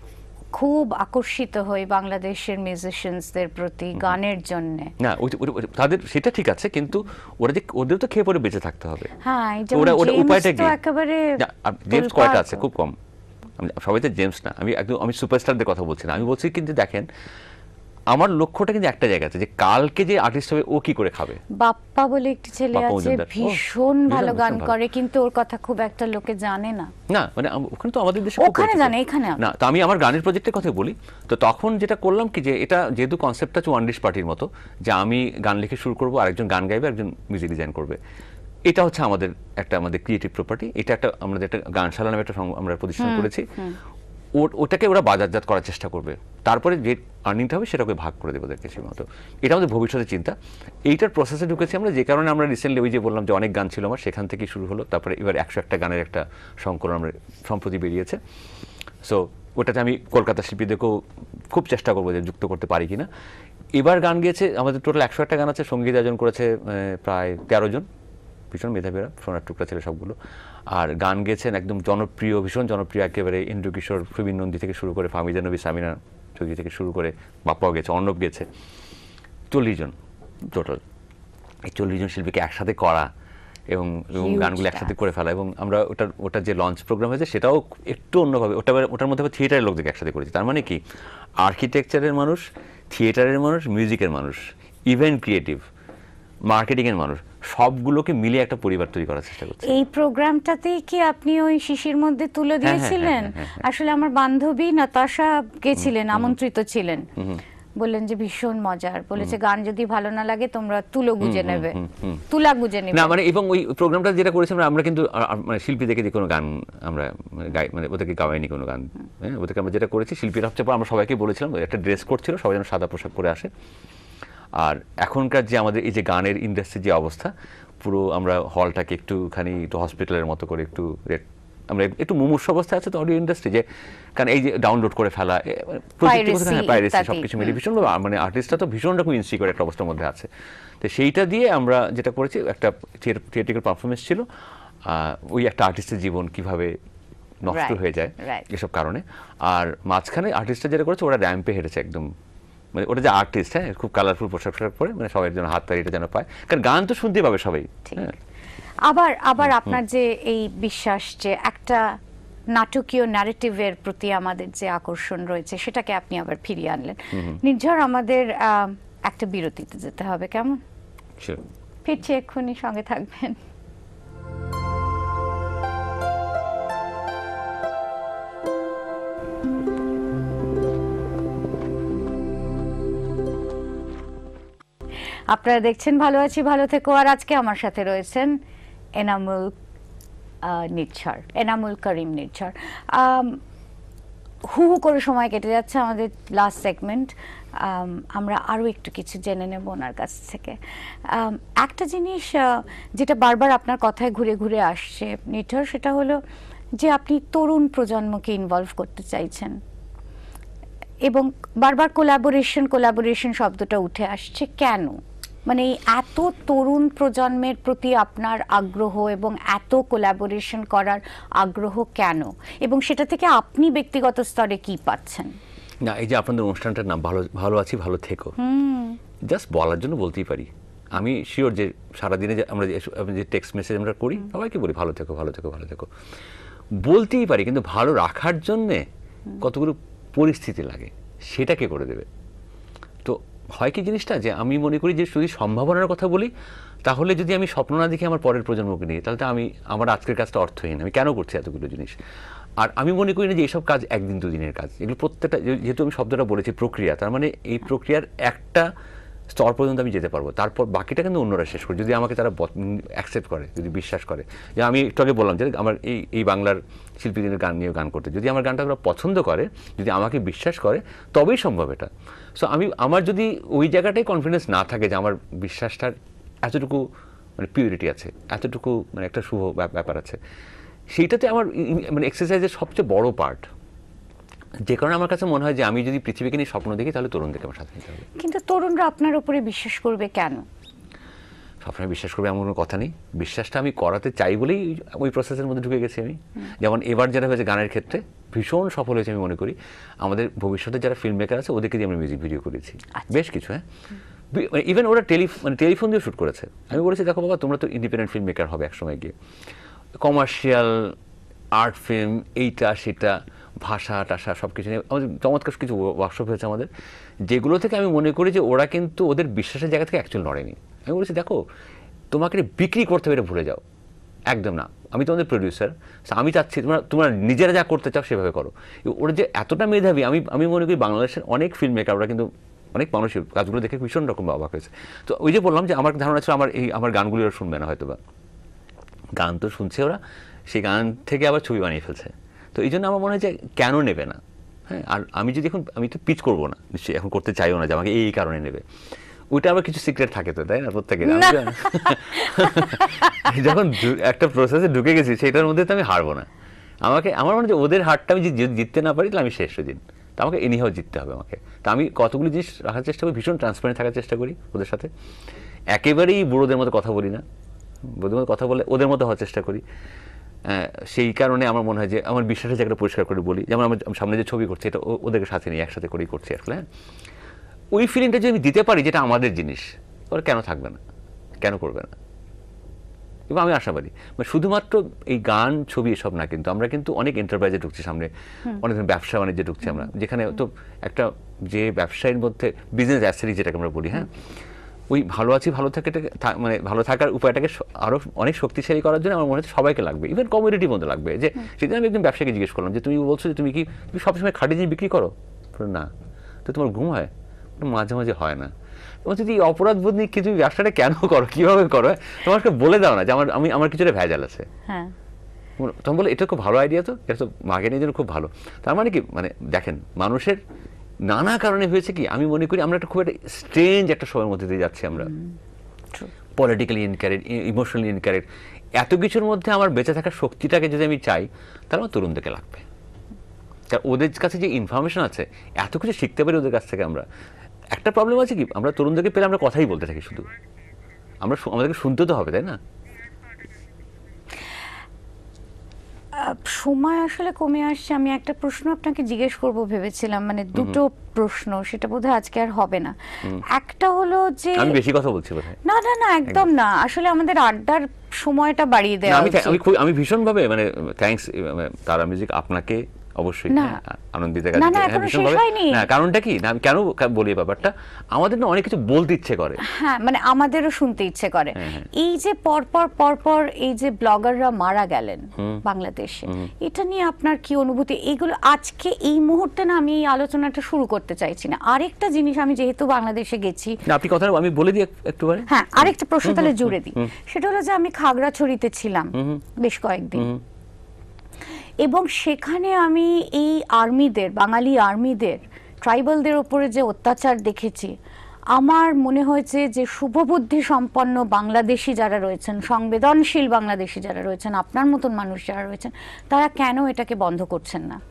খুব আকর্ষিত হই বাংলাদেশের মিউজিশিয়ানসদের প্রতি গানের জন্য। না তাদের সেটা ঠিক আছে, কিন্তু ওরা যে ওদের তো খেয়ে পরে বেঁচে থাকতে হবে। হ্যাঁ, ওরা ওরা উপায়টা কি? একেবারে জেমস কয়টা আছে? খুব কম। সবাই তো জেমস না, আমি একদম আমি সুপারস্টারদের কথা বলছি না, আমি বলছি কিন্তু দেখেন আমার লক্ষ্যটা কিন্তু একটা জায়গা আছে, যে কালকে যে আর্টিস্ট হবে ও কি করে খাবে। বাপ্পা বলে একটি ছেলে আছে, ভীষণ ভালো গান করে, কিন্তু ওর কথা খুব একটা লোকে জানে না। না মানে ওখানে তো আমাদের দেশে ওখানে জানে, এখানে না। তো আমি আমার গানের প্রজেক্টের কথা বলি, তো তখন যেটা করলাম কি, যে এটা যেহেতু কনসেপ্টটা হচ্ছে ওয়ান ডিশ পার্টির মতো, যে আমি গান লিখে শুরু করবো, আরেকজন গান গাইবে, একজন মিউজিক ডিজাইন করবে, এটা হচ্ছে আমাদের একটা আমাদের ক্রিয়েটিভ প্রপার্টি। এটা একটা আমাদের একটা গানশালা নামে একটা আমরা প্রতিষ্ঠান করেছি, ওটাকে ওরা বাজারজাত করার চেষ্টা করবে, তারপরে যে আর্নিংটা হবে সেটাকে ভাগ করে দেবো ওদেরকে সেই মতো। এটা আমাদের ভবিষ্যতের চিন্তা, এইটার প্রসেসে ঢুকেছি আমরা, যে কারণে আমরা রিসেন্টলি ওই যে বললাম যে অনেক গান ছিল আমার, সেখান থেকেই শুরু হলো। তারপরে এবার একশো একটা গানের একটা সংকলন আমরা সম্প্রতি বেরিয়েছে। সো ওটাতে আমি কলকাতা শিল্পীদেরকেও খুব চেষ্টা করবো যে যুক্ত করতে পারি কিনা। এবার গান গিয়েছে আমাদের টোটাল একশো একটা গান আছে, সঙ্গীত আয়োজন করেছে প্রায় তেরো জন, ভীষণ মেধাবীরা, সোনার টুকরা ছেলে সবগুলো। আর গান গেয়েছেন একদম জনপ্রিয়, ভীষণ জনপ্রিয় একেবারে ইন্দ্র কিশোর, প্রবীণ নন্দী থেকে শুরু করে ফাহমিদা নবী, সামিনা চৌধুরী থেকে শুরু করে বাপ্পাও গেছে, অর্ণব গেছে, চল্লিশ জন টোটাল। এই চল্লিশ জন শিল্পীকে একসাথে করা এবং এবং গানগুলো একসাথে করে ফেলা, এবং আমরা ওটার ওটার যে লঞ্চ প্রোগ্রাম হয়েছে সেটাও একটু অন্যভাবে, ওটা ওটার মধ্যে থিয়েটারের লোকদেরকে একসাথে করেছি। তার মানে কি, আর্কিটেকচারের মানুষ, থিয়েটারের মানুষ, মিউজিকের মানুষ, ইভেন্ট ক্রিয়েটিভ, মার্কেটিংয়ের মানুষ, সবগুলোকে মিলে একটা পরিবার তৈরি করার চেষ্টা করছি। এই প্রোগ্রামটাতেই কি আপনি ওই শিশির মধ্যে তুলে দিয়েছিলেন? আসলে আমার বান্ধবী নাতাশা গেছিলেন, আমন্ত্রিত ছিলেন, বললেন যে ভীষণ মজার, বলেছে গান যদি ভালো না লাগে তোমরা তুলো গুজে নেবে, তুলা গুজে নেবে। না মানে এবং ওই প্রোগ্রামটা যেটা করেছিলাম আমরা কিন্তু মানে শিল্পীদেরকে যে কোনো গান আমরা মানে ওদেরকে গাওয়াইনি কোনো গান, হ্যাঁ ওদেরকে আমরা যেটা করেছি শিল্পীরা হচ্ছে আমরা সবাইকে বলেছিলাম একটা ড্রেস কোড ছিল, সবাই যেন সাদা পোশাক পরে আসে। আর এখনকার যে আমাদের এই যে গানের ইন্ডাস্ট্রির যে অবস্থা, পুরো আমরা হলটাকে একটুখানি একটু হসপিটালের মতো করে একটু আমরা একটু মুমূর্ষ অবস্থায় আছে তো অডিও ইন্ডাস্ট্রি, যে কারণ এই যে ডাউনলোড করে ফেলা, পাইরেসি সবকিছু মিলে ভীষণ মানে আর্টিস্টরা তো ভীষণ রকম ইনসিকিউর একটা অবস্থার মধ্যে আছে। তো সেইটা দিয়ে আমরা যেটা করেছি, একটা থিয়েট্রিক্যাল পারফরমেন্স ছিল, ওই একটা আর্টিস্টের জীবন কিভাবে নষ্ট হয়ে যায় এসব কারণে। আর মাঝখানে আর্টিস্টরা যেটা করেছে, ওরা র্যাম্পে হেঁটেছে একদম, মানে ওটা যে আর্টিস্ট, হ্যাঁ খুব কালারফুল পোশাক পোশাক পরে, মানে সবাই যেন হাত তাড়িটা যেন পায়, কারণ গান তো শুনতে পাবে সবাই। আবার আবার আপনার যে এই বিশ্বাস যে একটা নাটকীয় ন্যারেটিভের প্রতি আমাদের যে আকর্ষণ রয়েছে সেটাকে আপনি আবার ফিরিয়ে আনলেন। নির্ঝর, আমাদের একটা বিরতিতে যেতে হবে, কেমন? ফিরছি এক্ষুনি, সঙ্গে থাকবেন। আপনারা দেখছেন ভালো আছি ভালো থেকো, আর আজকে আমার সাথে রয়েছেন এনামুল নির্ঝর, এনামুল করিম নির্ঝর। হু হু করে সময় কেটে যাচ্ছে আমাদের লাস্ট সেগমেন্ট, আমরা আরও একটু কিছু জেনে নেব ওনার কাছ থেকে। একটা জিনিস যেটা বারবার আপনার কথায় ঘুরে ঘুরে আসছে নির্ঝর, সেটা হলো যে আপনি তরুণ প্রজন্মকে ইনভলভ করতে চাইছেন এবং বারবার কোলাবোরেশন কোলাবোরেশন শব্দটা উঠে আসছে। কেন? মানে এত তরুণ প্রজন্মের প্রতি আপনার আগ্রহ এবং এত কোলাবোরেশন করার আগ্রহ কেন, এবং সেটা থেকে আপনি ব্যক্তিগত স্তরে কি পাচ্ছেন? না, এই যে আপনাদের অনুষ্ঠানটার নাম ভালো ভালো আছি ভালো থেকো, জাস্ট বলার জন্য বলতেই পারি। আমি শিওর যে সারাদিনে যে আমরা যে টেক্সট মেসেজ আমরা করি সবাইকে বলি ভালো থেকো ভালো থেকো ভালো থেকো, বলতেই পারি, কিন্তু ভালো রাখার জন্যে কতগুলো পরিস্থিতি লাগে সেটা কে করে দেবে? তো হয় কি জিনিসটা যে আমি মনে করি যে যদি সম্ভাবনার কথা বলি, তাহলে যদি আমি স্বপ্ন না দেখি আমার পরের প্রজন্মকে নিয়ে, তাহলে তো আমি আমার আজকের কাজটা অর্থহীন। আমি কেন করছি এতগুলো জিনিস? আর আমি মনে করি না যে এইসব কাজ একদিন দুদিনের কাজ, এগুলো প্রত্যেকটা, যেহেতু আমি শব্দটা বলেছি প্রক্রিয়া, তার মানে এই প্রক্রিয়ার একটা স্তর পর্যন্ত আমি যেতে পারবো, তারপর বাকিটা কিন্তু অন্যরা শেষ করে, যদি আমাকে তারা অ্যাকসেপ্ট করে, যদি বিশ্বাস করে। যে আমি একটু আগে বললাম যে আমার এই এই বাংলার শিল্পীদের গান নিয়ে গান করতে, যদি আমার গানটা ওরা পছন্দ করে, যদি আমাকে বিশ্বাস করে, তবেই সম্ভব এটা। সো আমি আমার যদি ওই জায়গাটাই কনফিডেন্স না থাকে যে আমার বিশ্বাসটার এতটুকু মানে পিউরিটি আছে, এতটুকু মানে একটা শুভ ব্যাপার আছে, সেইটাতে আমার মানে এক্সারসাইজের সবচেয়ে বড় পার্ট। যে কারণে আমার কাছে মনে হয় যে আমি যদি পৃথিবীকে নিয়ে স্বপ্ন দেখি, তাহলে তরুণদেরকে আমার সাথে নিতে হবে। কিন্তু তরুণরা আপনার উপরে বিশ্বাস করবে কেন? সবসময় বিশ্বাস করবে এমন কোনো কথা নেই। বিশ্বাসটা আমি করাতে চাই বলেই ওই প্রসেসের মধ্যে ঢুকে গেছি আমি। যেমন এবার যেটা হয়েছে গানের ক্ষেত্রে ভীষণ সফল হয়েছে আমি মনে করি। আমাদের ভবিষ্যতে যারা ফিল্ম মেকার আছে ওদেরকে দিয়ে আমরা মিউজিক ভিডিও করেছি বেশ কিছু। হ্যাঁ, ইভেন ওরা টেলি মানে টেলিফোন দিয়ে শ্যুট করেছে। আমি বলেছি দেখো বাবা, তোমরা তো ইন্ডিপেন্ডেন্ট ফিল্ম মেকার হবে একসময় গিয়ে, কমার্শিয়াল আর্ট ফিল্ম এইটা সেটা ভাষা টাষা সব কিছু নিয়ে আমাদের চমৎকার কিছু ওয়ার্কশপ হয়েছে আমাদের, যেগুলো থেকে আমি মনে করি যে ওরা কিন্তু ওদের বিশ্বাসের জায়গা থেকে অ্যাকচুয়ালি নড়েনি। আমি বলেছি দেখো, তোমাকে বিক্রি করতে হবে এটা ভুলে যাও, একদম না। আমি তোমাদের প্রডিউসার, আমি চাচ্ছি তোমরা তোমরা নিজেরা যা করতে চাও সেভাবে করো। ওরা যে এতটা মেধাবী, আমি আমি মনে করি বাংলাদেশের অনেক ফিল্ম মেকার ওরা কিন্তু অনেক মানুষের কাজগুলো দেখে ভীষণ রকম অবাক হয়েছে। তো ওই যে বললাম যে আমার ধারণা ছিল আমার এই আমার গানগুলি ওরা শুনবে না, হয়তো বা গান তো শুনছে ওরা, সেই গান থেকে আবার ছবি বানিয়ে ফেলছে। তো এই জন্য আমার মনে হয় যে কেন নেবে না। হ্যাঁ, আর আমি যদি এখন আমি তো পিচ করবো না নিশ্চয়ই, এখন করতে চাইও না যে আমাকে এই কারণে নেবে, ওইটা আবার কিছু সিক্রেট থাকে তো, তাই না প্রত্যেকের। যখন একটা প্রসেসে ঢুকে গেছি সেটার মধ্যে তো আমি হারবো না। আমাকে আমার মনে হয় যে ওদের হারটা আমি যদি জিততে না পারি তাহলে আমি শেষ দিন, তা আমাকে এনিহাও জিততে হবে আমাকে। তা আমি কতগুলি জিনিস রাখার চেষ্টা করি, ভীষণ ট্রান্সপারেন্ট থাকার চেষ্টা করি ওদের সাথে, একেবারেই বুড়োদের মতো কথা বলি না, বুড়োদের মতো কথা বলে ওদের মতো হওয়ার চেষ্টা করি। সেই কারণে আমার মনে হয় যে আমার বিশ্বাসের জায়গাটা পরিষ্কার করে বলি। যেমন আমার সামনে যে ছবি করছি এটা ওদেরকে সাথে নিয়ে একসাথে করেই করছি আসলে। হ্যাঁ, ওই ফিলিংটা যদি আমি দিতে পারি যেটা আমাদের জিনিস, ওরা কেন থাকবে না, কেন করবে না? এবং আমি আশাবাদী মানে শুধুমাত্র এই গান ছবি এসব না, কিন্তু আমরা কিন্তু অনেক এন্টারপ্রাইজে ঢুকছি সামনে, অনেক ব্যবসা বাণিজ্যে ঢুকছি আমরা, যেখানে তো একটা যে ব্যবসায়ের মধ্যে বিজনেস অ্যাসেট যেটাকে আমরা বলি, হ্যাঁ, ওই ভালো আছি ভালো থাকাটাকে মানে ভালো থাকার উপায়টাকে আরও অনেক শক্তিশালী করার জন্য আমার মনে হচ্ছে সবাইকে লাগবে, ইভেন কমিউনিটির মধ্যে লাগবে। যে সেদিন আমি একজন ব্যবসায়ীকে জিজ্ঞেস করলাম যে তুমি বলছো যে তুমি কি তুমি সবসময় খাঁটি জিনিস বিক্রি করো? না। তো তোমার ঘুম হয়? মাঝে মাঝে হয় না। তোমার যদি অপরাধ বোধ নিয়ে কি তুমি ব্যবসাটা কেন করো, কিভাবে করো, তোমাকে বলে দাও না যে আমার আমি আমার কিছুটা ভেজাল আছে। হ্যাঁ, তখন বলে এটা খুব ভালো আইডিয়া, তো এটা তো মাকে নিয়ে জন্য খুব ভালো। তার মানে কি, মানে দেখেন মানুষের নানা কারণে হয়েছে কি, আমি মনে করি আমরা একটা খুব একটা স্ট্রেঞ্জ একটা সময়ের মধ্যে দিয়ে যাচ্ছি আমরা, পলিটিক্যালি ইনকারেক্ট, ইমোশনালি ইনকারেক্ট, এত কিছুর মধ্যে আমার বেঁচে থাকার শক্তিটাকে যদি আমি চাই, তাহলে আমার তরুণদেরকে লাগবে। কারণ ওদের কাছে যে ইনফরমেশন আছে, এত কিছু শিখতে পারি ওদের কাছ থেকে আমরা। একটা প্রবলেম আছে কি, আমরা তরুণদেরকে পেলে আমরা কথাই বলতে থাকি শুধু, আমরা আমাদেরকে শুনতে তো হবে, তাই না? সময় আসলে কমে আসছে। আমি একটা প্রশ্ন আপনাকে জিজ্ঞেস করব ভেবেছিলাম, মানে দুটো প্রশ্ন, সেটা বোধহয় আজকে আর হবে না। একটা হলো যে আমি বেশি কথা বলছি বোধহয়। না না না একদম না, আসলে আমাদের আড্ডার সময়টা বাড়িয়ে দেওয়া আমি উচিত। আমি আমি ভীষণ ভাবে মানে থ্যাঙ্কস তারা মিউজিক আপনাকে অবশ্যই আনন্দিতের কাছে ভীষণ ভাবে। না কারণটা কি না আমি কেন বলি ব্যাপারটা, আমাদের না অনেক কিছু বলতে ইচ্ছে করে, হ্যাঁ মানে আমাদেরও শুনতে ইচ্ছে করে। এই যে পরপর পরপর এই যে ব্লগাররা মারা গেলেন বাংলাদেশে, এটা নিয়ে আপনার কি অনুভূতি? এগুলো আজকে এই মুহূর্তে না আমি এই আলোচনাটা শুরু করতে চাইছি না। আরেকটা জিনিস, আমি যেহেতু বাংলাদেশে গেছি, আপনি কথা আমি বলে দিই একটুবারে। হ্যাঁ আরেকটা প্রশ্ন তাহলে জুড়ে দিই, সেটা হলো যে আমি খাগড়াছড়িতে ছিলাম বেশ কয়েকদিন, এবং সেখানে আমি এই আর্মিদের, বাঙালি আর্মিদের, ট্রাইবালদের উপরে যে অত্যাচার দেখেছি, আমার মনে হয়েছে যে শুভবুদ্ধি সম্পন্ন বাংলাদেশি যারা রয়েছেন, সংবেদনশীল বাংলাদেশি যারা রয়েছেন, আপনার মতন মানুষ যারা রয়েছেন, তারা কেন এটাকে বন্ধ করছেন না?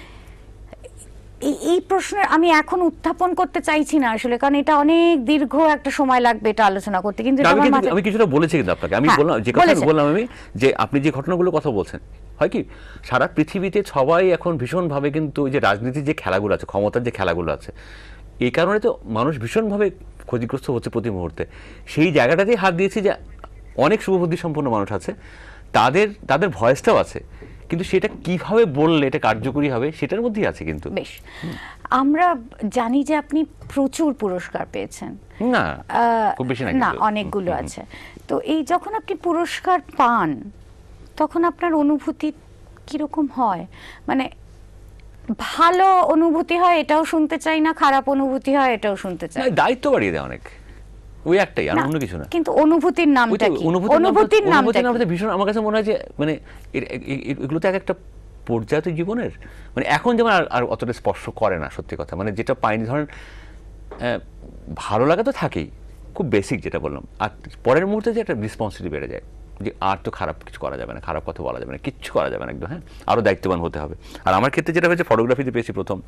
এই প্রশ্নের আমি এখন উত্থাপন করতে চাইছি না আসলে, কারণ এটা অনেক দীর্ঘ একটা সময় লাগবে এটা আলোচনা করতে। কিন্তু আমি কিছুটা বলেছি কিন্তু আপনাকে, আমি বললাম যে কথা বললাম আমি, যে আপনি যে ঘটনাগুলো কথা বলছেন, হয় কি সারা পৃথিবীতে সবাই এখন ভীষণভাবে কিন্তু যে রাজনীতির যে খেলাগুলো আছে, ক্ষমতার যে খেলাগুলো আছে, এই কারণে তো মানুষ ভীষণভাবে ক্ষতিগ্রস্ত হচ্ছে প্রতি মুহূর্তে। সেই জায়গাটাতেই হাত দিয়েছি যে অনেক শুভবুদ্ধি সম্পন্ন মানুষ আছে, তাদের তাদের ভয়েসটাও আছে, কিন্তু সেটা কিভাবে বললে এটা কার্যকরী হবে সেটার মধ্যেই আছে। কিন্তু বেশ, আমরা জানি যে আপনি প্রচুর পুরস্কার পেয়েছেন। না খুব বেশি না, না অনেকগুলো আছে। তো এই যখন আপনি পুরস্কার পান তখন আপনার অনুভূতি কিরকম হয়? মানে ভালো অনুভূতি হয় এটাও শুনতে চাই না, খারাপ অনুভূতি হয় এটাও শুনতে চাই। দায়িত্ব বাড়িয়ে দেয় অনেক, ওই একটাই, আর অন্য কিছু না। কিন্তু অনুভূতির নামটা কি? অনুভূতির নামটা ভীষণ আমার কাছে মনে হয় যে মানে এগুলো তো এক একটা পর্যায় তো জীবনের, মানে এখন যেমন আর অতটা স্পর্শ করে না সত্যি কথা, মানে যেটা পাইনি ধরেন ভালো লাগা তো থাকেই, খুব বেসিক যেটা বললাম, আর পরের মুহূর্তে যে একটা রেসপন্সিবিলিটি বেড়ে যায় যে আর তো খারাপ কিছু করা যাবে না, খারাপ কথা বলা যাবে না, কিচ্ছু করা যাবে না একদম, হ্যাঁ আরো দায়িত্ববান হতে হবে। আর আমার ক্ষেত্রে যেটা হয়েছে ফটোগ্রাফিতে পেয়েছি প্রথম,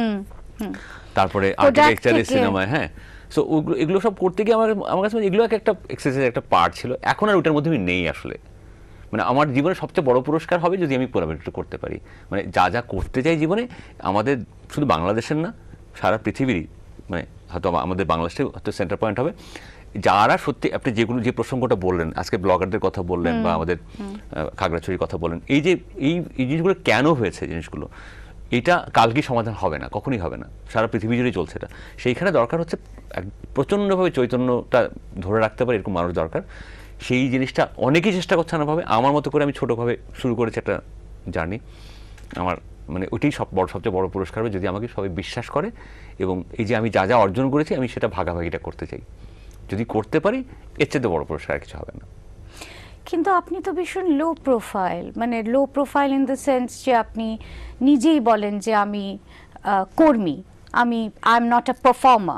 তারপরে আর্কিটেকচারের সিনেমায়, হ্যাঁ সো ওগুলো এগুলো সব করতে গিয়ে আমার আমার কাছে এগুলো একটা এক্সারসাইজের একটা পার্ট ছিল। এখন আর ওটার মধ্যে আমি নেই আসলে, মানে আমার জীবনের সবচেয়ে বড় পুরস্কার হবে যদি আমি পুনরাবৃত্তি করতে পারি, মানে যা যা করতে চাই জীবনে, আমাদের শুধু বাংলাদেশের না সারা পৃথিবীরই, মানে হয়তো আমাদের বাংলাদেশে হয়তো সেন্টার পয়েন্ট হবে, যারা সত্যি আপনি যেগুলো যে প্রসঙ্গটা বললেন, আজকে ব্লগারদের কথা বললেন বা আমাদের খাগড়াছড়ির কথা বললেন, এই যে এই এই জিনিসগুলো কেন হয়েছে জিনিসগুলো, এটা কালকে সমাধান হবে না, কখনোই হবে না, সারা পৃথিবী জুড়েই চলছে এটা। সেইখানে দরকার হচ্ছে প্রচণ্ডভাবে চৈতন্যটা ধরে রাখতে পারে এরকম মানুষ দরকার। সেই জিনিসটা অনেকেই চেষ্টা করছে নানাভাবে, আমার মতো করে আমি ছোটোভাবে শুরু করেছি একটা জার্নি। আমার মানে ওইটাই সব বড় সবচেয়ে বড় পুরস্কার হবে যদি আমাকে সবাই বিশ্বাস করে, এবং এই যে আমি যা যা অর্জন করেছি আমি সেটা ভাগাভাগিটা করতে চাই, যদি করতে পারি এর চেয়ে বড় পুরস্কার কিছু হবে না। কিন্তু আপনি তো ভীষণ লো প্রোফাইল, মানে low profile in the sense যে আপনি নিজেই বলেন যে আমি কর্মী, আমি I am not a performer.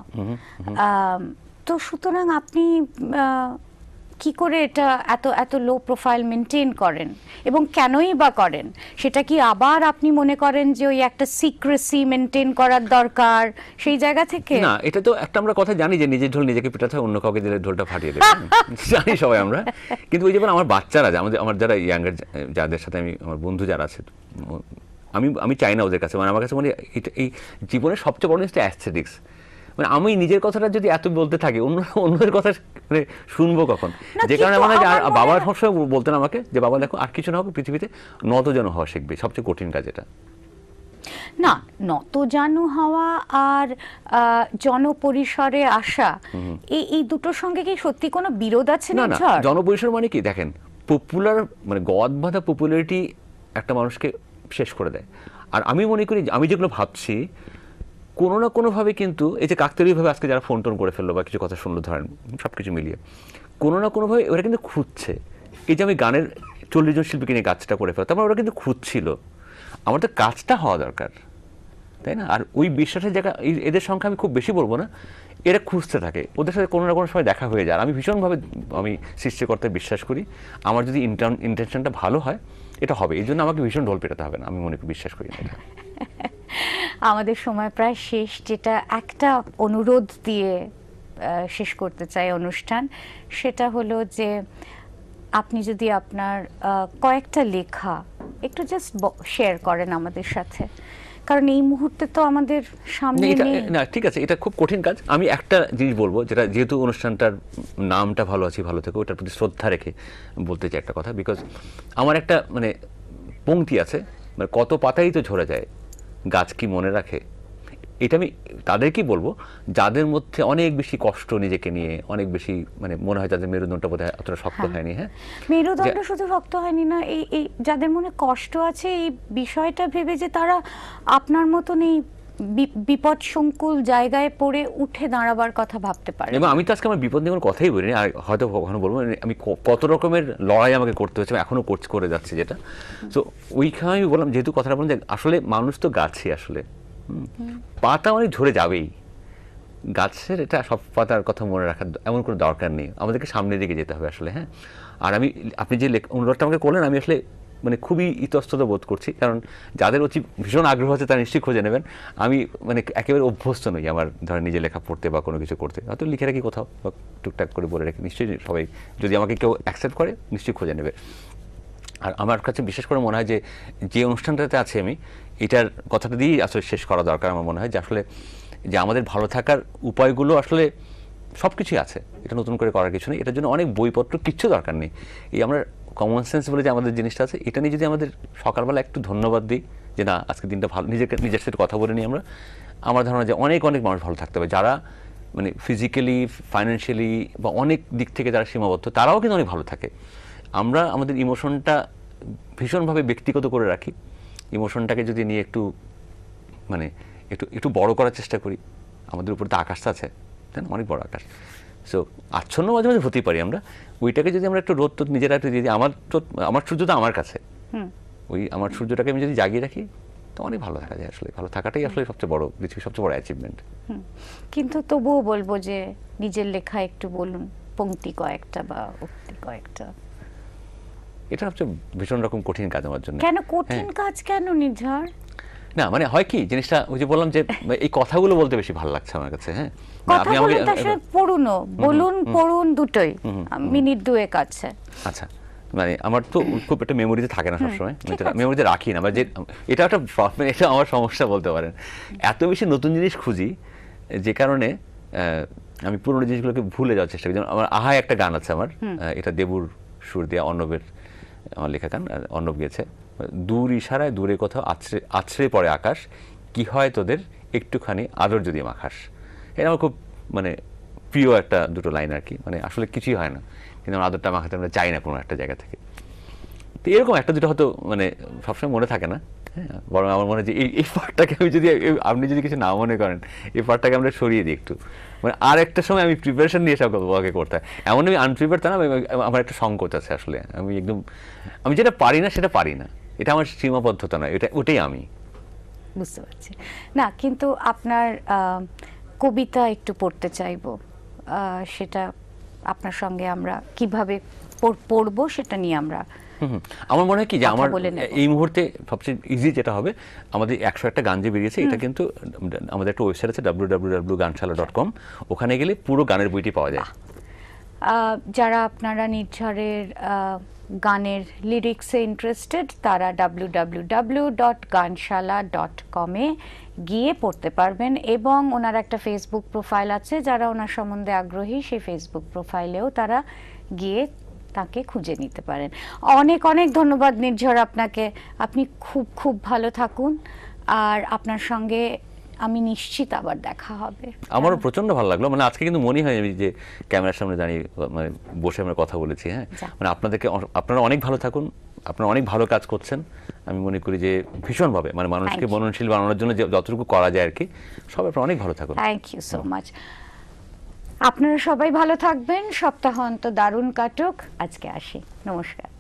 তো সুতরাং আপনি কি করে এটা এত এত লো প্রোফাইল মেনটেন করেন, এবং কেনই বা করেন? সেটা কি আবার আপনি মনে করেন যে ওই একটা সিক্রেসি মেনটেন করার দরকার সেই জায়গা থেকে? না, এটা তো একটা আমরা কথা জানি যে নিজের ঢোল নিজেকে পিটাতে হয়, অন্য কাউকে দিলে ঢোলটা ফাটিয়ে দেবে, জানি সবাই আমরা। কিন্তু ওই যেমন আমার বাচ্চারা, আমাদের আমার যারা ইয়াঙ্গার, যাদের সাথে আমি আমার বন্ধু যারা আছে, আমি আমি চাই না ওদের কাছে, মানে আমার কাছে মানে এই জীবনের সবচেয়ে বড় জিনিসটা অ্যাস্থেটিক্স। মানে আমি নিজের কথাটা যদি এত বলতে থাকি, অন্য অন্যদের কথা মানে শুনবো কখন? যে কারণে মানে বাবা সবসময় বলতেন আমাকে যে বাবা দেখো আর কিছু না হোক পৃথিবীতে নত যেন হওয়া শিখবে, সবচেয়ে কঠিন কাজ এটা। না, নত জানু হওয়া আর জনপরিসরে আসা, এই এই দুটোর সঙ্গে কি সত্যি কোনো বিরোধ আছে? না না, জনপরিসর মানে কি দেখেন, পপুলার মানে গদ বাঁধা পপুলারিটি একটা মানুষকে শেষ করে দেয়। আর আমি মনে করি আমি যেগুলো ভাবছি কোনো না কোনোভাবে কিন্তু এই যে কাকতালীয়ভাবে আজকে যারা ফোন টোন করে ফেললো বা কিছু কথা শুনলো ধরেন সব কিছু মিলিয়ে, কোনো না কোনোভাবে ওরা কিন্তু খুঁজছে। এই যে আমি গানের চল্লিশ জন শিল্পীকে নিয়ে কাজটা করে ফেলো, তারপর ওরা কিন্তু খুঁজছিল, আমার তো কাজটা হওয়া দরকার, তাই না? আর ওই বিশ্বাসের জায়গা এদের সংখ্যা আমি খুব বেশি বলবো না, এরা খুঁজতে থাকে, ওদের সাথে কোনো না কোনো সময় দেখা হয়ে যায়। আমি ভীষণভাবে আমি সৃষ্টিকর্তায় বিশ্বাস করি, আমার যদি ইন্টেনশনটা ভালো হয় এটা হবে, এই জন্য আমাকে ভীষণ ঢোল পেটাতে হবে না, আমি মনে করি বিশ্বাস করি না। আমাদের সময় প্রায় শেষ, যেটা একটা অনুরোধ দিয়ে শেষ করতে চাই অনুষ্ঠান, সেটা হলো যে আপনি যদি আপনার কয়েকটা লেখা একটু জাস্ট শেয়ার করেন আমাদের সাথে, কারণ এই মুহূর্তে তো আমাদের সামনে নেই। না ঠিক আছে, এটা খুব কঠিন কাজ। আমি একটা জিনিস বলবো, যেটা যেহেতু অনুষ্ঠানটার নামটা ভালো আছি ভালো থেকে, ওটার প্রতি শ্রদ্ধা রেখে বলতে চাই একটা কথা। বিকজ আমার একটা মানে পংক্তি আছে, মানে কত পাতাই তো ঝরে যায়, গাছ কি মনে রাখে। এটা আমি তাদেরকেই বলবো যাদের মধ্যে অনেক বেশি কষ্ট নিজেকে নিয়ে, অনেক বেশি মানে মনে হয় যাদের মেরুদণ্ডটা বোধহয় অতটা শক্ত হয়নি। হ্যাঁ, মেরুদণ্ড শুধু শক্ত হয়নি না, এই এই যাদের মনে কষ্ট আছে এই বিষয়টা ভেবে যে তারা আপনার মতন এই বিপদ সংকুল জায়গায় পড়ে উঠে দাঁড়াবার কথা ভাবতে পারে। এবং আমি তো আজকে আমার বিপদ নিয়ে কোনো কথাই বলিনি, আর হয়তো কখনো বলবো আমি কত রকমের লড়াই আমাকে করতে হচ্ছে, এখনো করছে করে যাচ্ছে যেটা। তো ওইখানে আমি বললাম, যেহেতু কথাটা বললাম যে আসলে মানুষ তো গাছই, আসলে পাতা অনেক ঝরে যাবেই, গাছের এটা সব পাতার কথা মনে রাখার এমন কোনো দরকার নেই, আমাদেরকে সামনের দিকে যেতে হবে আসলে। হ্যাঁ, আর আমি আপনি যে অনুরোধটা আমাকে করলেন, আমি আসলে মানে খুবই ইতস্তত বোধ করছি, কারণ যাদের অতি ভীষণ আগ্রহ আছে তারা নিশ্চয়ই খুঁজে নেবেন। আমি মানে একেবারে অভ্যস্ত নই আমার ধরেন নিজে লেখা পড়তে বা কোনো কিছু করতে, হয়তো লিখে রাখি কোথাও বা টুকটাক করে বলে রাখি, নিশ্চয়ই সবাই যদি আমাকে কেউ অ্যাকসেপ্ট করে নিশ্চয়ই খুঁজে নেবে। আর আমার কাছে বিশেষ করে মনে হয় যে যে অনুষ্ঠানটাতে আছি আমি, এটার কথাটা দিয়েই আসলে শেষ করা দরকার। আমার মনে হয় যে আসলে যে আমাদের ভালো থাকার উপায়গুলো আসলে সব কিছুই আছে, এটা নতুন করে করার কিছু নেই, এটার জন্য অনেক বইপত্র কিচ্ছু দরকার নেই। এই আমরা কমন সেন্স বলে যে আমাদের জিনিসটা আছে, এটা নিয়ে যদি আমাদের সকালবেলা একটু ধন্যবাদ দিই যে না আজকে দিনটা ভালো, নিজেকে নিজের সাথে কথা বলে নিই আমরা, আমার ধারণা যে অনেক অনেক মানুষ ভালো থাকতে হবে, যারা মানে ফিজিক্যালি ফাইন্যান্সিয়ালি বা অনেক দিক থেকে যারা সীমাবদ্ধ, তারাও কিন্তু অনেক ভালো থাকে। আমরা আমাদের ইমোশনটা ভীষণভাবে ব্যক্তিগত করে রাখি, ইমোশনটাকে যদি নিয়ে একটু মানে একটু একটু বড় করার চেষ্টা করি, আমাদের উপর তো আকাশটা আছে, তাই না, অনেক বড় আকাশ। সো আচ্ছন্ন মাঝে মাঝে হতেই পারি আমরা, ওইটাকে যদি আমরা একটু রোদ তো নিজেরা একটু দিয়ে দিই, আমার তো আমার সূর্য তো আমার কাছে, ওই আমার সূর্যটাকে আমি যদি জাগিয়ে রাখি তো অনেক ভালো থাকা যায়। আসলে ভালো থাকাটাই আসলে সবচেয়ে বড় পৃথিবীর সবচেয়ে বড় অ্যাচিভমেন্ট। কিন্তু তবুও বলবো যে নিজের লেখা একটু বলুন, পংক্তি কয়েকটা বা উক্তি কয়েকটা। এটা সবচেয়ে ভীষণ রকম কঠিন কাজ আমার জন্য। কেন কঠিন কাজ কেন নির্ঝর? না মানে হয় কি জিনিসটা, ওই যে বললাম যে এই কথাগুলো বলতে বেশি ভালো লাগছে আমার কাছে। হ্যাঁ, আপনি আমাকে পড়ুন, বলুন, পড়ুন, দুটোই মিনিট দুয়েক আছে। আচ্ছা, মানে আমার তো খুব একটা মেমোরিতে থাকে না সবসময়, মেমোরিতে রাখি না, যে এটা একটা এটা আমার সমস্যা বলতে পারেন। এত বেশি নতুন জিনিস খুঁজি যে কারণে আমি পুরোনো জিনিসগুলোকে ভুলে যাওয়ার চেষ্টা করি। যেমন আমার আহায় একটা গান আছে আমার, এটা দেবুর সুর দিয়া অর্ণবের আমার লেখা গান, অর্ণব গেছে, দূর ইশারায় দূরে কোথাও আছড়ে আছড়ে পড়ে আকাশ, কি হয় তোদের একটুখানি আদর যদি মাখাস। এটা আমার খুব মানে প্রিয় একটা দুটো লাইন আর কি, মানে আসলে কিছুই হয় না কিন্তু আমার আদরটা মাখাতে আমরা চাই না কোনো একটা জায়গা থেকে। তো এরকম একটা দুটো হয়তো মানে সবসময় মনে থাকে না। হ্যাঁ, বরং আমার মনে হয় যে এই এই পার্টটাকে আমি যদি আপনি যদি কিছু না মনে করেন, এই পার্টটাকে আমরা সরিয়ে দিই একটু, মানে আর একটা সময় আমি প্রিপারেশন নিয়ে সব গল্পকে করতে হয়। এমন আমি আনপ্রিপেয়ার তা না, আমার একটা সংকোচ আছে আসলে, আমি একদম আমি যেটা পারি না সেটা পারি না, এটা আমার সীমাবদ্ধতা নয়, এটা ওটাই আমি। বুঝতে পারছি না, কিন্তু আপনার কবিতা একটু পড়তে চাইবো, সেটা আপনার সঙ্গে আমরা কিভাবে পড়বো সেটা নিয়ে আমরা আমার মনে হয় কি যে আমার এই মুহূর্তে সবচেয়ে ইজি যেটা হবে, আমাদের একশো একটা গান যে বেরিয়েছে, এটা কিন্তু আমাদের একটা ওয়েবসাইট আছে W W W dot Ganshala dot com, ওখানে গেলে পুরো গানের বইটি পাওয়া যায়। যারা আপনারা নির্ঝরের গানের লিরিক্সে ইন্টারেস্টেড তারা W W W dot Ganshala dot কমে গিয়ে পড়তে পারবেন, এবং ওনার একটা ফেসবুক প্রোফাইল আছে, যারা ওনার সম্বন্ধে আগ্রহী সেই ফেসবুক প্রোফাইলেও তারা গিয়ে তাকে খুঁজে নিতে পারেন। অনেক অনেক ধন্যবাদ নির্ঝর আপনাকে, আপনি খুব খুব ভালো থাকুন, আর আপনার সঙ্গে আমি নিশ্চিত আবার দেখা হবে। আমারও প্রচন্ড ভালো লাগলো, মানে আজকে কিন্তু মনে হয় যে ক্যামেরার সামনে দাঁড়িয়ে মানে বসে আমরা কথা বলেছি। হ্যাঁ, মানে আপনাদেরকে আপনারা অনেক ভালো থাকুন, আপনারা অনেক ভালো কাজ করছেন, আমি মনে করি যে ভীষণভাবে মানে মানুষকে মননশীল বানানোর জন্য যতটুকু করা যায় আর কি, সব আপনারা অনেক ভালো থাকুন। Thank you so much. আপনারা সবাই ভালো থাকবেন, সপ্তাহান্ত দারুণ কাটুক। আজকে আসি, নমস্কার।